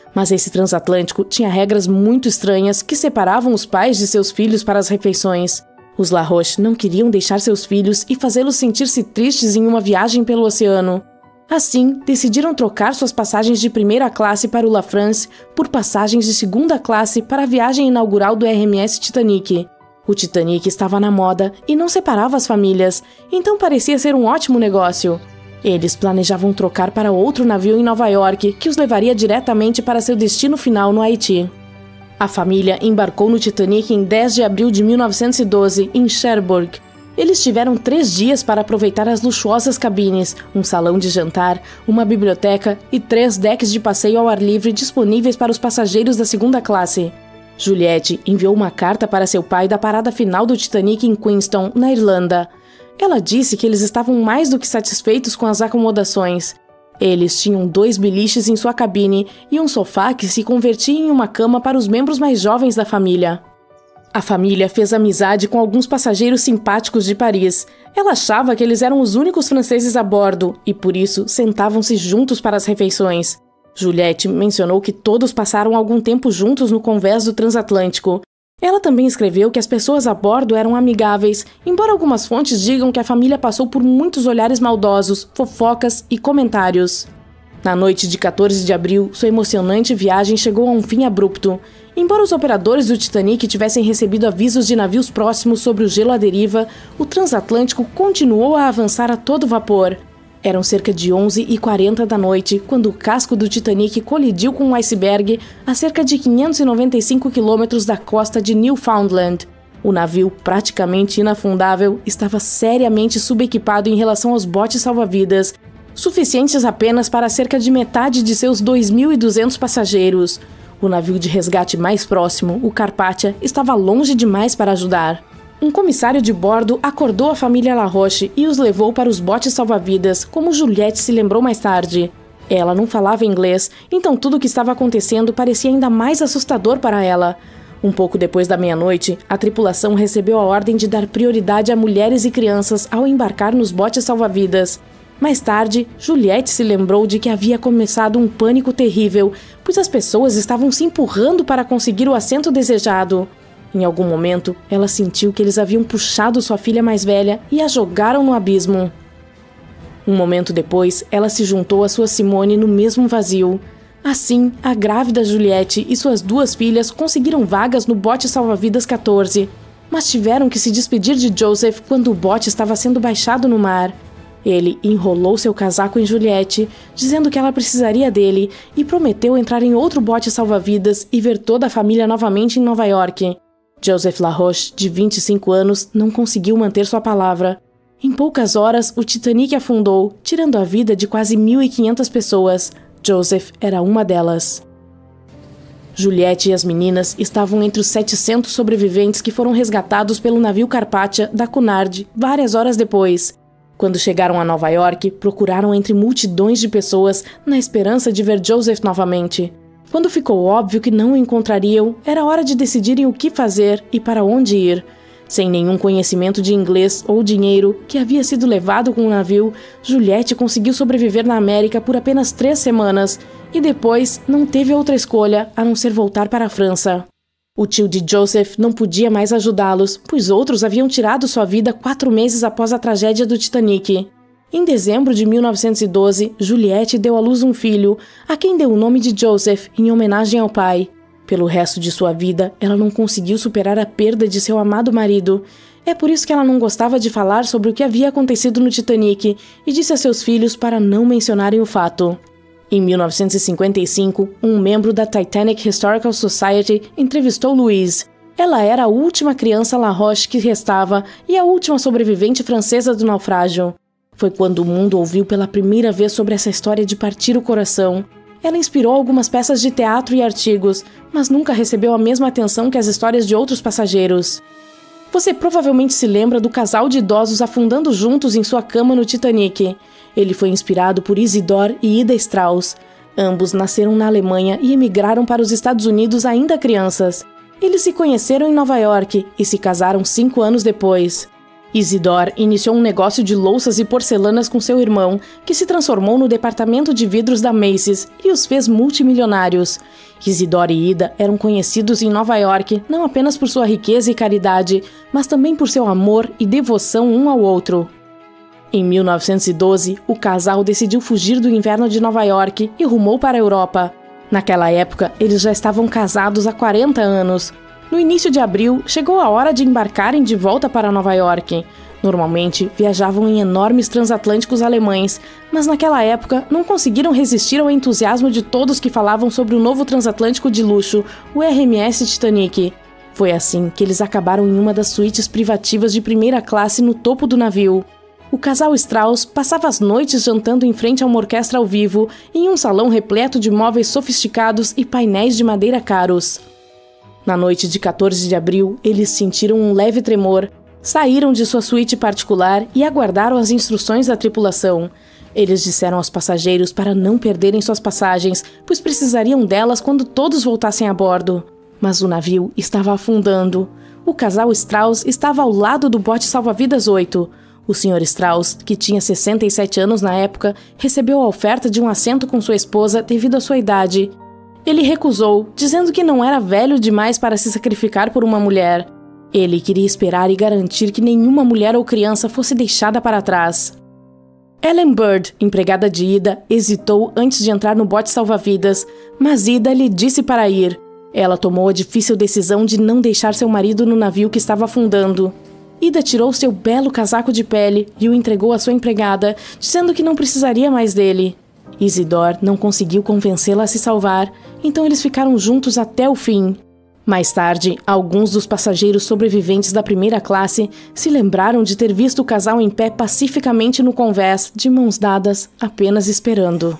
F: Mas esse transatlântico tinha regras muito estranhas que separavam os pais de seus filhos para as refeições. Os LaRoche não queriam deixar seus filhos e fazê-los sentir-se tristes em uma viagem pelo oceano. Assim, decidiram trocar suas passagens de primeira classe para o La France por passagens de segunda classe para a viagem inaugural do R M S Titanic. O Titanic estava na moda e não separava as famílias, então parecia ser um ótimo negócio. Eles planejavam trocar para outro navio em Nova York, que os levaria diretamente para seu destino final no Haiti. A família embarcou no Titanic em dez de abril de mil novecentos e doze, em Cherbourg. Eles tiveram três dias para aproveitar as luxuosas cabines, um salão de jantar, uma biblioteca e três decks de passeio ao ar livre disponíveis para os passageiros da segunda classe. Juliette enviou uma carta para seu pai da parada final do Titanic em Queenstown, na Irlanda. Ela disse que eles estavam mais do que satisfeitos com as acomodações. Eles tinham dois beliches em sua cabine e um sofá que se convertia em uma cama para os membros mais jovens da família. A família fez amizade com alguns passageiros simpáticos de Paris. Ela achava que eles eram os únicos franceses a bordo e, por isso, sentavam-se juntos para as refeições. Juliette mencionou que todos passaram algum tempo juntos no convés do transatlântico. Ela também escreveu que as pessoas a bordo eram amigáveis, embora algumas fontes digam que a família passou por muitos olhares maldosos, fofocas e comentários. Na noite de quatorze de abril, sua emocionante viagem chegou a um fim abrupto. Embora os operadores do Titanic tivessem recebido avisos de navios próximos sobre o gelo à deriva, o transatlântico continuou a avançar a todo vapor. Eram cerca de onze e quarenta da noite quando o casco do Titanic colidiu com um iceberg a cerca de quinhentos e noventa e cinco quilômetros da costa de Newfoundland. O navio, praticamente inafundável, estava seriamente subequipado em relação aos botes salva-vidas, suficientes apenas para cerca de metade de seus dois mil e duzentos passageiros. O navio de resgate mais próximo, o Carpathia, estava longe demais para ajudar. Um comissário de bordo acordou a família LaRoche e os levou para os botes salva-vidas, como Juliette se lembrou mais tarde. Ela não falava inglês, então tudo o que estava acontecendo parecia ainda mais assustador para ela. Um pouco depois da meia-noite, a tripulação recebeu a ordem de dar prioridade a mulheres e crianças ao embarcar nos botes salva-vidas. Mais tarde, Juliette se lembrou de que havia começado um pânico terrível, pois as pessoas estavam se empurrando para conseguir o assento desejado. Em algum momento, ela sentiu que eles haviam puxado sua filha mais velha e a jogaram no abismo. Um momento depois, ela se juntou a sua Simone no mesmo vazio. Assim, a grávida Juliette e suas duas filhas conseguiram vagas no bote salva-vidas quatorze, mas tiveram que se despedir de Joseph quando o bote estava sendo baixado no mar. Ele enrolou seu casaco em Juliette, dizendo que ela precisaria dele, e prometeu entrar em outro bote salva-vidas e ver toda a família novamente em Nova York. Joseph LaRoche, de vinte e cinco anos, não conseguiu manter sua palavra. Em poucas horas, o Titanic afundou, tirando a vida de quase mil e quinhentas pessoas. Joseph era uma delas. Juliette e as meninas estavam entre os setecentos sobreviventes que foram resgatados pelo navio Carpathia da Cunard várias horas depois. Quando chegaram a Nova York, procuraram entre multidões de pessoas na esperança de ver Joseph novamente. Quando ficou óbvio que não o encontrariam, era hora de decidirem o que fazer e para onde ir. Sem nenhum conhecimento de inglês ou dinheiro que havia sido levado com o navio, Juliette conseguiu sobreviver na América por apenas três semanas e depois não teve outra escolha a não ser voltar para a França. O tio de Joseph não podia mais ajudá-los, pois outros haviam tirado sua vida quatro meses após a tragédia do Titanic. Em dezembro de mil novecentos e doze, Juliette deu à luz um filho, a quem deu o nome de Joseph, em homenagem ao pai. Pelo resto de sua vida, ela não conseguiu superar a perda de seu amado marido. É por isso que ela não gostava de falar sobre o que havia acontecido no Titanic e disse a seus filhos para não mencionarem o fato. Em mil novecentos e cinquenta e cinco, um membro da Titanic Historical Society entrevistou Louise. Ela era a última criança LaRoche que restava e a última sobrevivente francesa do naufrágio. Foi quando o mundo ouviu pela primeira vez sobre essa história de partir o coração. Ela inspirou algumas peças de teatro e artigos, mas nunca recebeu a mesma atenção que as histórias de outros passageiros. Você provavelmente se lembra do casal de idosos afundando juntos em sua cama no Titanic. Ele foi inspirado por Isidor e Ida Strauss. Ambos nasceram na Alemanha e emigraram para os Estados Unidos ainda crianças. Eles se conheceram em Nova York e se casaram cinco anos depois. Isidore iniciou um negócio de louças e porcelanas com seu irmão, que se transformou no departamento de vidros da Macy's e os fez multimilionários. Isidore e Ida eram conhecidos em Nova York não apenas por sua riqueza e caridade, mas também por seu amor e devoção um ao outro. Em mil novecentos e doze, o casal decidiu fugir do inverno de Nova York e rumou para a Europa. Naquela época, eles já estavam casados há quarenta anos. No início de abril, chegou a hora de embarcarem de volta para Nova York. Normalmente, viajavam em enormes transatlânticos alemães, mas naquela época não conseguiram resistir ao entusiasmo de todos que falavam sobre o novo transatlântico de luxo, o R M S Titanic. Foi assim que eles acabaram em uma das suítes privativas de primeira classe no topo do navio. O casal Strauss passava as noites jantando em frente a uma orquestra ao vivo, em um salão repleto de móveis sofisticados e painéis de madeira caros. Na noite de quatorze de abril, eles sentiram um leve tremor, saíram de sua suíte particular e aguardaram as instruções da tripulação. Eles disseram aos passageiros para não perderem suas passagens, pois precisariam delas quando todos voltassem a bordo. Mas o navio estava afundando. O casal Strauss estava ao lado do bote salva-vidas oito. O senhor Strauss, que tinha sessenta e sete anos na época, recebeu a oferta de um assento com sua esposa devido à sua idade. Ele recusou, dizendo que não era velho demais para se sacrificar por uma mulher. Ele queria esperar e garantir que nenhuma mulher ou criança fosse deixada para trás. Ellen Bird, empregada de Ida, hesitou antes de entrar no bote salva-vidas, mas Ida lhe disse para ir. Ela tomou a difícil decisão de não deixar seu marido no navio que estava afundando. Ida tirou seu belo casaco de pele e o entregou à sua empregada, dizendo que não precisaria mais dele. Isidore não conseguiu convencê-la a se salvar, então eles ficaram juntos até o fim. Mais tarde, alguns dos passageiros sobreviventes da primeira classe se lembraram de ter visto o casal em pé pacificamente no convés, de mãos dadas, apenas esperando.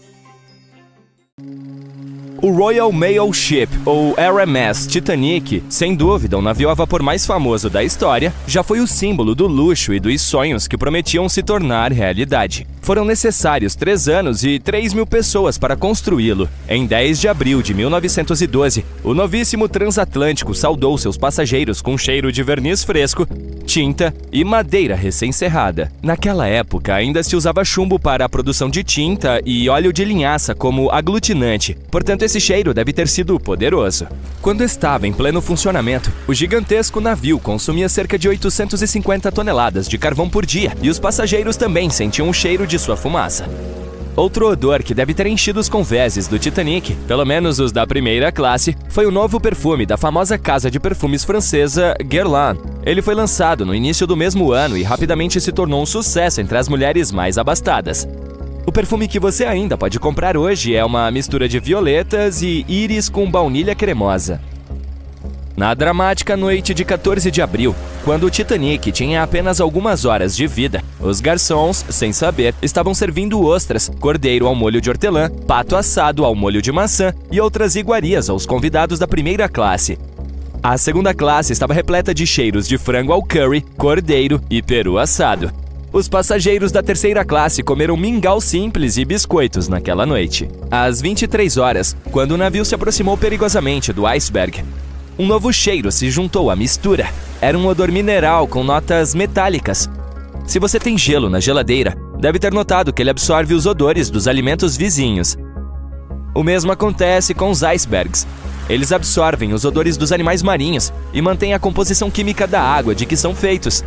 B: O Royal Mail Ship, ou R M S Titanic, sem dúvida o navio a vapor mais famoso da história, já foi o símbolo do luxo e dos sonhos que prometiam se tornar realidade. Foram necessários três anos e três mil pessoas para construí-lo. Em dez de abril de mil novecentos e doze, o novíssimo transatlântico saudou seus passageiros com cheiro de verniz fresco, tinta e madeira recém-serrada. Naquela época, ainda se usava chumbo para a produção de tinta e óleo de linhaça como aglutinante, portanto esse cheiro deve ter sido poderoso. Quando estava em pleno funcionamento, o gigantesco navio consumia cerca de oitocentas e cinquenta toneladas de carvão por dia e os passageiros também sentiam o cheiro de sua fumaça. Outro odor que deve ter enchido os convéses do Titanic, pelo menos os da primeira classe, foi o novo perfume da famosa casa de perfumes francesa Guerlain. Ele foi lançado no início do mesmo ano e rapidamente se tornou um sucesso entre as mulheres mais abastadas. O perfume que você ainda pode comprar hoje é uma mistura de violetas e íris com baunilha cremosa. Na dramática noite de quatorze de abril, quando o Titanic tinha apenas algumas horas de vida, os garçons, sem saber, estavam servindo ostras, cordeiro ao molho de hortelã, pato assado ao molho de maçã e outras iguarias aos convidados da primeira classe. A segunda classe estava repleta de cheiros de frango ao curry, cordeiro e peru assado. Os passageiros da terceira classe comeram mingau simples e biscoitos naquela noite. Às vinte e três horas, quando o navio se aproximou perigosamente do iceberg, um novo cheiro se juntou à mistura. Era um odor mineral com notas metálicas. Se você tem gelo na geladeira, deve ter notado que ele absorve os odores dos alimentos vizinhos. O mesmo acontece com os icebergs. Eles absorvem os odores dos animais marinhos e mantêm a composição química da água de que são feitos.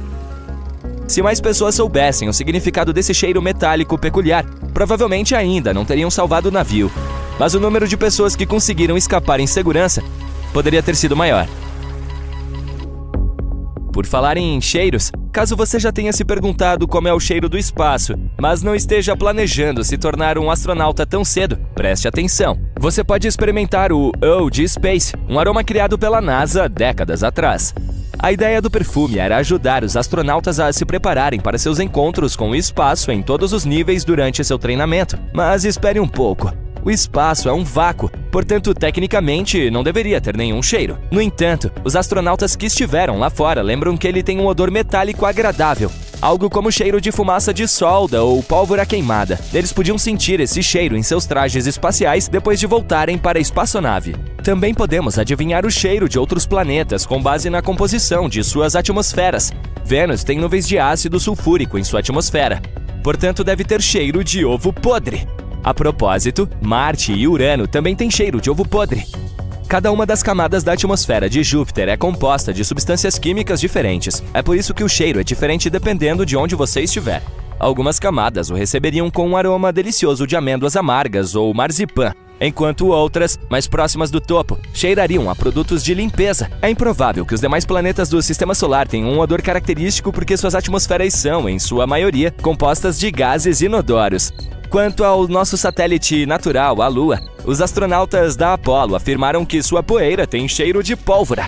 B: Se mais pessoas soubessem o significado desse cheiro metálico peculiar, provavelmente ainda não teriam salvado o navio. Mas o número de pessoas que conseguiram escapar em segurança poderia ter sido maior. Por falar em cheiros, caso você já tenha se perguntado como é o cheiro do espaço, mas não esteja planejando se tornar um astronauta tão cedo, preste atenção. Você pode experimentar o O de Space, um aroma criado pela NASA décadas atrás. A ideia do perfume era ajudar os astronautas a se prepararem para seus encontros com o espaço em todos os níveis durante seu treinamento. Mas espere um pouco. O espaço é um vácuo, portanto, tecnicamente, não deveria ter nenhum cheiro. No entanto, os astronautas que estiveram lá fora lembram que ele tem um odor metálico agradável. algo como cheiro de fumaça de solda ou pólvora queimada. Eles podiam sentir esse cheiro em seus trajes espaciais depois de voltarem para a espaçonave. Também podemos adivinhar o cheiro de outros planetas com base na composição de suas atmosferas. Vênus tem nuvens de ácido sulfúrico em sua atmosfera, portanto deve ter cheiro de ovo podre. A propósito, Marte e Urano também têm cheiro de ovo podre. Cada uma das camadas da atmosfera de Júpiter é composta de substâncias químicas diferentes. É por isso que o cheiro é diferente dependendo de onde você estiver. Algumas camadas o receberiam com um aroma delicioso de amêndoas amargas ou marzipan, enquanto outras, mais próximas do topo, cheirariam a produtos de limpeza. É improvável que os demais planetas do Sistema Solar tenham um odor característico porque suas atmosferas são, em sua maioria, compostas de gases inodoros. Quanto ao nosso satélite natural, a Lua, os astronautas da Apollo afirmaram que sua poeira tem cheiro de pólvora.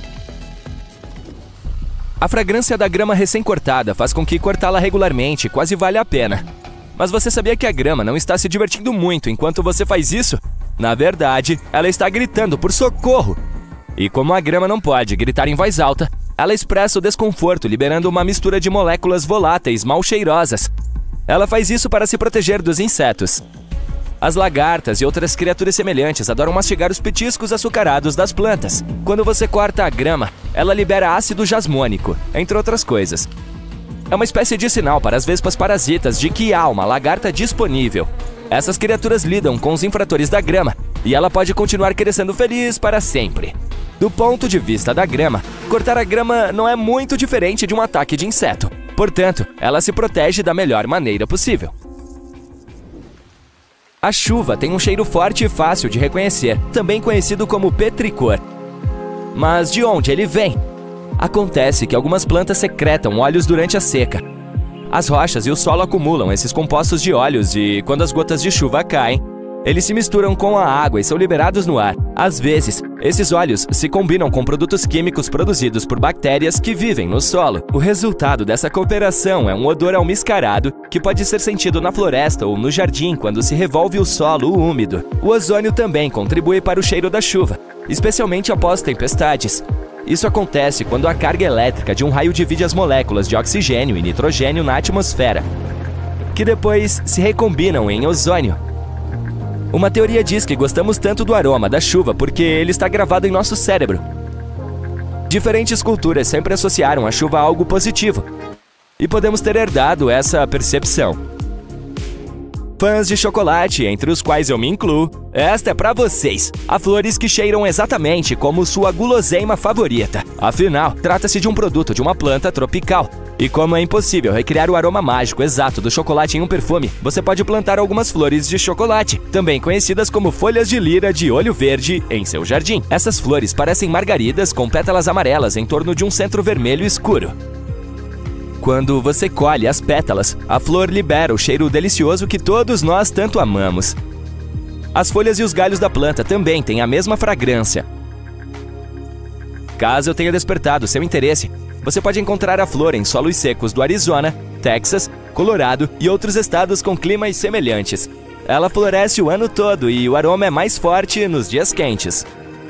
B: A fragrância da grama recém-cortada faz com que cortá-la regularmente quase vale a pena. Mas você sabia que a grama não está se divertindo muito enquanto você faz isso? Na verdade, ela está gritando por socorro. E como a grama não pode gritar em voz alta, ela expressa o desconforto liberando uma mistura de moléculas voláteis mal cheirosas. Ela faz isso para se proteger dos insetos. As lagartas e outras criaturas semelhantes adoram mastigar os petiscos açucarados das plantas. Quando você corta a grama, ela libera ácido jasmônico, entre outras coisas. É uma espécie de sinal para as vespas parasitas de que há uma lagarta disponível. Essas criaturas lidam com os infratores da grama, e ela pode continuar crescendo feliz para sempre. Do ponto de vista da grama, cortar a grama não é muito diferente de um ataque de inseto. Portanto, ela se protege da melhor maneira possível. A chuva tem um cheiro forte e fácil de reconhecer, também conhecido como petricor. Mas de onde ele vem? Acontece que algumas plantas secretam óleos durante a seca. As rochas e o solo acumulam esses compostos de óleos e, quando as gotas de chuva caem, eles se misturam com a água e são liberados no ar. Às vezes, esses óleos se combinam com produtos químicos produzidos por bactérias que vivem no solo. O resultado dessa cooperação é um odor almiscarado que pode ser sentido na floresta ou no jardim quando se revolve o solo úmido. O ozônio também contribui para o cheiro da chuva, especialmente após tempestades. Isso acontece quando a carga elétrica de um raio divide as moléculas de oxigênio e nitrogênio na atmosfera, que depois se recombinam em ozônio. Uma teoria diz que gostamos tanto do aroma da chuva porque ele está gravado em nosso cérebro. Diferentes culturas sempre associaram a chuva a algo positivo, e podemos ter herdado essa percepção. Fãs de chocolate, entre os quais eu me incluo, esta é pra vocês. Há flores que cheiram exatamente como sua guloseima favorita. Afinal, trata-se de um produto de uma planta tropical. E como é impossível recriar o aroma mágico exato do chocolate em um perfume, você pode plantar algumas flores de chocolate, também conhecidas como folhas de lira de olho verde, em seu jardim. Essas flores parecem margaridas com pétalas amarelas em torno de um centro vermelho escuro. Quando você colhe as pétalas, a flor libera o cheiro delicioso que todos nós tanto amamos. As folhas e os galhos da planta também têm a mesma fragrância. Caso eu tenha despertado seu interesse, você pode encontrar a flor em solos secos do Arizona, Texas, Colorado e outros estados com climas semelhantes. Ela floresce o ano todo e o aroma é mais forte nos dias quentes.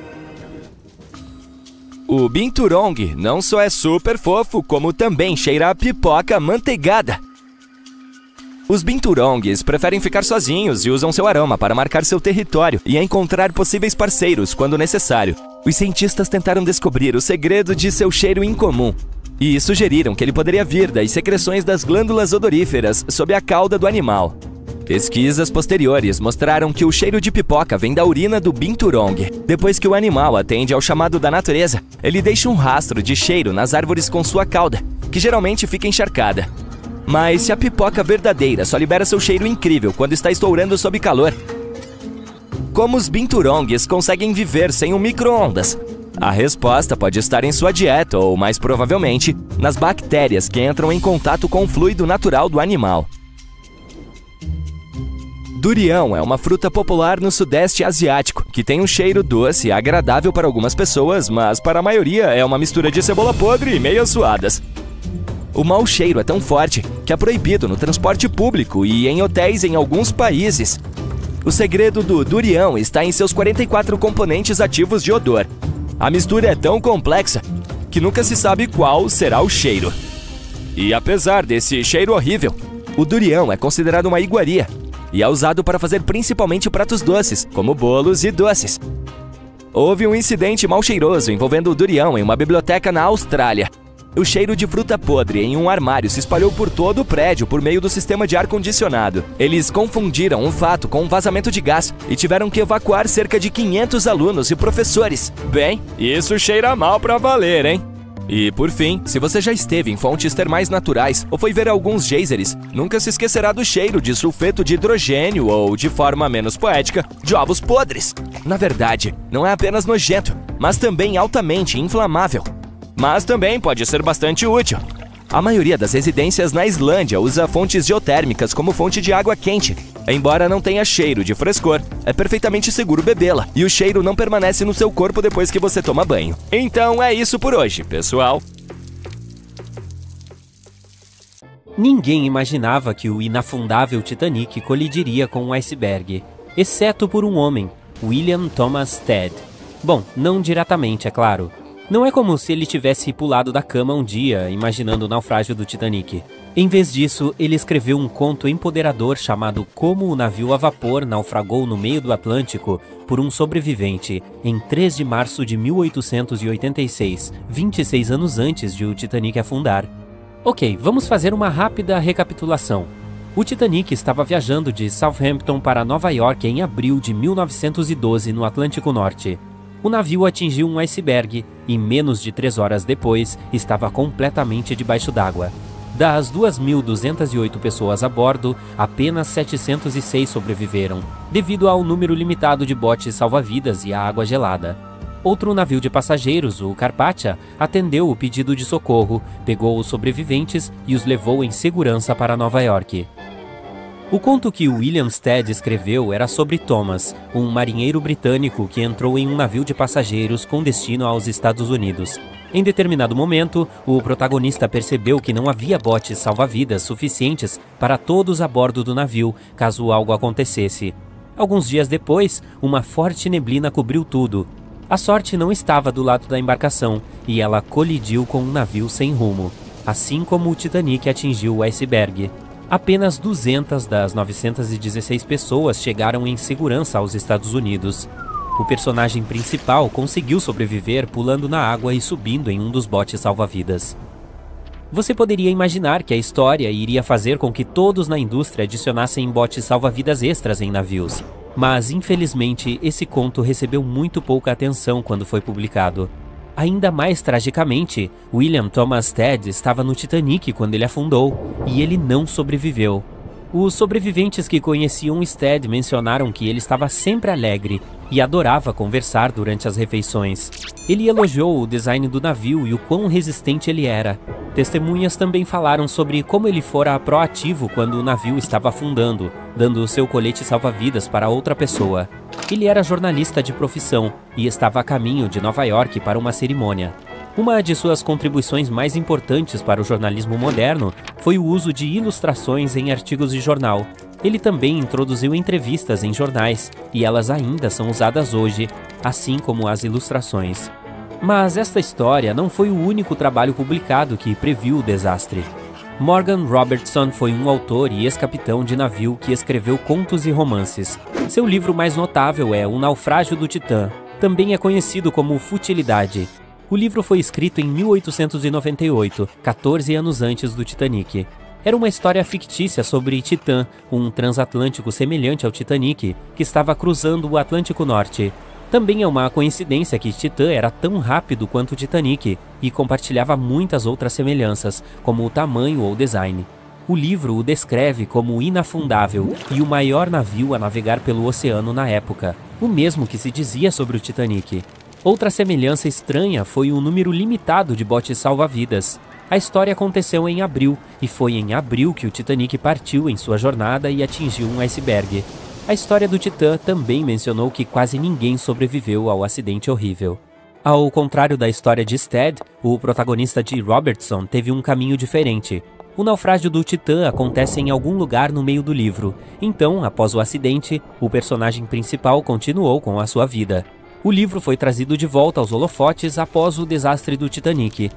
B: O binturong não só é super fofo, como também cheira a pipoca manteigada. Os binturongs preferem ficar sozinhos e usam seu aroma para marcar seu território e encontrar possíveis parceiros quando necessário. Os cientistas tentaram descobrir o segredo de seu cheiro incomum e sugeriram que ele poderia vir das secreções das glândulas odoríferas sob a cauda do animal. Pesquisas posteriores mostraram que o cheiro de pipoca vem da urina do binturong. Depois que o animal atende ao chamado da natureza, ele deixa um rastro de cheiro nas árvores com sua cauda, que geralmente fica encharcada. Mas se a pipoca verdadeira só libera seu cheiro incrível quando está estourando sob calor, como os binturongs conseguem viver sem um micro-ondas? A resposta pode estar em sua dieta ou, mais provavelmente, nas bactérias que entram em contato com o fluido natural do animal. Durian é uma fruta popular no sudeste asiático, que tem um cheiro doce e agradável para algumas pessoas, mas para a maioria é uma mistura de cebola podre e meias suadas. O mau cheiro é tão forte que é proibido no transporte público e em hotéis em alguns países. O segredo do durian está em seus quarenta e quatro componentes ativos de odor. A mistura é tão complexa que nunca se sabe qual será o cheiro. E apesar desse cheiro horrível, o durião é considerado uma iguaria e é usado para fazer principalmente pratos doces, como bolos e doces. Houve um incidente mal cheiroso envolvendo o durião em uma biblioteca na Austrália. O cheiro de fruta podre em um armário se espalhou por todo o prédio por meio do sistema de ar-condicionado. Eles confundiram o fato com um vazamento de gás e tiveram que evacuar cerca de quinhentos alunos e professores. Bem, isso cheira mal pra valer, hein? E por fim, se você já esteve em fontes termais naturais ou foi ver alguns geysers, nunca se esquecerá do cheiro de sulfeto de hidrogênio ou, de forma menos poética, de ovos podres. Na verdade, não é apenas nojento, mas também altamente inflamável. Mas também pode ser bastante útil. A maioria das residências na Islândia usa fontes geotérmicas como fonte de água quente. Embora não tenha cheiro de frescor, é perfeitamente seguro bebê-la, e o cheiro não permanece no seu corpo depois que você toma banho. Então é isso por hoje, pessoal.
G: Ninguém imaginava que o inafundável Titanic colidiria com um iceberg, exceto por um homem, William Thomas Stead. Bom, não diretamente, é claro. Não é como se ele tivesse pulado da cama um dia, imaginando o naufrágio do Titanic. Em vez disso, ele escreveu um conto empoderador chamado Como o Navio a Vapor Naufragou no Meio do Atlântico por um Sobrevivente, em três de março de mil oitocentos e oitenta e seis, vinte e seis anos antes de o Titanic afundar. Ok, vamos fazer uma rápida recapitulação. O Titanic estava viajando de Southampton para Nova York em abril de mil novecentos e doze, no Atlântico Norte. O navio atingiu um iceberg e, menos de três horas depois, estava completamente debaixo d'água. Das duas mil duzentas e oito pessoas a bordo, apenas setecentos e seis sobreviveram, devido ao número limitado de botes salva-vidas e à água gelada. Outro navio de passageiros, o Carpathia, atendeu o pedido de socorro, pegou os sobreviventes e os levou em segurança para Nova York. O conto que William Stead escreveu era sobre Thomas, um marinheiro britânico que entrou em um navio de passageiros com destino aos Estados Unidos. Em determinado momento, o protagonista percebeu que não havia botes salva-vidas suficientes para todos a bordo do navio, caso algo acontecesse. Alguns dias depois, uma forte neblina cobriu tudo. A sorte não estava do lado da embarcação e ela colidiu com um navio sem rumo, assim como o Titanic atingiu o iceberg. Apenas duzentas das novecentas e dezesseis pessoas chegaram em segurança aos Estados Unidos. O personagem principal conseguiu sobreviver pulando na água e subindo em um dos botes salva-vidas. Você poderia imaginar que a história iria fazer com que todos na indústria adicionassem botes salva-vidas extras em navios. Mas, infelizmente, esse conto recebeu muito pouca atenção quando foi publicado. Ainda mais tragicamente, William Thomas Stead estava no Titanic quando ele afundou, e ele não sobreviveu. Os sobreviventes que conheciam Stead mencionaram que ele estava sempre alegre e adorava conversar durante as refeições. Ele elogiou o design do navio e o quão resistente ele era. Testemunhas também falaram sobre como ele fora proativo quando o navio estava afundando, dando seu colete salva-vidas para outra pessoa. Ele era jornalista de profissão e estava a caminho de Nova York para uma cerimônia. Uma de suas contribuições mais importantes para o jornalismo moderno foi o uso de ilustrações em artigos de jornal. Ele também introduziu entrevistas em jornais, e elas ainda são usadas hoje, assim como as ilustrações. Mas esta história não foi o único trabalho publicado que previu o desastre. Morgan Robertson foi um autor e ex-capitão de navio que escreveu contos e romances. Seu livro mais notável é O Naufrágio do Titã, também é conhecido como Futilidade. O livro foi escrito em mil oitocentos e noventa e oito, quatorze anos antes do Titanic. Era uma história fictícia sobre Titã, um transatlântico semelhante ao Titanic, que estava cruzando o Atlântico Norte. Também é uma coincidência que Titã era tão rápido quanto o Titanic e compartilhava muitas outras semelhanças, como o tamanho ou design. O livro o descreve como inafundável e o maior navio a navegar pelo oceano na época, o mesmo que se dizia sobre o Titanic. Outra semelhança estranha foi o número limitado de botes salva-vidas. A história aconteceu em abril, e foi em abril que o Titanic partiu em sua jornada e atingiu um iceberg. A história do Titã também mencionou que quase ninguém sobreviveu ao acidente horrível. Ao contrário da história de Stead, o protagonista de Robertson teve um caminho diferente. O naufrágio do Titã acontece em algum lugar no meio do livro, então, após o acidente, o personagem principal continuou com a sua vida. O livro foi trazido de volta aos holofotes após o desastre do Titanic.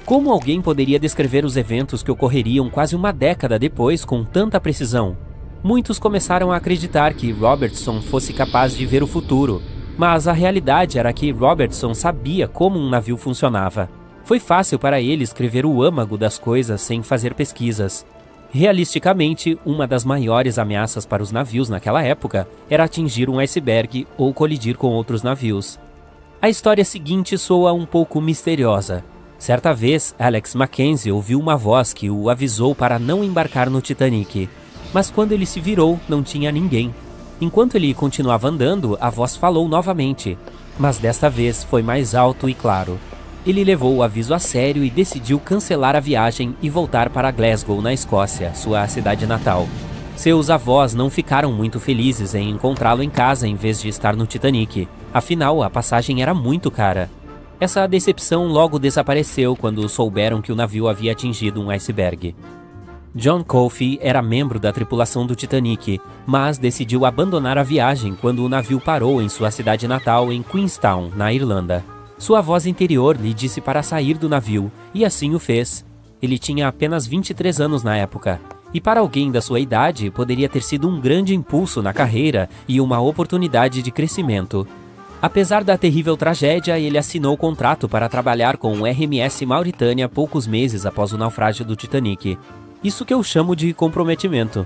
G: Como alguém poderia descrever os eventos que ocorreriam quase uma década depois com tanta precisão? Muitos começaram a acreditar que Robertson fosse capaz de ver o futuro, mas a realidade era que Robertson sabia como um navio funcionava. Foi fácil para ele escrever o âmago das coisas sem fazer pesquisas. Realisticamente, uma das maiores ameaças para os navios naquela época era atingir um iceberg ou colidir com outros navios. A história seguinte soa um pouco misteriosa. Certa vez, Alex Mackenzie ouviu uma voz que o avisou para não embarcar no Titanic. Mas quando ele se virou, não tinha ninguém. Enquanto ele continuava andando, a voz falou novamente, mas desta vez foi mais alto e claro. Ele levou o aviso a sério e decidiu cancelar a viagem e voltar para Glasgow, na Escócia, sua cidade natal. Seus avós não ficaram muito felizes em encontrá-lo em casa em vez de estar no Titanic. Afinal, a passagem era muito cara. Essa decepção logo desapareceu quando souberam que o navio havia atingido um iceberg. John Coffey era membro da tripulação do Titanic, mas decidiu abandonar a viagem quando o navio parou em sua cidade natal em Queenstown, na Irlanda. Sua voz interior lhe disse para sair do navio, e assim o fez. Ele tinha apenas vinte e três anos na época, e para alguém da sua idade poderia ter sido um grande impulso na carreira e uma oportunidade de crescimento. Apesar da terrível tragédia, ele assinou o contrato para trabalhar com o R M S Mauritânia poucos meses após o naufrágio do Titanic. Isso que eu chamo de comprometimento.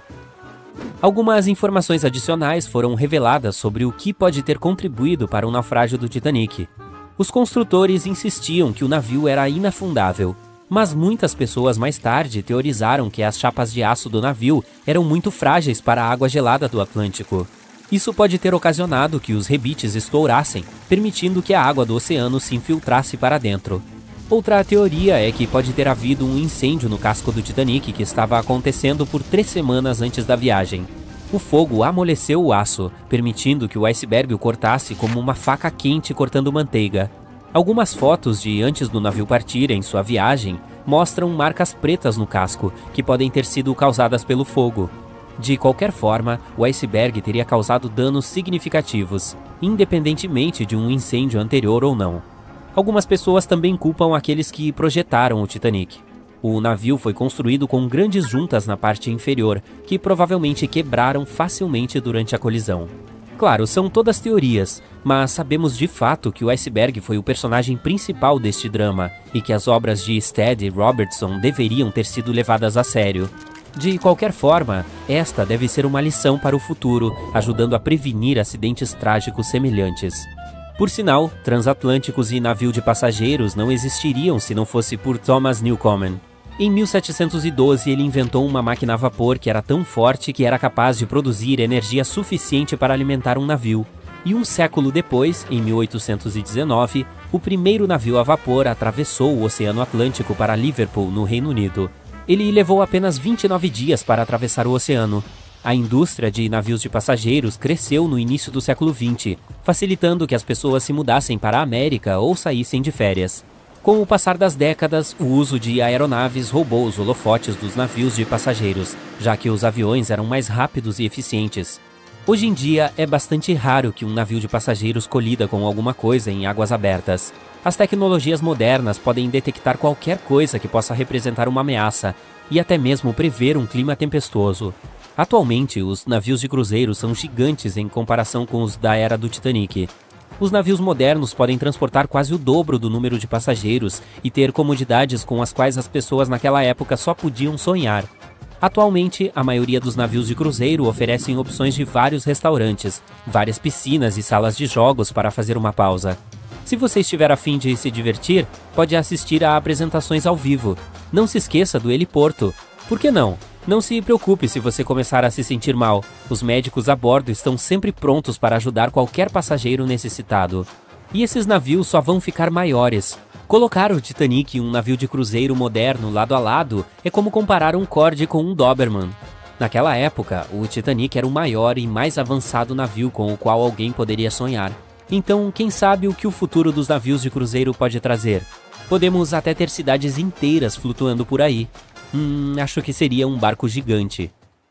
G: Algumas informações adicionais foram reveladas sobre o que pode ter contribuído para o naufrágio do Titanic. Os construtores insistiam que o navio era inafundável, mas muitas pessoas mais tarde teorizaram que as chapas de aço do navio eram muito frágeis para a água gelada do Atlântico. Isso pode ter ocasionado que os rebites estourassem, permitindo que a água do oceano se infiltrasse para dentro. Outra teoria é que pode ter havido um incêndio no casco do Titanic que estava acontecendo por três semanas antes da viagem. O fogo amoleceu o aço, permitindo que o iceberg o cortasse como uma faca quente cortando manteiga. Algumas fotos de antes do navio partir em sua viagem mostram marcas pretas no casco, que podem ter sido causadas pelo fogo. De qualquer forma, o iceberg teria causado danos significativos, independentemente de um incêndio anterior ou não. Algumas pessoas também culpam aqueles que projetaram o Titanic. O navio foi construído com grandes juntas na parte inferior, que provavelmente quebraram facilmente durante a colisão. Claro, são todas teorias, mas sabemos de fato que o iceberg foi o personagem principal deste drama e que as obras de Stead e Robertson deveriam ter sido levadas a sério. De qualquer forma, esta deve ser uma lição para o futuro, ajudando a prevenir acidentes trágicos semelhantes. Por sinal, transatlânticos e navio de passageiros não existiriam se não fosse por Thomas Newcomen. Em mil setecentos e doze, ele inventou uma máquina a vapor que era tão forte que era capaz de produzir energia suficiente para alimentar um navio. E um século depois, em mil oitocentos e dezenove, o primeiro navio a vapor atravessou o Oceano Atlântico para Liverpool, no Reino Unido. Ele levou apenas vinte e nove dias para atravessar o oceano. A indústria de navios de passageiros cresceu no início do século vinte, facilitando que as pessoas se mudassem para a América ou saíssem de férias. Com o passar das décadas, o uso de aeronaves roubou os holofotes dos navios de passageiros, já que os aviões eram mais rápidos e eficientes. Hoje em dia, é bastante raro que um navio de passageiros colida com alguma coisa em águas abertas. As tecnologias modernas podem detectar qualquer coisa que possa representar uma ameaça e até mesmo prever um clima tempestuoso. Atualmente, os navios de cruzeiro são gigantes em comparação com os da era do Titanic. Os navios modernos podem transportar quase o dobro do número de passageiros e ter comodidades com as quais as pessoas naquela época só podiam sonhar. Atualmente, a maioria dos navios de cruzeiro oferecem opções de vários restaurantes, várias piscinas e salas de jogos para fazer uma pausa. Se você estiver a fim de se divertir, pode assistir a apresentações ao vivo. Não se esqueça do heliporto. Por que não? Não se preocupe se você começar a se sentir mal. Os médicos a bordo estão sempre prontos para ajudar qualquer passageiro necessitado. E esses navios só vão ficar maiores. Colocar o Titanic em um navio de cruzeiro moderno lado a lado é como comparar um Cord com um Doberman. Naquela época, o Titanic era o maior e mais avançado navio com o qual alguém poderia sonhar. Então, quem sabe o que o futuro dos navios de cruzeiro pode trazer? Podemos até ter cidades inteiras flutuando por aí. Hum, acho que seria um barco gigante.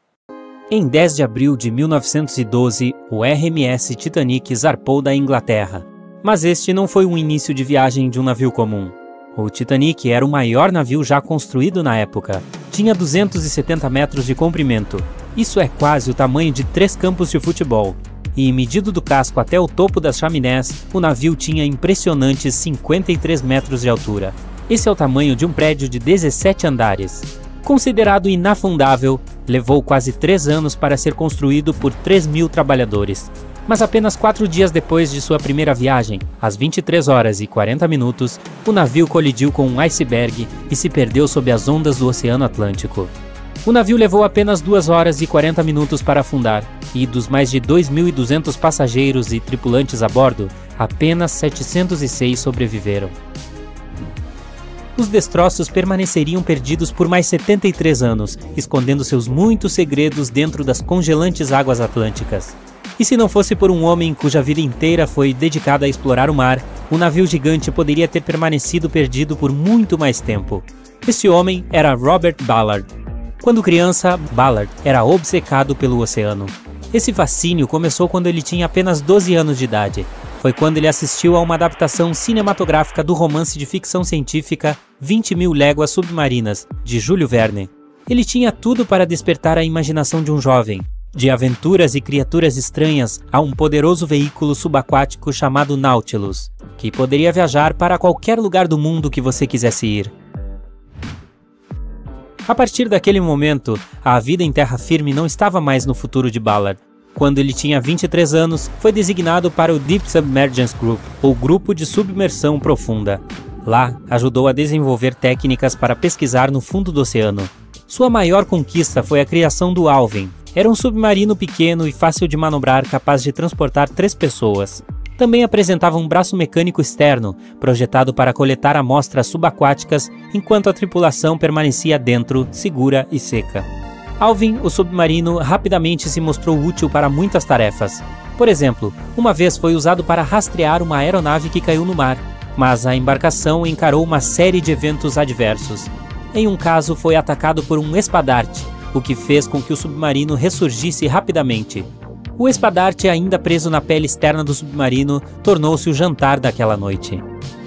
H: Em dez de abril de mil novecentos e doze, o R M S Titanic zarpou da Inglaterra. Mas este não foi um início de viagem de um navio comum. O Titanic era o maior navio já construído na época. Tinha duzentos e setenta metros de comprimento. Isso é quase o tamanho de três campos de futebol. E, medido do casco até o topo das chaminés, o navio tinha impressionantes cinquenta e três metros de altura. Esse é o tamanho de um prédio de dezessete andares. Considerado inafundável, levou quase três anos para ser construído por três mil trabalhadores. Mas apenas quatro dias depois de sua primeira viagem, às vinte e três horas e quarenta minutos, o navio colidiu com um iceberg e se perdeu sob as ondas do Oceano Atlântico. O navio levou apenas duas horas e quarenta minutos para afundar, e dos mais de dois mil e duzentos passageiros e tripulantes a bordo, apenas setecentos e seis sobreviveram. Os destroços permaneceriam perdidos por mais setenta e três anos, escondendo seus muitos segredos dentro das congelantes águas atlânticas. E se não fosse por um homem cuja vida inteira foi dedicada a explorar o mar, o navio gigante poderia ter permanecido perdido por muito mais tempo. Esse homem era Robert Ballard. Quando criança, Ballard era obcecado pelo oceano. Esse fascínio começou quando ele tinha apenas doze anos de idade. Foi quando ele assistiu a uma adaptação cinematográfica do romance de ficção científica vinte mil Léguas Submarinas, de Júlio Verne. Ele tinha tudo para despertar a imaginação de um jovem. De aventuras e criaturas estranhas a um poderoso veículo subaquático chamado Nautilus, que poderia viajar para qualquer lugar do mundo que você quisesse ir. A partir daquele momento, a vida em terra firme não estava mais no futuro de Ballard. Quando ele tinha vinte e três anos, foi designado para o Deep Submergence Group, ou Grupo de Submersão Profunda. Lá, ajudou a desenvolver técnicas para pesquisar no fundo do oceano. Sua maior conquista foi a criação do Alvin. Era um submarino pequeno e fácil de manobrar, capaz de transportar três pessoas. Também apresentava um braço mecânico externo, projetado para coletar amostras subaquáticas enquanto a tripulação permanecia dentro, segura e seca. Alvin, o submarino, rapidamente se mostrou útil para muitas tarefas. Por exemplo, uma vez foi usado para rastrear uma aeronave que caiu no mar, mas a embarcação encarou uma série de eventos adversos. Em um caso, foi atacado por um espadarte, o que fez com que o submarino ressurgisse rapidamente. O espadarte, ainda preso na pele externa do submarino, tornou-se o jantar daquela noite.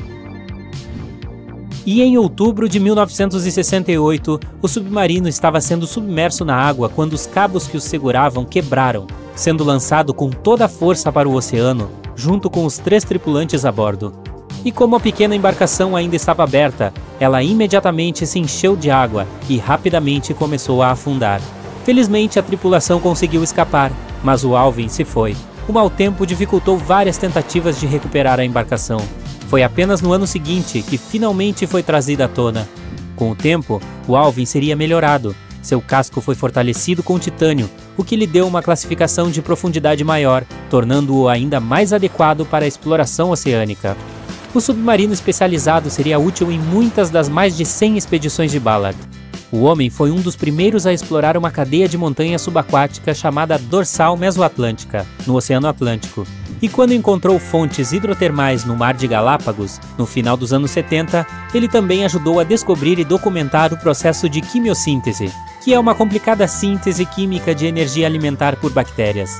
H: E em outubro de mil novecentos e sessenta e oito, o submarino estava sendo submerso na água quando os cabos que os seguravam quebraram, sendo lançado com toda a força para o oceano, junto com os três tripulantes a bordo. E como a pequena embarcação ainda estava aberta, ela imediatamente se encheu de água e rapidamente começou a afundar. Felizmente, a tripulação conseguiu escapar, mas o Alvin se foi. O mau tempo dificultou várias tentativas de recuperar a embarcação. Foi apenas no ano seguinte que finalmente foi trazida à tona. Com o tempo, o Alvin seria melhorado. Seu casco foi fortalecido com titânio, o que lhe deu uma classificação de profundidade maior, tornando-o ainda mais adequado para a exploração oceânica. O submarino especializado seria útil em muitas das mais de cem expedições de Ballard. O homem foi um dos primeiros a explorar uma cadeia de montanhas subaquática chamada Dorsal Mesoatlântica, no Oceano Atlântico. E quando encontrou fontes hidrotermais no Mar de Galápagos, no final dos anos setenta, ele também ajudou a descobrir e documentar o processo de quimiossíntese, que é uma complicada síntese química de energia alimentar por bactérias.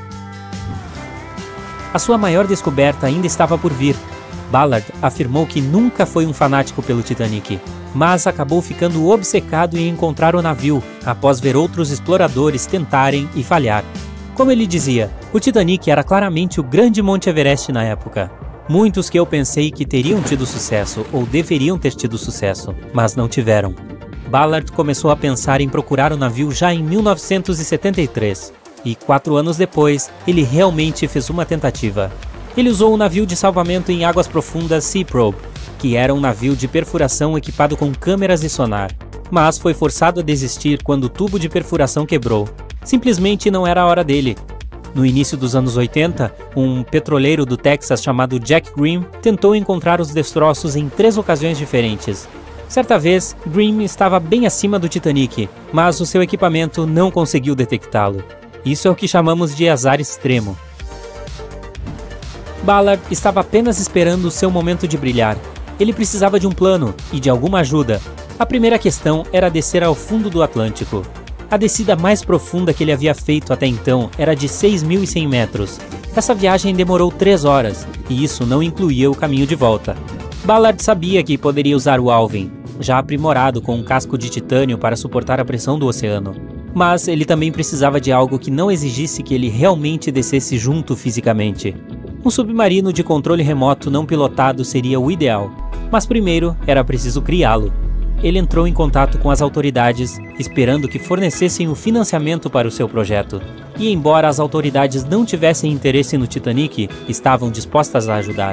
H: A sua maior descoberta ainda estava por vir. Ballard afirmou que nunca foi um fanático pelo Titanic, mas acabou ficando obcecado em encontrar o navio após ver outros exploradores tentarem e falhar. Como ele dizia, o Titanic era claramente o grande Monte Everest na época. Muitos que eu pensei que teriam tido sucesso ou deveriam ter tido sucesso, mas não tiveram. Ballard começou a pensar em procurar o navio já em mil novecentos e setenta e três, e quatro anos depois, ele realmente fez uma tentativa. Ele usou um navio de salvamento em águas profundas Sea Probe, que era um navio de perfuração equipado com câmeras e sonar, mas foi forçado a desistir quando o tubo de perfuração quebrou. Simplesmente não era a hora dele. No início dos anos oitenta, um petroleiro do Texas chamado Jack Grimm tentou encontrar os destroços em três ocasiões diferentes. Certa vez, Grimm estava bem acima do Titanic, mas o seu equipamento não conseguiu detectá-lo. Isso é o que chamamos de azar extremo. Ballard estava apenas esperando o seu momento de brilhar. Ele precisava de um plano e de alguma ajuda. A primeira questão era descer ao fundo do Atlântico. A descida mais profunda que ele havia feito até então era de seis mil e cem metros. Essa viagem demorou três horas, e isso não incluía o caminho de volta. Ballard sabia que poderia usar o Alvin, já aprimorado com um casco de titânio para suportar a pressão do oceano. Mas ele também precisava de algo que não exigisse que ele realmente descesse junto fisicamente. Um submarino de controle remoto não pilotado seria o ideal, mas primeiro era preciso criá-lo. Ele entrou em contato com as autoridades, esperando que fornecessem o financiamento para o seu projeto. E embora as autoridades não tivessem interesse no Titanic, estavam dispostas a ajudar.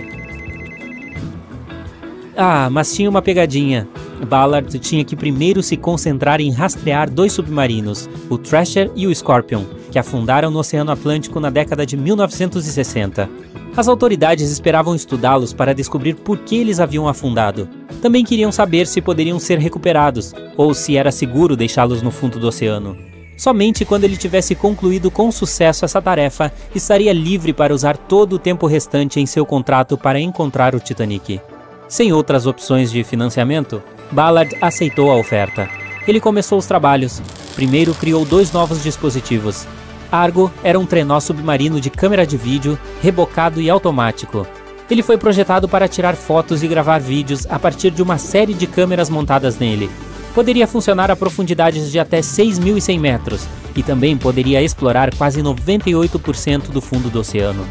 H: Ah, mas tinha uma pegadinha. Ballard tinha que primeiro se concentrar em rastrear dois submarinos, o Thrasher e o Scorpion, que afundaram no Oceano Atlântico na década de mil novecentos e sessenta. As autoridades esperavam estudá-los para descobrir por que eles haviam afundado. Também queriam saber se poderiam ser recuperados, ou se era seguro deixá-los no fundo do oceano. Somente quando ele tivesse concluído com sucesso essa tarefa, estaria livre para usar todo o tempo restante em seu contrato para encontrar o Titanic. Sem outras opções de financiamento, Ballard aceitou a oferta. Ele começou os trabalhos. Primeiro criou dois novos dispositivos. Argo era um trenó submarino de câmera de vídeo, rebocado e automático. Ele foi projetado para tirar fotos e gravar vídeos a partir de uma série de câmeras montadas nele. Poderia funcionar a profundidades de até seis mil e cem metros e também poderia explorar quase noventa e oito por cento do fundo do oceano.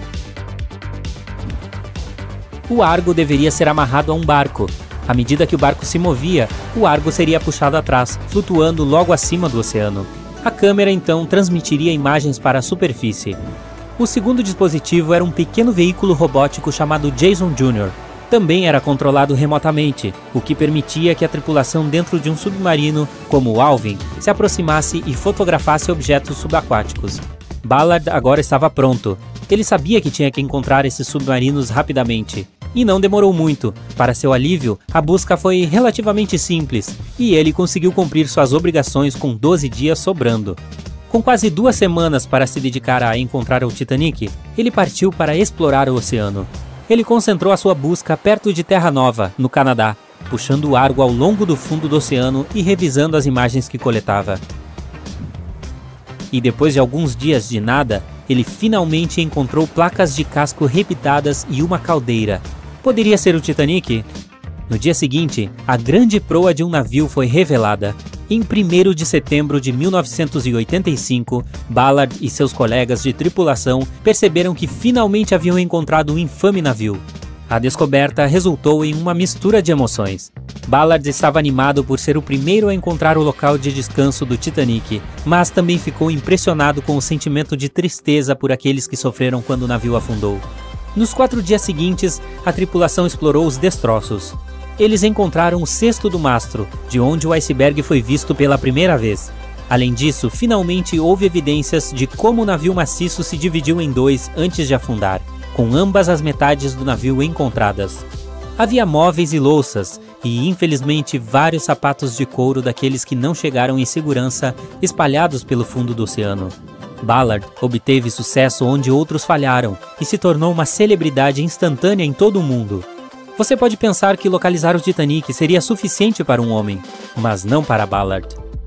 H: O Argo deveria ser amarrado a um barco. À medida que o barco se movia, o Argo seria puxado atrás, flutuando logo acima do oceano. A câmera então transmitiria imagens para a superfície. O segundo dispositivo era um pequeno veículo robótico chamado Jason Júnior Também era controlado remotamente, o que permitia que a tripulação dentro de um submarino, como o Alvin, se aproximasse e fotografasse objetos subaquáticos. Ballard agora estava pronto. Ele sabia que tinha que encontrar esses submarinos rapidamente. E não demorou muito. Para seu alívio, a busca foi relativamente simples, e ele conseguiu cumprir suas obrigações com doze dias sobrando. Com quase duas semanas para se dedicar a encontrar o Titanic, ele partiu para explorar o oceano. Ele concentrou a sua busca perto de Terra Nova, no Canadá, puxando o Argo ao longo do fundo do oceano e revisando as imagens que coletava. E depois de alguns dias de nada, ele finalmente encontrou placas de casco repitadas e uma caldeira. Poderia ser o Titanic? No dia seguinte, a grande proa de um navio foi revelada. Em primeiro de setembro de mil novecentos e oitenta e cinco, Ballard e seus colegas de tripulação perceberam que finalmente haviam encontrado um infame navio. A descoberta resultou em uma mistura de emoções. Ballard estava animado por ser o primeiro a encontrar o local de descanso do Titanic, mas também ficou impressionado com o sentimento de tristeza por aqueles que sofreram quando o navio afundou. Nos quatro dias seguintes, a tripulação explorou os destroços. Eles encontraram o cesto do mastro, de onde o iceberg foi visto pela primeira vez. Além disso, finalmente houve evidências de como o navio maciço se dividiu em dois antes de afundar, com ambas as metades do navio encontradas. Havia móveis e louças, e infelizmente vários sapatos de couro daqueles que não chegaram em segurança espalhados pelo fundo do oceano. Ballard obteve sucesso onde outros falharam e se tornou uma celebridade instantânea em todo o mundo. Você pode pensar que localizar o Titanic seria suficiente para um homem, mas não para Ballard.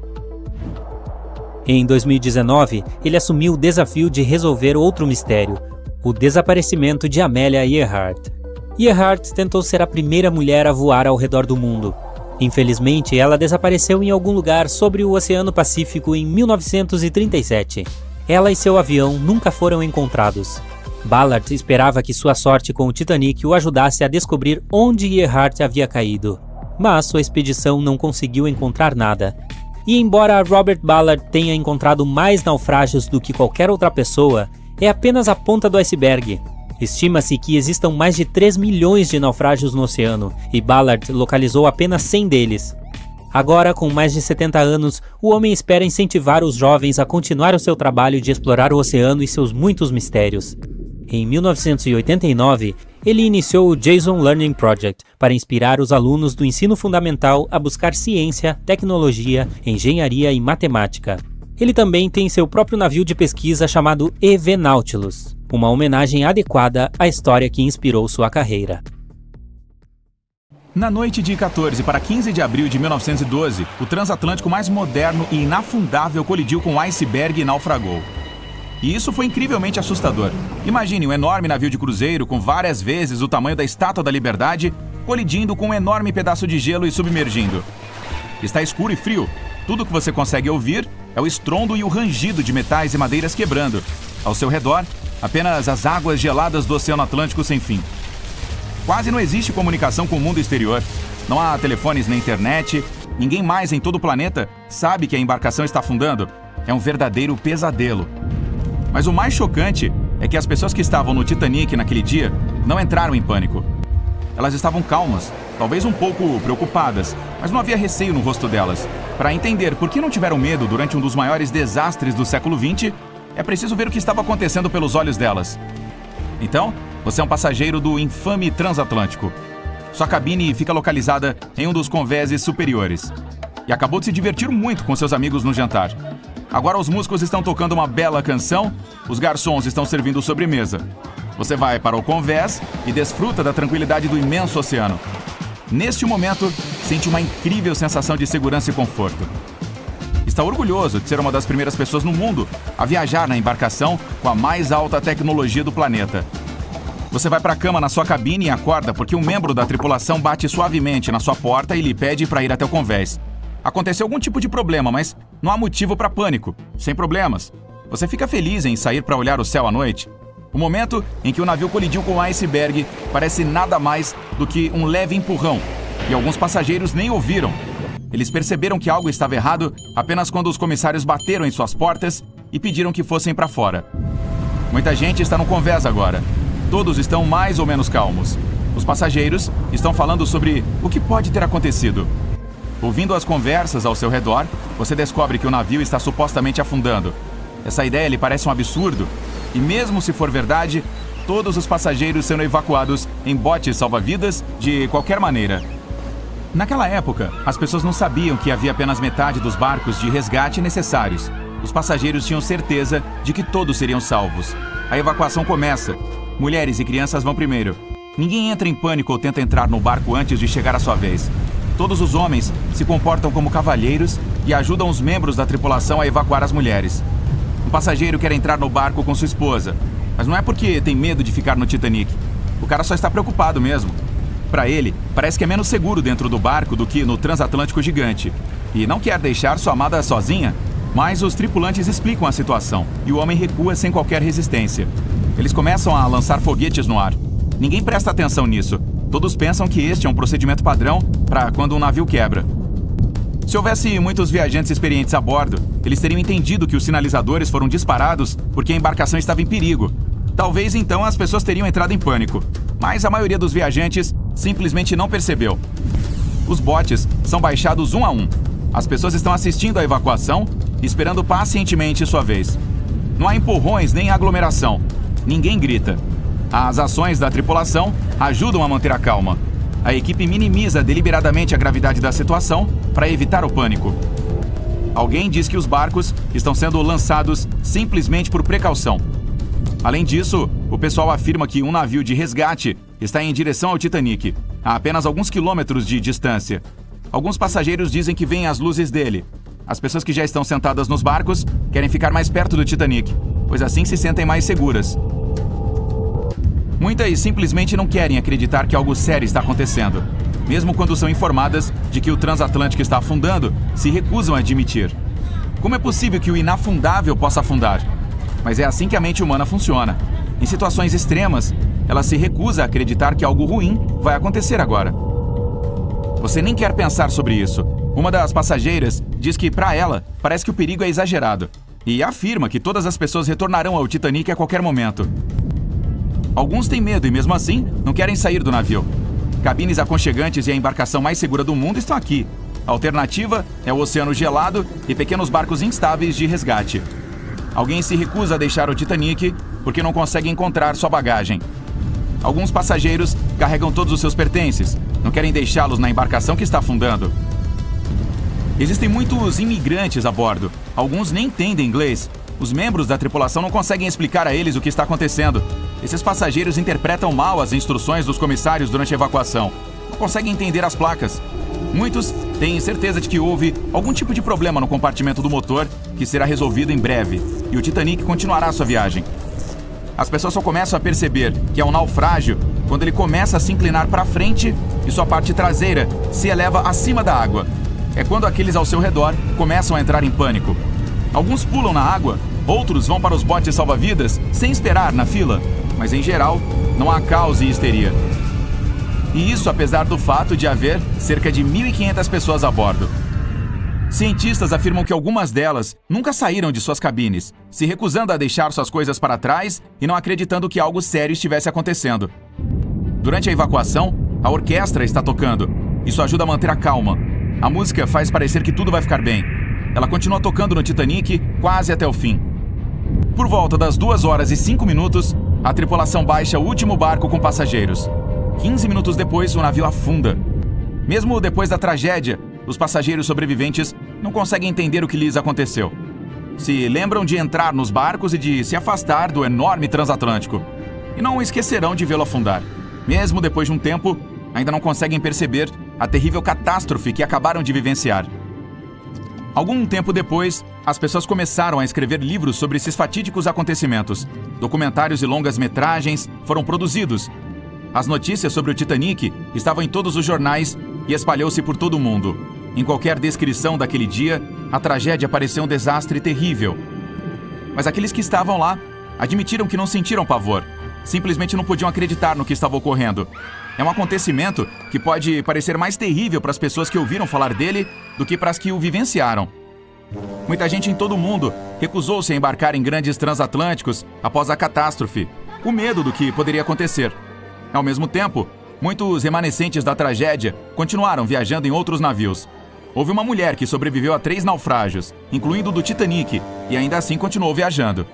H: Em dois mil e dezenove, ele assumiu o desafio de resolver outro mistério, o desaparecimento de Amelia Earhart. Earhart tentou ser a primeira mulher a voar ao redor do mundo. Infelizmente, ela desapareceu em algum lugar sobre o Oceano Pacífico em mil novecentos e trinta e sete. Ela e seu avião nunca foram encontrados. Ballard esperava que sua sorte com o Titanic o ajudasse a descobrir onde Earhart havia caído. Mas sua expedição não conseguiu encontrar nada. E embora Robert Ballard tenha encontrado mais naufrágios do que qualquer outra pessoa, é apenas a ponta do iceberg. Estima-se que existam mais de três milhões de naufrágios no oceano, e Ballard localizou apenas cem deles. Agora, com mais de setenta anos, o homem espera incentivar os jovens a continuar o seu trabalho de explorar o oceano e seus muitos mistérios. Em mil novecentos e oitenta e nove, ele iniciou o Jason Learning Project para inspirar os alunos do ensino fundamental a buscar ciência, tecnologia, engenharia e matemática. Ele também tem seu próprio navio de pesquisa chamado E V Nautilus, uma homenagem adequada à história que inspirou sua carreira.
D: Na noite de quatorze para quinze de abril de mil novecentos e doze, o transatlântico mais moderno e inafundável colidiu com um iceberg e naufragou. E isso foi incrivelmente assustador. Imagine um enorme navio de cruzeiro com várias vezes o tamanho da Estátua da Liberdade colidindo com um enorme pedaço de gelo e submergindo. Está escuro e frio. Tudo que você consegue ouvir é o estrondo e o rangido de metais e madeiras quebrando. Ao seu redor, apenas as águas geladas do Oceano Atlântico sem fim. Quase não existe comunicação com o mundo exterior. Não há telefones nem internet. Ninguém mais em todo o planeta sabe que a embarcação está afundando. É um verdadeiro pesadelo. Mas o mais chocante é que as pessoas que estavam no Titanic naquele dia não entraram em pânico. Elas estavam calmas, talvez um pouco preocupadas, mas não havia receio no rosto delas. Para entender por que não tiveram medo durante um dos maiores desastres do século vinte, é preciso ver o que estava acontecendo pelos olhos delas. Então, você é um passageiro do infame transatlântico. Sua cabine fica localizada em um dos convéses superiores. E acabou de se divertir muito com seus amigos no jantar. Agora os músicos estão tocando uma bela canção, os garçons estão servindo sobremesa. Você vai para o convés e desfruta da tranquilidade do imenso oceano. Neste momento, sente uma incrível sensação de segurança e conforto. Está orgulhoso de ser uma das primeiras pessoas no mundo a viajar na embarcação com a mais alta tecnologia do planeta. Você vai para a cama na sua cabine e acorda porque um membro da tripulação bate suavemente na sua porta e lhe pede para ir até o convés. Aconteceu algum tipo de problema, mas não há motivo para pânico. Sem problemas. Você fica feliz em sair para olhar o céu à noite. O momento em que o navio colidiu com o iceberg parece nada mais do que um leve empurrão, e alguns passageiros nem ouviram. Eles perceberam que algo estava errado apenas quando os comissários bateram em suas portas e pediram que fossem para fora. Muita gente está no convés agora. Todos estão mais ou menos calmos. Os passageiros estão falando sobre o que pode ter acontecido. Ouvindo as conversas ao seu redor, você descobre que o navio está supostamente afundando. Essa ideia lhe parece um absurdo. E mesmo se for verdade, todos os passageiros serão evacuados em botes salva-vidas de qualquer maneira. Naquela época, as pessoas não sabiam que havia apenas metade dos barcos de resgate necessários. Os passageiros tinham certeza de que todos seriam salvos. A evacuação começa. Mulheres e crianças vão primeiro. Ninguém entra em pânico ou tenta entrar no barco antes de chegar a sua vez. Todos os homens se comportam como cavalheiros e ajudam os membros da tripulação a evacuar as mulheres. Um passageiro quer entrar no barco com sua esposa, mas não é porque tem medo de ficar no Titanic. O cara só está preocupado mesmo. Para ele, parece que é menos seguro dentro do barco do que no transatlântico gigante. E não quer deixar sua amada sozinha, mas os tripulantes explicam a situação e o homem recua sem qualquer resistência. Eles começam a lançar foguetes no ar. Ninguém presta atenção nisso. Todos pensam que este é um procedimento padrão para quando um navio quebra. Se houvesse muitos viajantes experientes a bordo, eles teriam entendido que os sinalizadores foram disparados porque a embarcação estava em perigo. Talvez então as pessoas teriam entrado em pânico, mas a maioria dos viajantes simplesmente não percebeu. Os botes são baixados um a um. As pessoas estão assistindo à evacuação, esperando pacientemente sua vez. Não há empurrões nem aglomeração. Ninguém grita. As ações da tripulação ajudam a manter a calma. A equipe minimiza deliberadamente a gravidade da situação para evitar o pânico. Alguém diz que os barcos estão sendo lançados simplesmente por precaução. Além disso, o pessoal afirma que um navio de resgate está em direção ao Titanic, a apenas alguns quilômetros de distância. Alguns passageiros dizem que veem as luzes dele. As pessoas que já estão sentadas nos barcos querem ficar mais perto do Titanic, pois assim se sentem mais seguras. Muitas simplesmente não querem acreditar que algo sério está acontecendo. Mesmo quando são informadas de que o transatlântico está afundando, se recusam a admitir. Como é possível que o inafundável possa afundar? Mas é assim que a mente humana funciona. Em situações extremas, ela se recusa a acreditar que algo ruim vai acontecer agora. Você nem quer pensar sobre isso. Uma das passageiras diz que, para ela, parece que o perigo é exagerado. E afirma que todas as pessoas retornarão ao Titanic a qualquer momento. Alguns têm medo e, mesmo assim, não querem sair do navio. Cabines aconchegantes e a embarcação mais segura do mundo estão aqui. A alternativa é o oceano gelado e pequenos barcos instáveis de resgate. Alguém se recusa a deixar o Titanic porque não consegue encontrar sua bagagem. Alguns passageiros carregam todos os seus pertences, não querem deixá-los na embarcação que está afundando. Existem muitos imigrantes a bordo. Alguns nem entendem inglês. Os membros da tripulação não conseguem explicar a eles o que está acontecendo. Esses passageiros interpretam mal as instruções dos comissários durante a evacuação. Não conseguem entender as placas. Muitos têm certeza de que houve algum tipo de problema no compartimento do motor que será resolvido em breve, e o Titanic continuará sua viagem. As pessoas só começam a perceber que é um naufrágio quando ele começa a se inclinar para frente e sua parte traseira se eleva acima da água. É quando aqueles ao seu redor começam a entrar em pânico. Alguns pulam na água, outros vão para os botes salva-vidas sem esperar na fila, mas em geral não há caos e histeria. E isso apesar do fato de haver cerca de mil e quinhentas pessoas a bordo. Cientistas afirmam que algumas delas nunca saíram de suas cabines, se recusando a deixar suas coisas para trás e não acreditando que algo sério estivesse acontecendo. Durante a evacuação, a orquestra está tocando. Isso ajuda a manter a calma. A música faz parecer que tudo vai ficar bem. Ela continua tocando no Titanic quase até o fim. Por volta das duas horas e cinco minutos, a tripulação baixa o último barco com passageiros. quinze minutos depois, o navio afunda. Mesmo depois da tragédia, os passageiros sobreviventes não conseguem entender o que lhes aconteceu. Se lembram de entrar nos barcos e de se afastar do enorme transatlântico. E não esquecerão de vê-lo afundar. Mesmo depois de um tempo, ainda não conseguem perceber a terrível catástrofe que acabaram de vivenciar. Algum tempo depois, as pessoas começaram a escrever livros sobre esses fatídicos acontecimentos. Documentários e longas-metragens foram produzidos. As notícias sobre o Titanic estavam em todos os jornais e espalhou-se por todo o mundo. Em qualquer descrição daquele dia, a tragédia pareceu um desastre terrível. Mas aqueles que estavam lá admitiram que não sentiram pavor. Simplesmente não podiam acreditar no que estava ocorrendo. É um acontecimento que pode parecer mais terrível para as pessoas que ouviram falar dele do que para as que o vivenciaram. Muita gente em todo o mundo recusou-se a embarcar em grandes transatlânticos após a catástrofe, com medo do que poderia acontecer. Ao mesmo tempo, muitos remanescentes da tragédia continuaram viajando em outros navios. Houve uma mulher que sobreviveu a três naufrágios, incluindo o do Titanic, e ainda assim continuou viajando.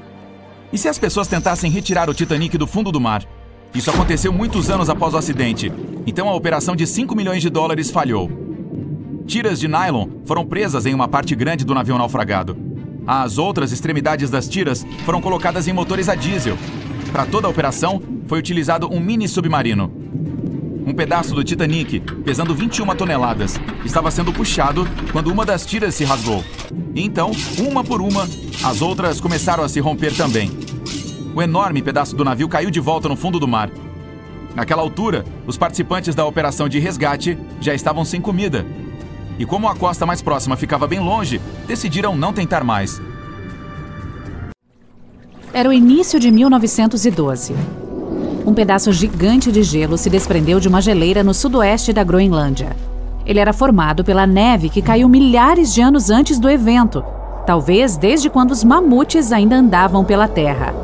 D: E se as pessoas tentassem retirar o Titanic do fundo do mar? Isso aconteceu muitos anos após o acidente, então a operação de cinco milhões de dólares falhou. Tiras de nylon foram presas em uma parte grande do navio naufragado. As outras extremidades das tiras foram colocadas em motores a diesel. Para toda a operação, foi utilizado um mini submarino. Um pedaço do Titanic, pesando vinte e uma toneladas, estava sendo puxado quando uma das tiras se rasgou. E então, uma por uma, as outras começaram a se romper também. O enorme pedaço do navio caiu de volta no fundo do mar. Naquela altura, os participantes da operação de resgate já estavam sem comida. E como a costa mais próxima ficava bem longe, decidiram não tentar mais.
E: Era o início de mil novecentos e doze. Um pedaço gigante de gelo se desprendeu de uma geleira no sudoeste da Groenlândia. Ele era formado pela neve que caiu milhares de anos antes do evento, talvez desde quando os mamutes ainda andavam pela Terra.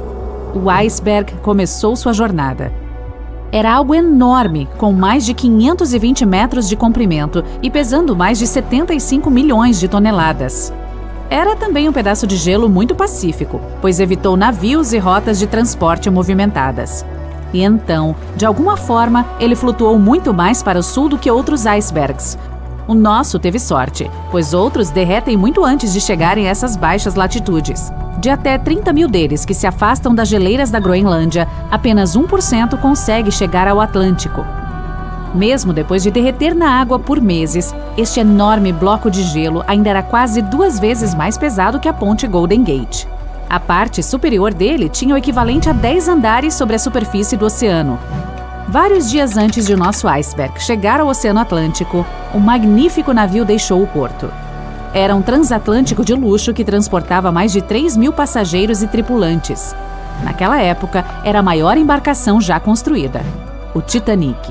E: O iceberg começou sua jornada. Era algo enorme, com mais de quinhentos e vinte metros de comprimento e pesando mais de setenta e cinco milhões de toneladas. Era também um pedaço de gelo muito pacífico, pois evitou navios e rotas de transporte movimentadas. E então, de alguma forma, ele flutuou muito mais para o sul do que outros icebergs. O nosso teve sorte, pois outros derretem muito antes de chegarem a essas baixas latitudes. De até trinta mil deles que se afastam das geleiras da Groenlândia, apenas um por cento consegue chegar ao Atlântico. Mesmo depois de derreter na água por meses, este enorme bloco de gelo ainda era quase duas vezes mais pesado que a ponte Golden Gate. A parte superior dele tinha o equivalente a dez andares sobre a superfície do oceano. Vários dias antes de o nosso iceberg chegar ao Oceano Atlântico, um magnífico navio deixou o porto. Era um transatlântico de luxo que transportava mais de três mil passageiros e tripulantes. Naquela época, era a maior embarcação já construída, o Titanic.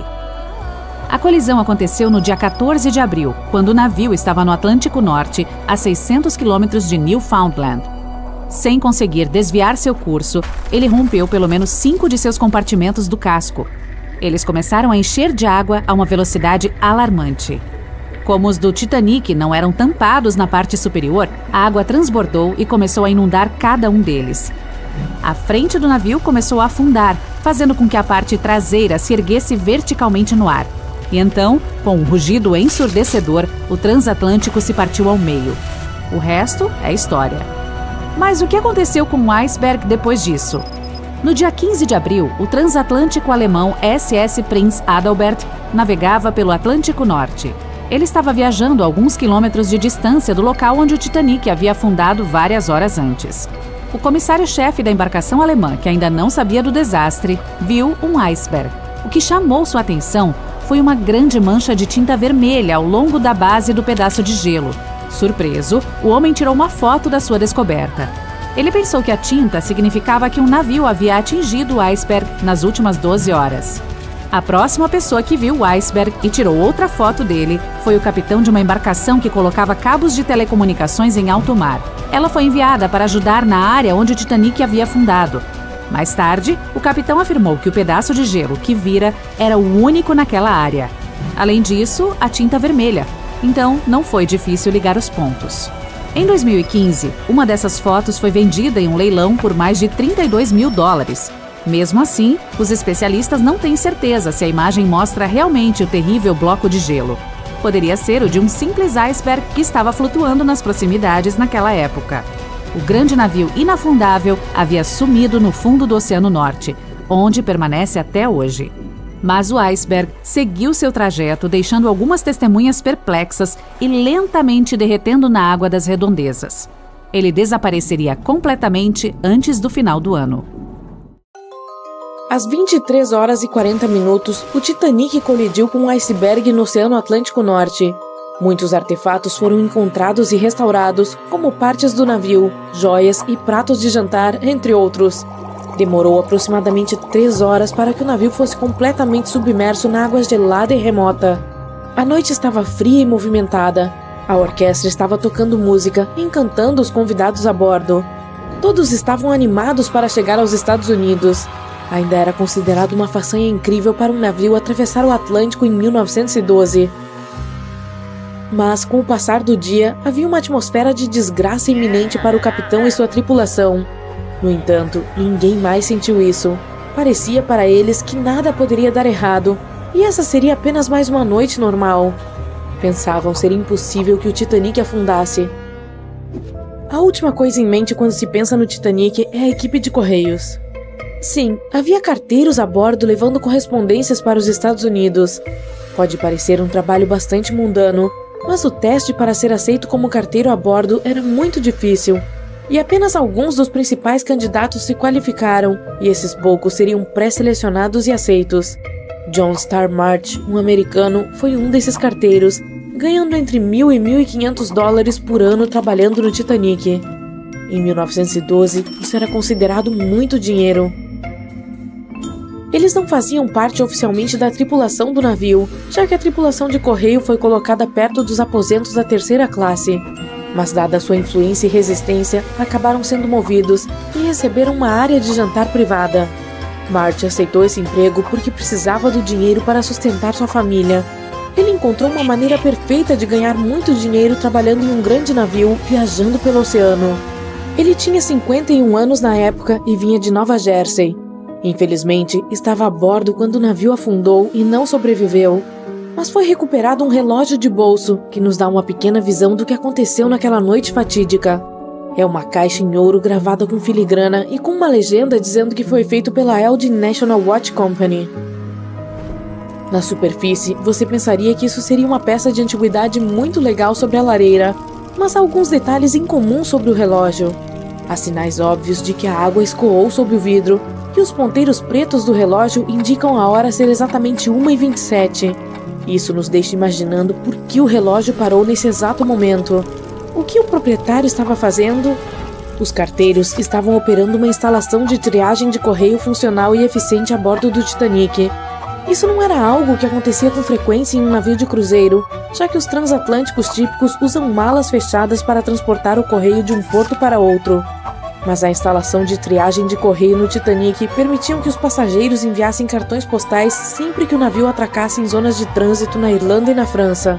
E: A colisão aconteceu no dia quatorze de abril, quando o navio estava no Atlântico Norte, a seiscentos quilômetros de Newfoundland. Sem conseguir desviar seu curso, ele rompeu pelo menos cinco de seus compartimentos do casco. Eles começaram a encher de água a uma velocidade alarmante. Como os do Titanic não eram tampados na parte superior, a água transbordou e começou a inundar cada um deles. A frente do navio começou a afundar, fazendo com que a parte traseira se erguesse verticalmente no ar. E então, com um rugido ensurdecedor, o transatlântico se partiu ao meio. O resto é história. Mas o que aconteceu com o iceberg depois disso? No dia quinze de abril, o transatlântico alemão S S Prinz Adalbert navegava pelo Atlântico Norte. Ele estava viajando a alguns quilômetros de distância do local onde o Titanic havia afundado várias horas antes. O comissário-chefe da embarcação alemã, que ainda não sabia do desastre, viu um iceberg. O que chamou sua atenção foi uma grande mancha de tinta vermelha ao longo da base do pedaço de gelo. Surpreso, o homem tirou uma foto da sua descoberta. Ele pensou que a tinta significava que um navio havia atingido o iceberg nas últimas doze horas. A próxima pessoa que viu o iceberg e tirou outra foto dele foi o capitão de uma embarcação que colocava cabos de telecomunicações em alto mar. Ela foi enviada para ajudar na área onde o Titanic havia afundado. Mais tarde, o capitão afirmou que o pedaço de gelo que vira era o único naquela área. Além disso, a tinta vermelha. Então, não foi difícil ligar os pontos. Em dois mil e quinze, uma dessas fotos foi vendida em um leilão por mais de trinta e dois mil dólares. Mesmo assim, os especialistas não têm certeza se a imagem mostra realmente o terrível bloco de gelo. Poderia ser o de um simples iceberg que estava flutuando nas proximidades naquela época. O grande navio inafundável havia sumido no fundo do Oceano Norte, onde permanece até hoje. Mas o iceberg seguiu seu trajeto, deixando algumas testemunhas perplexas e lentamente derretendo na água das redondezas. Ele desapareceria completamente antes do final do ano.
F: Às vinte e três horas e quarenta minutos, o Titanic colidiu com um iceberg no Oceano Atlântico Norte. Muitos artefatos foram encontrados e restaurados, como partes do navio, joias e pratos de jantar, entre outros. Demorou aproximadamente três horas para que o navio fosse completamente submerso na água gelada e remota. A noite estava fria e movimentada. A orquestra estava tocando música, encantando os convidados a bordo. Todos estavam animados para chegar aos Estados Unidos. Ainda era considerado uma façanha incrível para um navio atravessar o Atlântico em mil novecentos e doze. Mas, com o passar do dia, havia uma atmosfera de desgraça iminente para o capitão e sua tripulação. No entanto, ninguém mais sentiu isso. Parecia para eles que nada poderia dar errado, e essa seria apenas mais uma noite normal. Pensavam ser impossível que o Titanic afundasse. A última coisa em mente quando se pensa no Titanic é a equipe de correios. Sim, havia carteiros a bordo levando correspondências para os Estados Unidos. Pode parecer um trabalho bastante mundano, mas o teste para ser aceito como carteiro a bordo era muito difícil. E apenas alguns dos principais candidatos se qualificaram, e esses poucos seriam pré-selecionados e aceitos. John Star March, um americano, foi um desses carteiros, ganhando entre mil e mil e quinhentos dólares por ano trabalhando no Titanic. Em mil novecentos e doze, isso era considerado muito dinheiro. Eles não faziam parte oficialmente da tripulação do navio, já que a tripulação de correio foi colocada perto dos aposentos da terceira classe. Mas, dada sua influência e resistência, acabaram sendo movidos e receberam uma área de jantar privada. Marty aceitou esse emprego porque precisava do dinheiro para sustentar sua família. Ele encontrou uma maneira perfeita de ganhar muito dinheiro trabalhando em um grande navio, viajando pelo oceano. Ele tinha cinquenta e um anos na época e vinha de Nova Jersey. Infelizmente, estava a bordo quando o navio afundou e não sobreviveu. Mas foi recuperado um relógio de bolso, que nos dá uma pequena visão do que aconteceu naquela noite fatídica. É uma caixa em ouro gravada com filigrana e com uma legenda dizendo que foi feito pela Elgin National Watch Company. Na superfície, você pensaria que isso seria uma peça de antiguidade muito legal sobre a lareira, mas há alguns detalhes incomuns sobre o relógio. Há sinais óbvios de que a água escoou sobre o vidro, e os ponteiros pretos do relógio indicam a hora ser exatamente uma e vinte e sete. Isso nos deixa imaginando por que o relógio parou nesse exato momento. O que o proprietário estava fazendo? Os carteiros estavam operando uma instalação de triagem de correio funcional e eficiente a bordo do Titanic. Isso não era algo que acontecia com frequência em um navio de cruzeiro, já que os transatlânticos típicos usam malas fechadas para transportar o correio de um porto para outro. Mas a instalação de triagem de correio no Titanic permitia que os passageiros enviassem cartões postais sempre que o navio atracasse em zonas de trânsito na Irlanda e na França.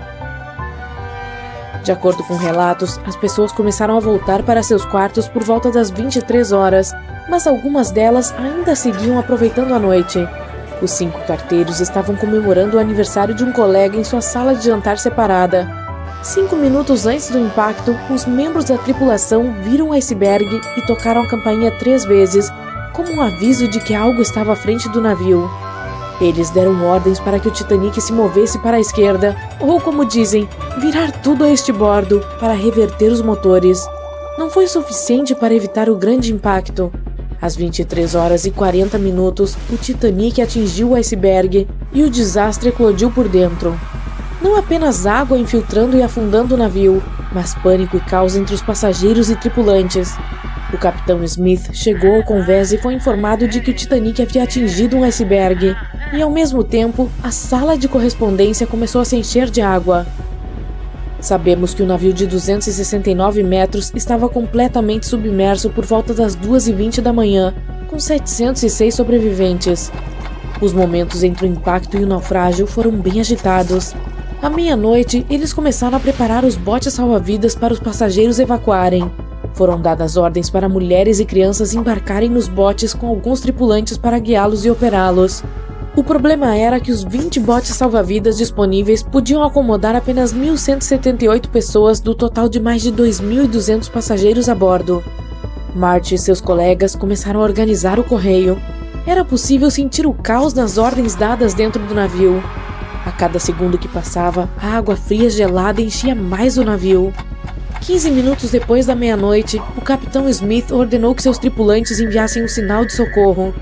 F: De acordo com relatos, as pessoas começaram a voltar para seus quartos por volta das vinte e três horas, mas algumas delas ainda seguiam aproveitando a noite. Os cinco carteiros estavam comemorando o aniversário de um colega em sua sala de jantar separada. Cinco minutos antes do impacto, os membros da tripulação viram o iceberg e tocaram a campainha três vezes, como um aviso de que algo estava à frente do navio. Eles deram ordens para que o Titanic se movesse para a esquerda, ou como dizem, virar tudo a este bordo, para reverter os motores. não foi suficiente para evitar o grande impacto. Às vinte e três horas e quarenta minutos, o Titanic atingiu o iceberg e o desastre eclodiu por dentro. Não apenas água infiltrando e afundando o navio, mas pânico e caos entre os passageiros e tripulantes. O capitão Smith chegou ao convés e foi informado de que o Titanic havia atingido um iceberg, e ao mesmo tempo, a sala de correspondência começou a se encher de água. Sabemos que o navio de duzentos e sessenta e nove metros estava completamente submerso por volta das duas e vinte da manhã, com setecentos e seis sobreviventes. Os momentos entre o impacto e o naufrágio foram bem agitados. À meia-noite, eles começaram a preparar os botes salva-vidas para os passageiros evacuarem. Foram dadas ordens para mulheres e crianças embarcarem nos botes com alguns tripulantes para guiá-los e operá-los. O problema era que os vinte botes salva-vidas disponíveis podiam acomodar apenas mil cento e setenta e oito pessoas do total de mais de dois mil e duzentos passageiros a bordo. Marty e seus colegas começaram a organizar o correio. Era possível sentir o caos nas ordens dadas dentro do navio. A cada segundo que passava, a água fria gelada enchia mais o navio. quinze minutos depois da meia-noite, o capitão Smith ordenou que seus tripulantes enviassem um sinal de socorro.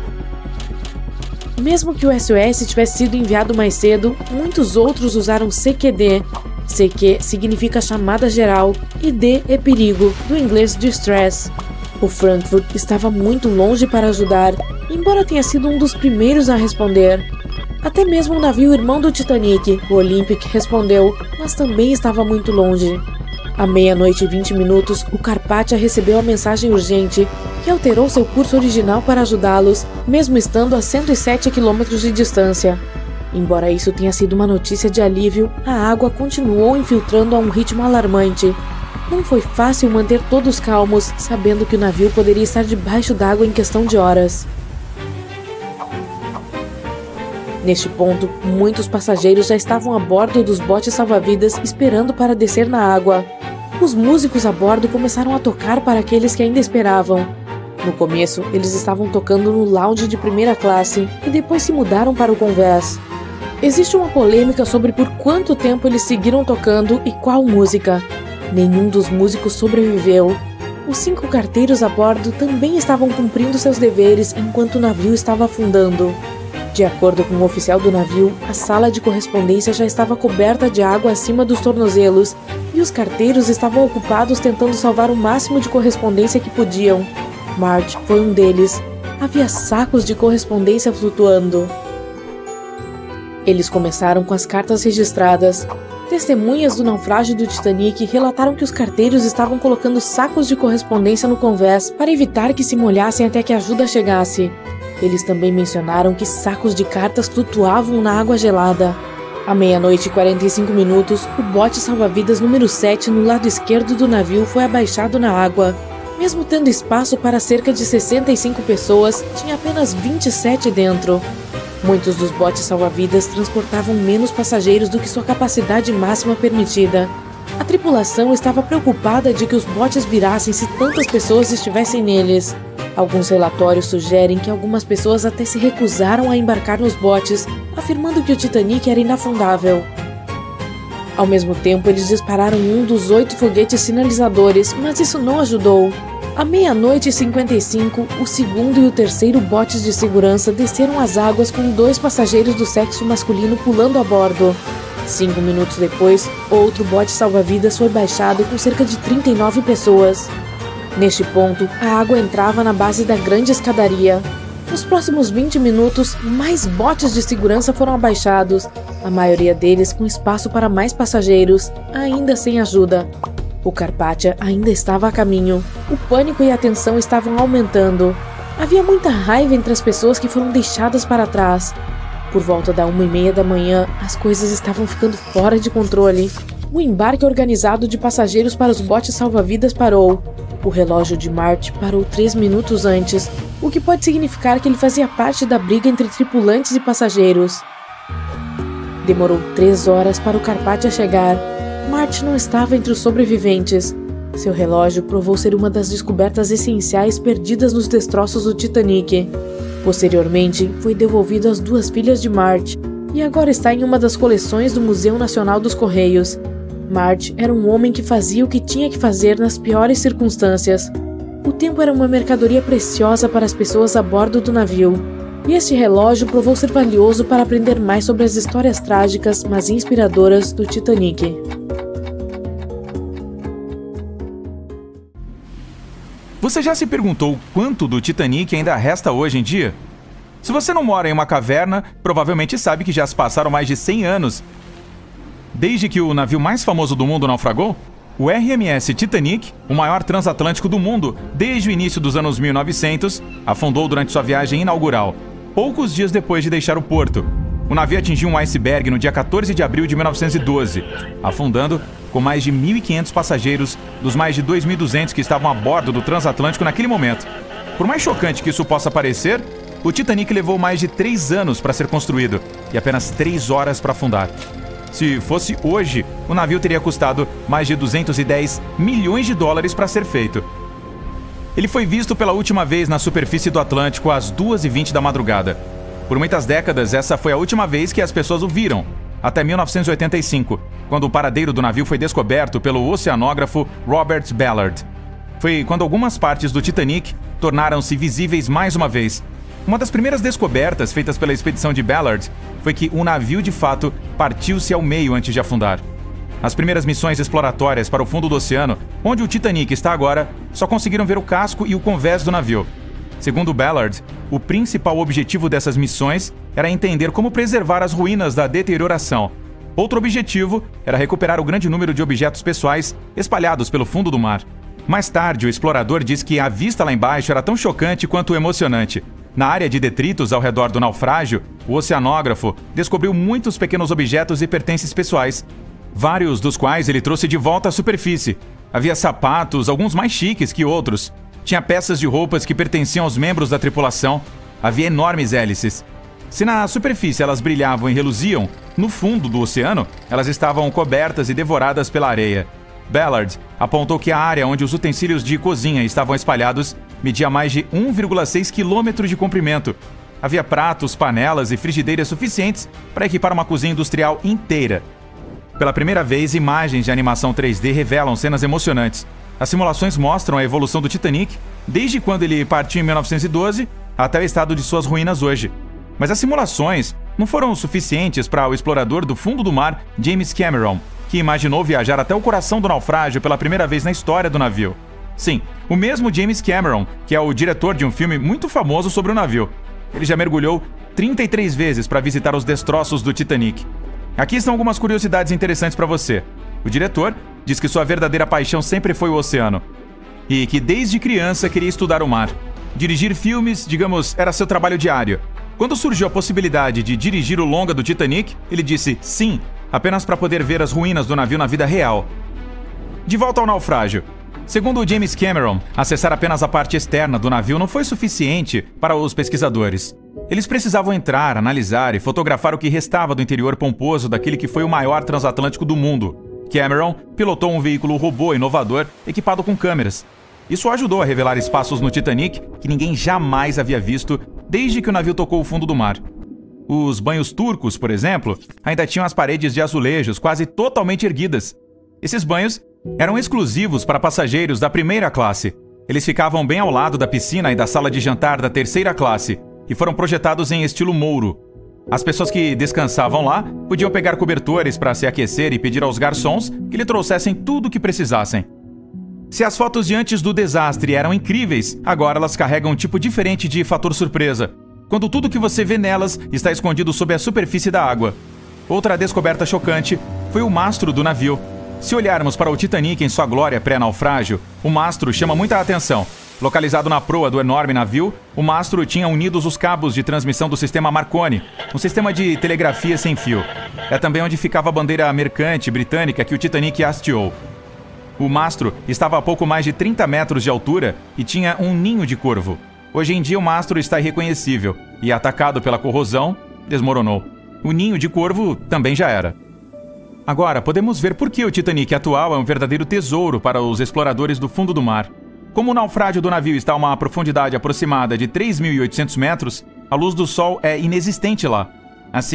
F: Mesmo que o S O S tivesse sido enviado mais cedo, muitos outros usaram C Q D. C Q significa chamada geral e D é perigo, do inglês distress. O Frankfurt estava muito longe para ajudar, embora tenha sido um dos primeiros a responder. Até mesmo o navio irmão do Titanic, o Olympic, respondeu, mas também estava muito longe. À meia-noite e vinte minutos, o Carpathia recebeu a mensagem urgente, que alterou seu curso original para ajudá-los, mesmo estando a cento e sete quilômetros de distância. Embora isso tenha sido uma notícia de alívio, a água continuou infiltrando a um ritmo alarmante. Não foi fácil manter todos calmos, sabendo que o navio poderia estar debaixo d'água em questão de horas. Neste ponto, muitos passageiros já estavam a bordo dos botes salva-vidas esperando para descer na água. Os músicos a bordo começaram a tocar para aqueles que ainda esperavam. No começo, eles estavam tocando no lounge de primeira classe e depois se mudaram para o convés. Existe uma polêmica sobre por quanto tempo eles seguiram tocando e qual música. Nenhum dos músicos sobreviveu. Os cinco carteiros a bordo também estavam cumprindo seus deveres enquanto o navio estava afundando. De acordo com o oficial do navio, a sala de correspondência já estava coberta de água acima dos tornozelos e os carteiros estavam ocupados tentando salvar o máximo de correspondência que podiam. Marty foi um deles. Havia sacos de correspondência flutuando. Eles começaram com as cartas registradas. Testemunhas do naufrágio do Titanic relataram que os carteiros estavam colocando sacos de correspondência no convés para evitar que se molhassem até que a ajuda chegasse. Eles também mencionaram que sacos de cartas flutuavam na água gelada. À meia-noite e quarenta e cinco minutos, o bote salva-vidas número sete no lado esquerdo do navio foi abaixado na água. Mesmo tendo espaço para cerca de sessenta e cinco pessoas, tinha apenas vinte e sete dentro. Muitos dos botes salva-vidas transportavam menos passageiros do que sua capacidade máxima permitida. A tripulação estava preocupada de que os botes virassem se tantas pessoas estivessem neles. Alguns relatórios sugerem que algumas pessoas até se recusaram a embarcar nos botes, afirmando que o Titanic era inafundável. Ao mesmo tempo, eles dispararam um dos oito foguetes sinalizadores, mas isso não ajudou. À meia-noite e cinquenta e cinco, o segundo e o terceiro botes de segurança desceram as águas com dois passageiros do sexo masculino pulando a bordo. Cinco minutos depois, outro bote salva-vidas foi baixado com cerca de trinta e nove pessoas. Neste ponto, a água entrava na base da grande escadaria. Nos próximos vinte minutos, mais botes de segurança foram abaixados, a maioria deles com espaço para mais passageiros, ainda sem ajuda. O Carpathia ainda estava a caminho. O pânico e a tensão estavam aumentando. Havia muita raiva entre as pessoas que foram deixadas para trás. Por volta da uma e meia da manhã, as coisas estavam ficando fora de controle. O embarque organizado de passageiros para os botes salva-vidas parou. O relógio de Marty parou três minutos antes, o que pode significar que ele fazia parte da briga entre tripulantes e passageiros. Demorou três horas para o Carpathia chegar. Marty não estava entre os sobreviventes. Seu relógio provou ser uma das descobertas essenciais perdidas nos destroços do Titanic. Posteriormente, foi devolvido às duas filhas de Marty e agora está em uma das coleções do Museu Nacional dos Correios. Marge era um homem que fazia o que tinha que fazer nas piores circunstâncias. O tempo era uma mercadoria preciosa para as pessoas a bordo do navio, e este relógio provou ser valioso para aprender mais sobre as histórias trágicas, mas inspiradoras do Titanic.
C: Você já se perguntou quanto do Titanic ainda resta hoje em dia? Se você não mora em uma caverna, provavelmente sabe que já se passaram mais de cem anos desde que o navio mais famoso do mundo naufragou. O R M S Titanic, o maior transatlântico do mundo desde o início dos anos mil e novecentos, afundou durante sua viagem inaugural, poucos dias depois de deixar o porto. O navio atingiu um iceberg no dia quatorze de abril de mil novecentos e doze, afundando com mais de mil e quinhentos passageiros dos mais de dois mil e duzentos que estavam a bordo do transatlântico naquele momento. Por mais chocante que isso possa parecer, o Titanic levou mais de três anos para ser construído e apenas três horas para afundar. Se fosse hoje, o navio teria custado mais de duzentos e dez milhões de dólares para ser feito. Ele foi visto pela última vez na superfície do Atlântico às duas e vinte da madrugada. Por muitas décadas, essa foi a última vez que as pessoas o viram, até mil novecentos e oitenta e cinco, quando o paradeiro do navio foi descoberto pelo oceanógrafo Robert Ballard. Foi quando algumas partes do Titanic tornaram-se visíveis mais uma vez. Uma das primeiras descobertas feitas pela expedição de Ballard foi que o navio de fato partiu-se ao meio antes de afundar. As primeiras missões exploratórias para o fundo do oceano, onde o Titanic está agora, só conseguiram ver o casco e o convés do navio. Segundo Ballard, o principal objetivo dessas missões era entender como preservar as ruínas da deterioração. Outro objetivo era recuperar o grande número de objetos pessoais espalhados pelo fundo do mar. Mais tarde, o explorador diz que a vista lá embaixo era tão chocante quanto emocionante. Na área de detritos ao redor do naufrágio, o oceanógrafo descobriu muitos pequenos objetos e pertences pessoais, vários dos quais ele trouxe de volta à superfície. Havia sapatos, alguns mais chiques que outros. Tinha peças de roupas que pertenciam aos membros da tripulação. Havia enormes hélices. Se na superfície elas brilhavam e reluziam, no fundo do oceano elas estavam cobertas e devoradas pela areia. Ballard apontou que a área onde os utensílios de cozinha estavam espalhados media mais de um vírgula seis quilômetros de comprimento. Havia pratos, panelas e frigideiras suficientes para equipar uma cozinha industrial inteira. Pela primeira vez, imagens de animação três D revelam cenas emocionantes. As simulações mostram a evolução do Titanic desde quando ele partiu em mil novecentos e doze até o estado de suas ruínas hoje. Mas as simulações não foram suficientes para o explorador do fundo do mar, James Cameron, que imaginou viajar até o coração do naufrágio pela primeira vez na história do navio. Sim, o mesmo James Cameron, que é o diretor de um filme muito famoso sobre o navio. Ele já mergulhou trinta e três vezes para visitar os destroços do Titanic. Aqui estão algumas curiosidades interessantes para você. O diretor diz que sua verdadeira paixão sempre foi o oceano e que desde criança queria estudar o mar. Dirigir filmes, digamos, era seu trabalho diário. Quando surgiu a possibilidade de dirigir o longa do Titanic, ele disse sim, apenas para poder ver as ruínas do navio na vida real. De volta ao naufrágio. Segundo James Cameron, acessar apenas a parte externa do navio não foi suficiente para os pesquisadores. Eles precisavam entrar, analisar e fotografar o que restava do interior pomposo daquele que foi o maior transatlântico do mundo. Cameron pilotou um veículo robô inovador equipado com câmeras. Isso ajudou a revelar espaços no Titanic que ninguém jamais havia visto desde que o navio tocou o fundo do mar. Os banhos turcos, por exemplo, ainda tinham as paredes de azulejos quase totalmente erguidas. Esses banhos eram exclusivos para passageiros da primeira classe. Eles ficavam bem ao lado da piscina e da sala de jantar da terceira classe e foram projetados em estilo mouro. As pessoas que descansavam lá podiam pegar cobertores para se aquecer e pedir aos garçons que lhe trouxessem tudo o que precisassem. Se as fotos de antes do desastre eram incríveis, agora elas carregam um tipo diferente de fator surpresa, quando tudo que você vê nelas está escondido sob a superfície da água. Outra descoberta chocante foi o mastro do navio. Se olharmos para o Titanic em sua glória pré-naufrágio, o mastro chama muita atenção. Localizado na proa do enorme navio, o mastro tinha unidos os cabos de transmissão do sistema Marconi, um sistema de telegrafia sem fio. É também onde ficava a bandeira mercante britânica que o Titanic hasteou. O mastro estava a pouco mais de trinta metros de altura e tinha um ninho de corvo. Hoje em dia o mastro está irreconhecível e, atacado pela corrosão, desmoronou. O ninho de corvo também já era. Agora, podemos ver por que o Titanic atual é um verdadeiro tesouro para os exploradores do fundo do mar. Como o naufrágio do navio está a uma profundidade aproximada de três mil e oitocentos metros, a luz do sol é inexistente lá. Assim,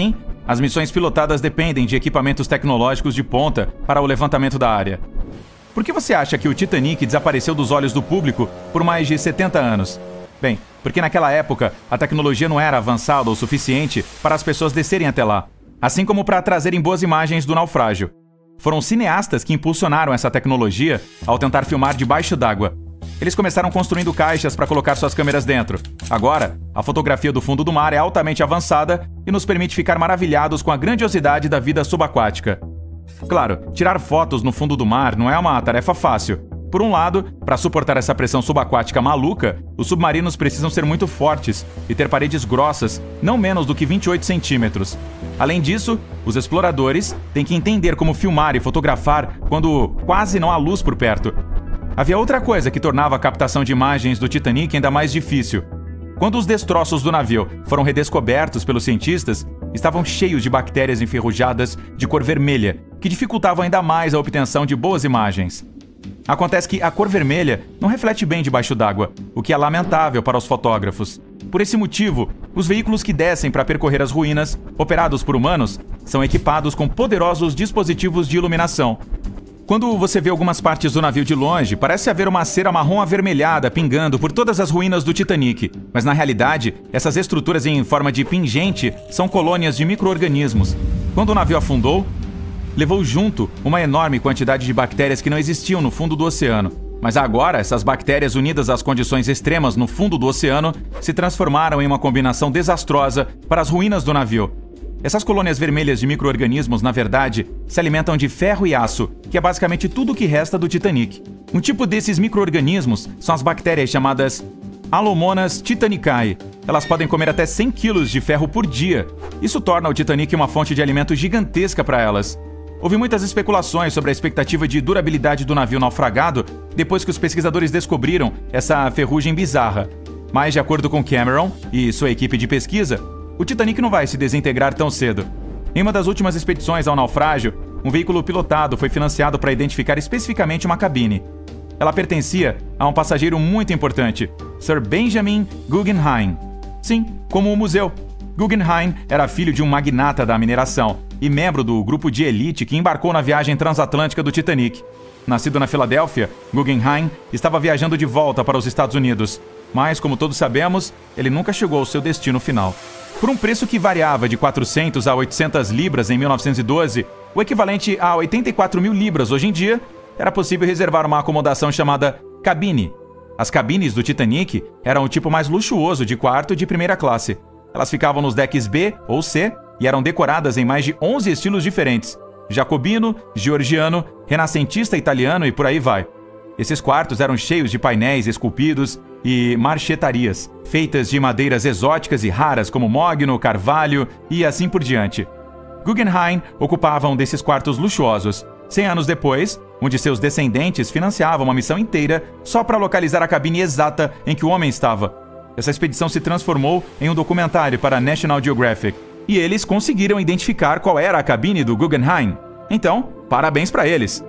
D: As missões pilotadas dependem de equipamentos tecnológicos de ponta para o levantamento da área. Por que você acha que o Titanic desapareceu dos olhos do público por mais de setenta anos? Bem, porque naquela época a tecnologia não era avançada o suficiente para as pessoas descerem até lá, assim como para trazerem boas imagens do naufrágio. Foram cineastas que impulsionaram essa tecnologia ao tentar filmar debaixo d'água. Eles começaram construindo caixas para colocar suas câmeras dentro. Agora, a fotografia do fundo do mar é altamente avançada e nos permite ficar maravilhados com a grandiosidade da vida subaquática. Claro, tirar fotos no fundo do mar não é uma tarefa fácil. Por um lado, para suportar essa pressão subaquática maluca, os submarinos precisam ser muito fortes e ter paredes grossas, não menos do que vinte e oito centímetros. Além disso, os exploradores têm que entender como filmar e fotografar quando quase não há luz por perto. Havia outra coisa que tornava a captação de imagens do Titanic ainda mais difícil. Quando os destroços do navio foram redescobertos pelos cientistas, estavam cheios de bactérias enferrujadas de cor vermelha, que dificultavam ainda mais a obtenção de boas imagens. Acontece que a cor vermelha não reflete bem debaixo d'água, o que é lamentável para os fotógrafos. Por esse motivo, os veículos que descem para percorrer as ruínas, operados por humanos, são equipados com poderosos dispositivos de iluminação. Quando você vê algumas partes do navio de longe, parece haver uma cera marrom avermelhada pingando por todas as ruínas do Titanic. Mas na realidade, essas estruturas em forma de pingente são colônias de micro-organismos. Quando o navio afundou, levou junto uma enorme quantidade de bactérias que não existiam no fundo do oceano. Mas agora, essas bactérias unidas às condições extremas no fundo do oceano se transformaram em uma combinação desastrosa para as ruínas do navio. Essas colônias vermelhas de micro-organismos, na verdade, se alimentam de ferro e aço, que é basicamente tudo o que resta do Titanic. Um tipo desses micro-organismos são as bactérias chamadas Alomonas titanicae. Elas podem comer até cem quilos de ferro por dia. Isso torna o Titanic uma fonte de alimento gigantesca para elas. Houve muitas especulações sobre a expectativa de durabilidade do navio naufragado depois que os pesquisadores descobriram essa ferrugem bizarra. Mas, de acordo com Cameron e sua equipe de pesquisa, o Titanic não vai se desintegrar tão cedo. Em uma das últimas expedições ao naufrágio, um veículo pilotado foi financiado para identificar especificamente uma cabine. Ela pertencia a um passageiro muito importante, Sir Benjamin Guggenheim. Sim, como o museu. Guggenheim era filho de um magnata da mineração e membro do grupo de elite que embarcou na viagem transatlântica do Titanic. Nascido na Filadélfia, Guggenheim estava viajando de volta para os Estados Unidos. Mas, como todos sabemos, ele nunca chegou ao seu destino final. Por um preço que variava de quatrocentas a oitocentas libras em mil novecentos e doze, o equivalente a oitenta e quatro mil libras hoje em dia, era possível reservar uma acomodação chamada cabine. As cabines do Titanic eram o tipo mais luxuoso de quarto de primeira classe. Elas ficavam nos decks B ou C e eram decoradas em mais de onze estilos diferentes: jacobino, georgiano, renascentista italiano e por aí vai. Esses quartos eram cheios de painéis esculpidos e marchetarias, feitas de madeiras exóticas e raras como mogno, carvalho e assim por diante. Guggenheim ocupava um desses quartos luxuosos. Cem anos depois, um de seus descendentes financiava uma missão inteira só para localizar a cabine exata em que o homem estava. Essa expedição se transformou em um documentário para a National Geographic, e eles conseguiram identificar qual era a cabine do Guggenheim. Então, parabéns para eles!